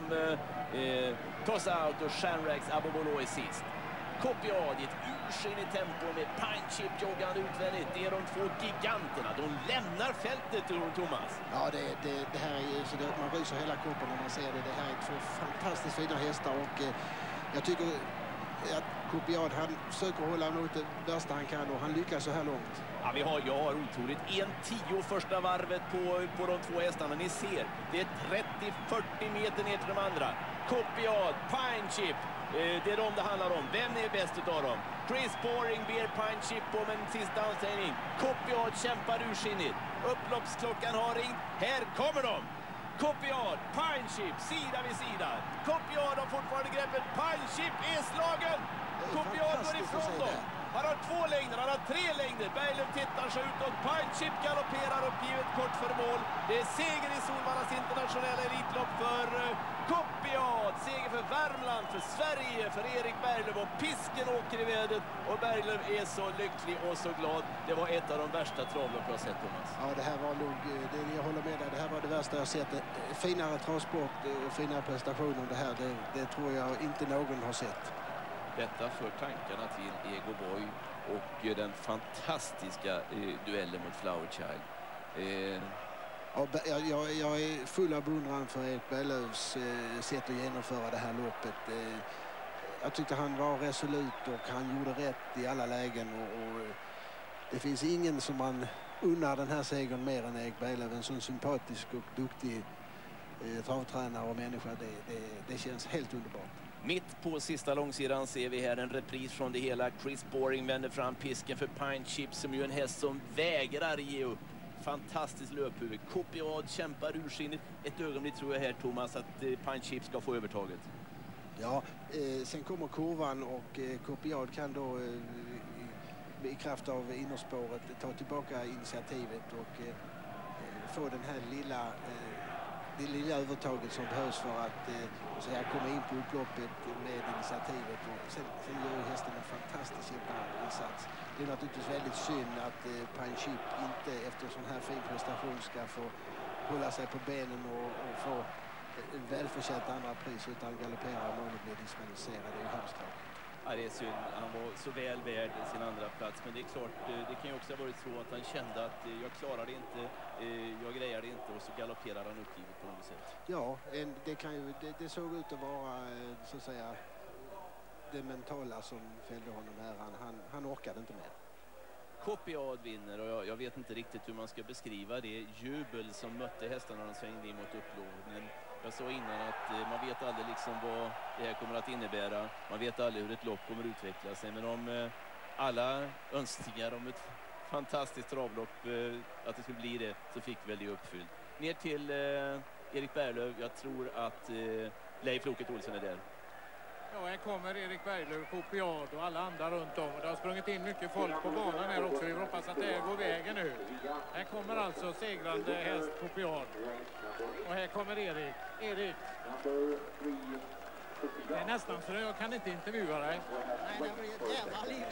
eh, Toss Out och Shanrax Abobolo är sist. Copiad i ett ursinnigt tempo med Pine Chip joggande utvändigt. Det är de två giganterna. De lämnar fältet, Thomas. Ja, det, det, det här är så det, man ryser hela kroppen när man ser det. Det här är två fantastiskt fina hästar och eh, jag tycker att Copiad, han försöker hålla mot det värsta han kan och han lyckas så här långt. Ja, vi har, jag har otroligt. En tio första varvet på, på de två hästarna. Ni ser, det är trettio fyrtio meter ner till de andra. Copiad, Pine Chip. Eh, det är de det handlar om. Vem är bäst utav dem? Chris Boring ber Pine Chip om en sista ansträngning. Copiad kämpar ursinnigt. Upploppsklockan har ringt. Här kommer de! Copiad, Pine Chip, sida vid sida. Copiad har fortfarande greppet. Pine Chip är slagen. Copiad går ifrån dem. Han har två längder, han har tre längder. Berglund tittar sig utåt. Pine Chip galopperar uppgivet kort för mål. Det är seger i Solvallas internationella elitlopp för Copiad. Seger för Värmland, för Sverige, för Erik Berglund. Och pisken åker i vädret. Och Berglund är så lycklig och så glad. Det var ett av de värsta travlopp jag sett, Thomas. Ja, det här var nog, det, jag håller med dig, det här var det värsta jag sett. Finare transport och finare prestationer det här, det, det tror jag inte någon har sett. Detta för tankarna till Ego Boy och den fantastiska eh, duellen mot Flower Child. Eh... Ja, jag, jag, jag är full av beundran för Erik Berglunds eh, sätt att genomföra det här loppet. Eh, jag tyckte han var resolut och han gjorde rätt i alla lägen. Och, och det finns ingen som man unnar den här segern mer än Erik Berglund. En sån sympatisk och duktig eh, travtränare och människa. Det, det, det känns helt underbart. Mitt på sista långsidan ser vi här en repris från det hela. Chris Boring vänder fram pisken för Pine Chip som ju en häst som vägrar ge upp. Fantastiskt löphuvud. Copiad kämpar ursinnigt. Ett ögonblick tror jag här, Thomas, att eh, Pine Chip ska få övertaget. Ja, eh, sen kommer kurvan och eh, Copiad kan då eh, i kraft av innerspåret ta tillbaka initiativet och eh, få den här lilla... Eh, det lilla övertaget som behövs för att eh, så här, komma in på upploppet med initiativet. Och sen, sen gör hästen en fantastisk insats. Det är naturligtvis väldigt synd att eh, Pine Chip inte efter sån här fin prestation ska få hålla sig på benen och, och få eh, välförtjänt andra pris utan galopperar om någon blir diskvalificerad. Det är ju hemskt. Ja, det är synd. Han var så väl värd sin andra plats. Men det är klart, det kan ju också ha varit så att han kände att jag klarar det inte, jag grejar det inte och så galopperar han uppgivet på något sätt. Ja, en, det, kan ju, det, det såg ut att vara så att säga det mentala som fällde honom här. Han, han, han orkade inte mer. Copiad vinner och jag, jag vet inte riktigt hur man ska beskriva det jubel som mötte hästarna när de svängde in mot upploppet. Jag sa innan att eh, man vet aldrig liksom vad det här kommer att innebära. Man vet aldrig hur ett lopp kommer att utveckla sig. Men de, eh, alla önskningar om ett fantastiskt travlopp, eh, att det skulle bli det, så fick vi väl det uppfyllt. Ner till eh, Erik Berglöf. Jag tror att eh, Leif Loket Olsson är där. Ja, här kommer Erik Berglöf, Copiad och alla andra runt om. Och det har sprungit in mycket folk på banan här också. Vi hoppas att det här går vägen nu. Här kommer alltså segrande häst Copiad. Och här kommer Erik. Erik. Det är nästan så jag kan inte intervjua dig. Nej, det blir ett jävla liv.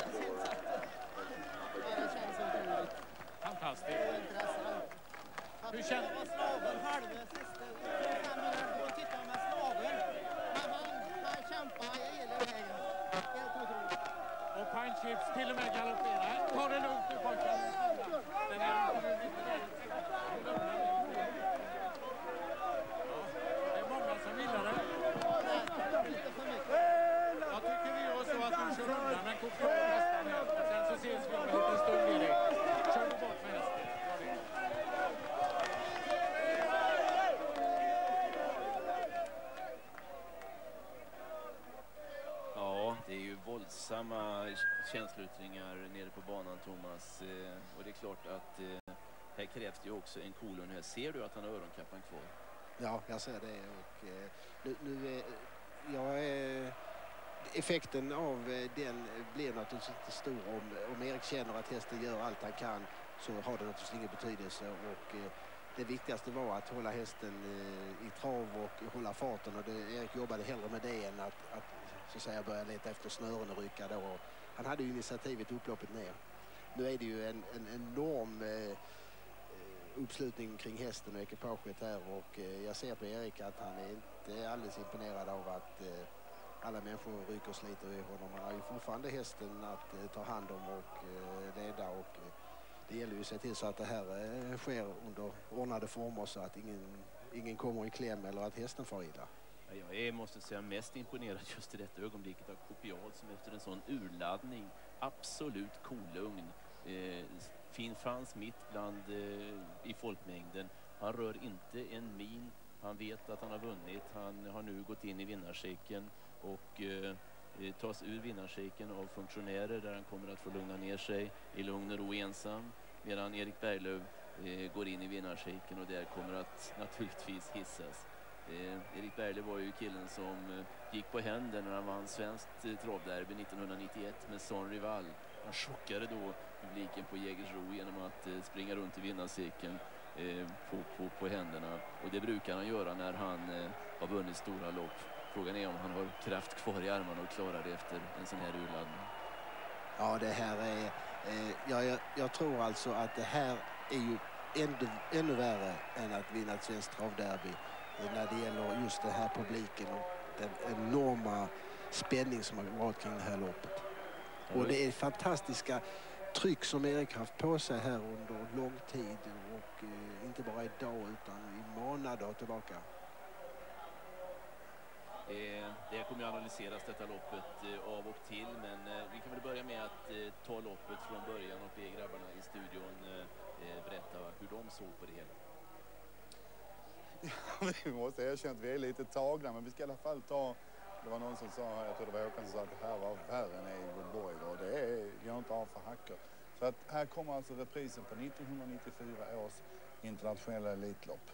Det känns otroligt. Fantastiskt. Hur känns det? Jag var slagen halva sista fem minuter och tittade med slagen. Men han, han kämpar hela vägen. Helt otroligt. Och Pine Chips till och med galopperar. Ta det lugnt nu, pojkar. Den här det är många som gillar det. Jag tycker vi gör så att du kör undan en kopion nästan här. Och sen så ses vi om en liten stund, Erik. Kör du bort med hästen. Ja, det är ju våldsamma känsloyttringar nere på banan, Thomas. Eh, och det är klart att eh, här krävs det ju också en kolon här. Ser du att han har öronkappan kvar? Ja, jag ser det. Och, eh, nu, nu är, jag är, effekten av den blir naturligtvis inte stor. Om, om Erik känner att hästen gör allt han kan, så har det naturligtvis ingen betydelse. Och, eh, det viktigaste var att hålla hästen eh, i trav och hålla farten. Och det, Erik jobbade hellre med det än att, att så att säga, börja leta efter snören och rycka då. Och han hade ju initiativet upploppet ner. Nu är det ju en, en enorm eh, uppslutning kring hästen och ekipaget här. Och eh, jag ser på Erik att han är inte alldeles imponerad av att eh, alla människor rycker och sliter i honom. Han har ju fortfarande hästen att eh, ta hand om och eh, leda. Och eh, det gäller ju att se till så att det här eh, sker under ordnade former så att ingen, ingen kommer i kläm eller att hästen får illa. Jag är, måste säga, mest imponerad just i detta ögonblicket av Copiad som efter en sån urladdning absolut kolugn. Eh, fin fanns mitt bland eh, i folkmängden. Han rör inte en min. Han vet att han har vunnit. Han har nu gått in i vinnarcirkeln och eh, tas ur vinnarcirkeln av funktionärer där han kommer att få lugna ner sig i lugn och ro ensam. Medan Erik Berglöf eh, går in i vinnarcirkeln och där kommer att naturligtvis hissas. Eh, Erik Berglöf var ju killen som eh, gick på händer när han vann svenskt eh, travderby nittonhundranittioett med Son Rival. Han chockade då publiken på Jägersro genom att eh, springa runt i vinnarcirkeln eh, på, på, på händerna. Och det brukar han göra när han eh, har vunnit stora lopp. Frågan är om han har kraft kvar i armarna och klarar det efter en sån här urladdning. Ja, det här är... Eh, ja, jag, jag tror alltså att det här är ju ännu, ännu värre än att vinna ett svenskt travderby. Eh, när det gäller just den här publiken och den enorma spänning som har varit kring det här loppet. Och det är fantastiska tryck som Erik haft på sig här under lång tid och eh, inte bara idag utan i månader tillbaka. Eh, det kommer ju analyseras detta loppet eh, av och till, men eh, vi kan väl börja med att eh, ta loppet från början och be grabbarna i studion eh, berätta hur de såg på det hela. Ja, vi måste erkänna att vi är lite tagna, men vi ska i alla fall ta... Det var någon som sa, jag tror det var Håkan som sa att det här var värre än Egelborg och det är, jag inte av för hackor. Så att här kommer alltså reprisen på nittonhundranittiofyra års internationella elitlopp.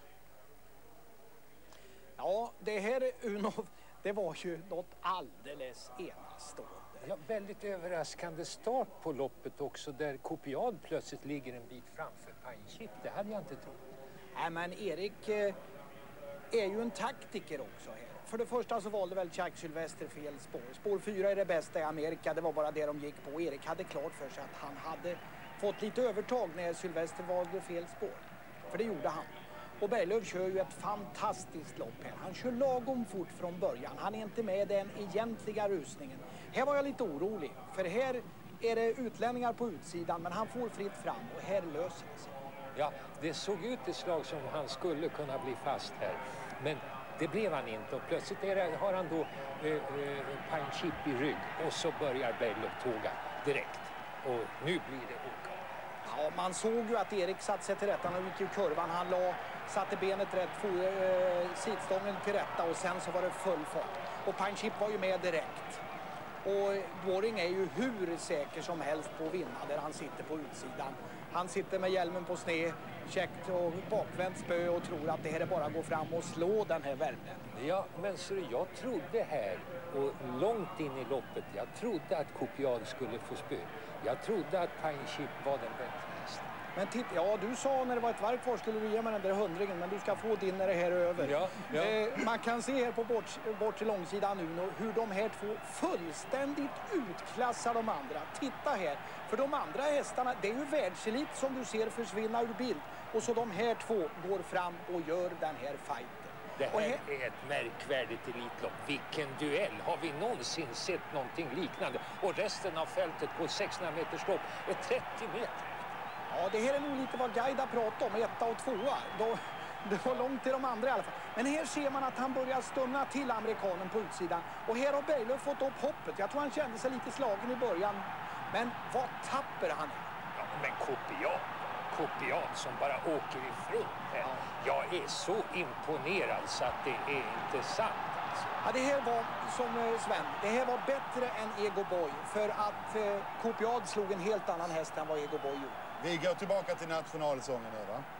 Ja, det här Uno, det var ju något alldeles enastående. Ja, väldigt överraskande start på loppet också där Copiad plötsligt ligger en bit framför Pine Chip. Det hade jag inte trott. Nej, men Erik eh, är ju en taktiker också här. För det första så valde väl Jack Sylvester fel spår. Spår fyra är det bästa i Amerika, det var bara det de gick på. Erik hade klart för sig att han hade fått lite övertag när Sylvester valde fel spår. För det gjorde han. Och Berglöf kör ju ett fantastiskt lopp här. Han kör lagom fort från början. Han är inte med den egentliga rusningen. Här var jag lite orolig. För här är det utlänningar på utsidan, men han får fritt fram och här löser det sig. Ja, det såg ut ett slag som han skulle kunna bli fast här. Men det blev han inte och plötsligt är det, har han då eh, eh, Pine Chip i rygg och så börjar Berglöf tåga direkt. Och nu blir det åka. Ja, man såg ju att Erik satte sig till rätta. Han gick i kurvan, han la, satte benet rätt, for, eh, sidstången till rätta och sen så var det full fart. Och Pine Chip var ju med direkt. Och Dvoring är ju hur säker som helst på att vinna där han sitter på utsidan. Han sitter med hjälmen på sned, käckt och bakvänt spö och tror att det här är bara att gå fram och slå den här värmlänningen. Ja, men så jag trodde här och långt in i loppet, jag trodde att Copiad skulle få spö. Jag trodde att Pine Chip var den bättre hästen. Men titta, ja, du sa när det var ett varv kvar skulle du ge mig den där hundringen, men du ska få din när det här är över. Ja, ja. Eh, man kan se här på bort, bort till långsidan nu hur de här två fullständigt utklassar de andra. Titta här, för de andra hästarna, det är ju världselit som du ser försvinna ur bild. Och så de här två går fram och gör den här fighten. Det här är ett märkvärdigt elitlopp. Vilken duell! Har vi någonsin sett någonting liknande? Och resten av fältet på sexhundra meters lopp är trettio meter. Ja, det här är nog lite vad Gaida pratade om, etta och tvåa. Då, det var långt till de andra i alla fall. Men här ser man att han börjar stumna till amerikanen på utsidan. Och här har Berglöf fått upp hoppet. Jag tror han kände sig lite slagen i början. Men vad tapper han är. Ja, men Copiad, Copiad som bara åker ifrån här. Ja. Jag är så imponerad så att det är inte sant. Ja, det här var, som Sven, det här var bättre än Ego Boy. För att eh, Copiad slog en helt annan häst än vad Ego Boy gjorde. Vi går tillbaka till nationalsången nu, va?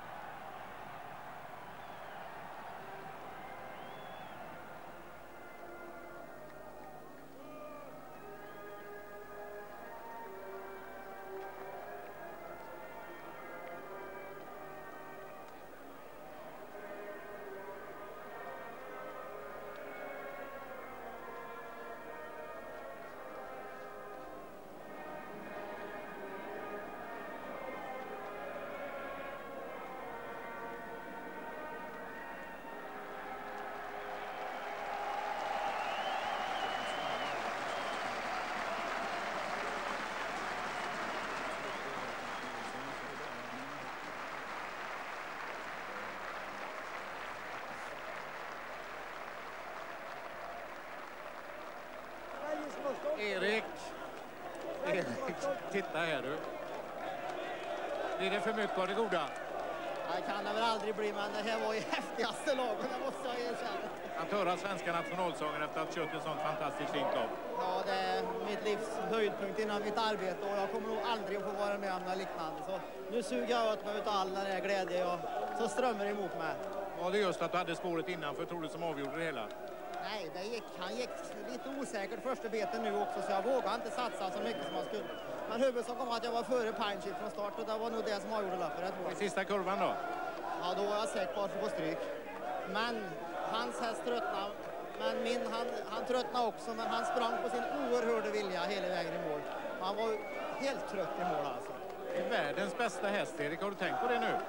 Erik. Erik, titta här du. Blir det för mycket av det goda? Det kan det väl aldrig bli, men det här var ju häftigaste lagen, det måste jag erkänna. Att höra svenska nationalsången efter att ha kört ett sånt fantastiskt fint lopp. Ja, det är mitt livs höjdpunkt inom mitt arbete och jag kommer nog aldrig att få vara med om något liknande. Så nu suger jag åt mig utav all den här glädje jag så strömmar emot mig. Var det just att du hade spåret innanför, tror du, som avgjorde det hela? Nej, det gick, han gick lite osäkert första beten nu också, så jag vågade inte satsa så mycket som jag skulle. Men huvudsaken var att jag var före Pine Chip från start och det var nog det som avgjorde loppet. I sista kurvan då? Ja, då var jag säker på att få stryk. Men hans häst tröttnade. Men min, han, han tröttnade också, men han sprang på sin oerhörda vilja hela vägen i mål. Han var helt trött i mål alltså. Det är världens bästa häst, Erik. Har du tänkt på det nu?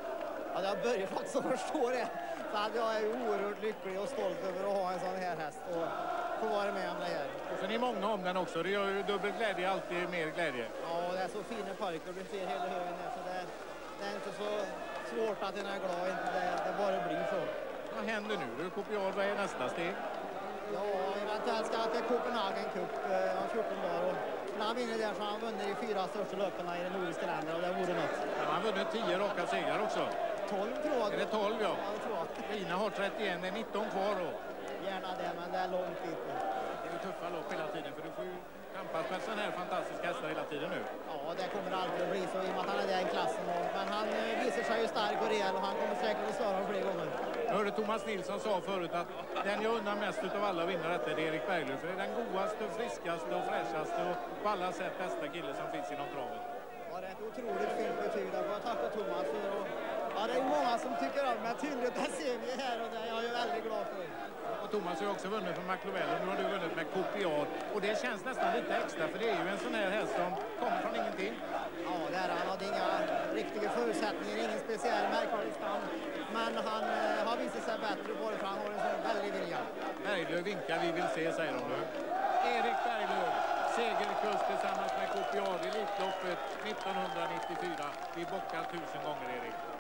Ja, jag börjar faktiskt att förstå det. Så att jag är oerhört lycklig och stolt över att ha en sån här häst och få vara med om det här. Och sen är många om den också. Det gör ju dubbel glädje, alltid mer glädje. Ja, det är så fina pojkar. Du ser hela högen här, så det, det är inte så svårt att en är glad. Inte det, det bara blir så. Vad händer nu? Du Copiad, vad är nästa steg? Ja, eventuellt ska jag till Copenhagen Cup eh, om fjorton dagar. Och när han vinner där så har han vunnit de fyra största löpen i de nordiska länderna och det vore något. Ja, han har vunnit tio raka segrar också. tolv tror jag. Är det tolv, ja? Ja, det tror jag. Lina har trettioen, det är nitton kvar då. Gärna det, men det är långt dit. Det är ju tuffa lopp hela tiden, för du får ju tampas med sån här fantastiska hästar hela tiden nu. Ja, det kommer alltid att bli så i och med att han är där i klassen. Och, men han eh, visar sig ju stark och rejäl och han kommer säkert att svara fler gånger. Jag hörde Thomas Nilsson sa förut att den jag undrar mest utav alla att vinna detta är Erik Berglöf. För det är den godaste, friskaste och fräschaste och på alla sätt bästa kille som finns inom travet. Ja, det är ett otroligt fint betyg. Jag får tacka Thomas för. Och, ja, det är många som tycker om men tydligt det ser vi här och det är jag ju väldigt glad för. Och Thomas har ju också vunnit för McLovell och nu har du vunnit med Copiad. Och det känns nästan lite extra för det är ju en sån här häst som kommer från ingenting. Ja, det är han hade inga riktiga förutsättningar, ingen speciell märkvärdig stam. Men han eh, har visat sig bättre både för han har en sån väldig vilja. Berglöf vinkar, vi vill se, säger de nu. Erik Berglöf, segerkurs tillsammans med Copiad i Elitloppet nittonhundranittiofyra. Vi bockar tusen gånger, Erik.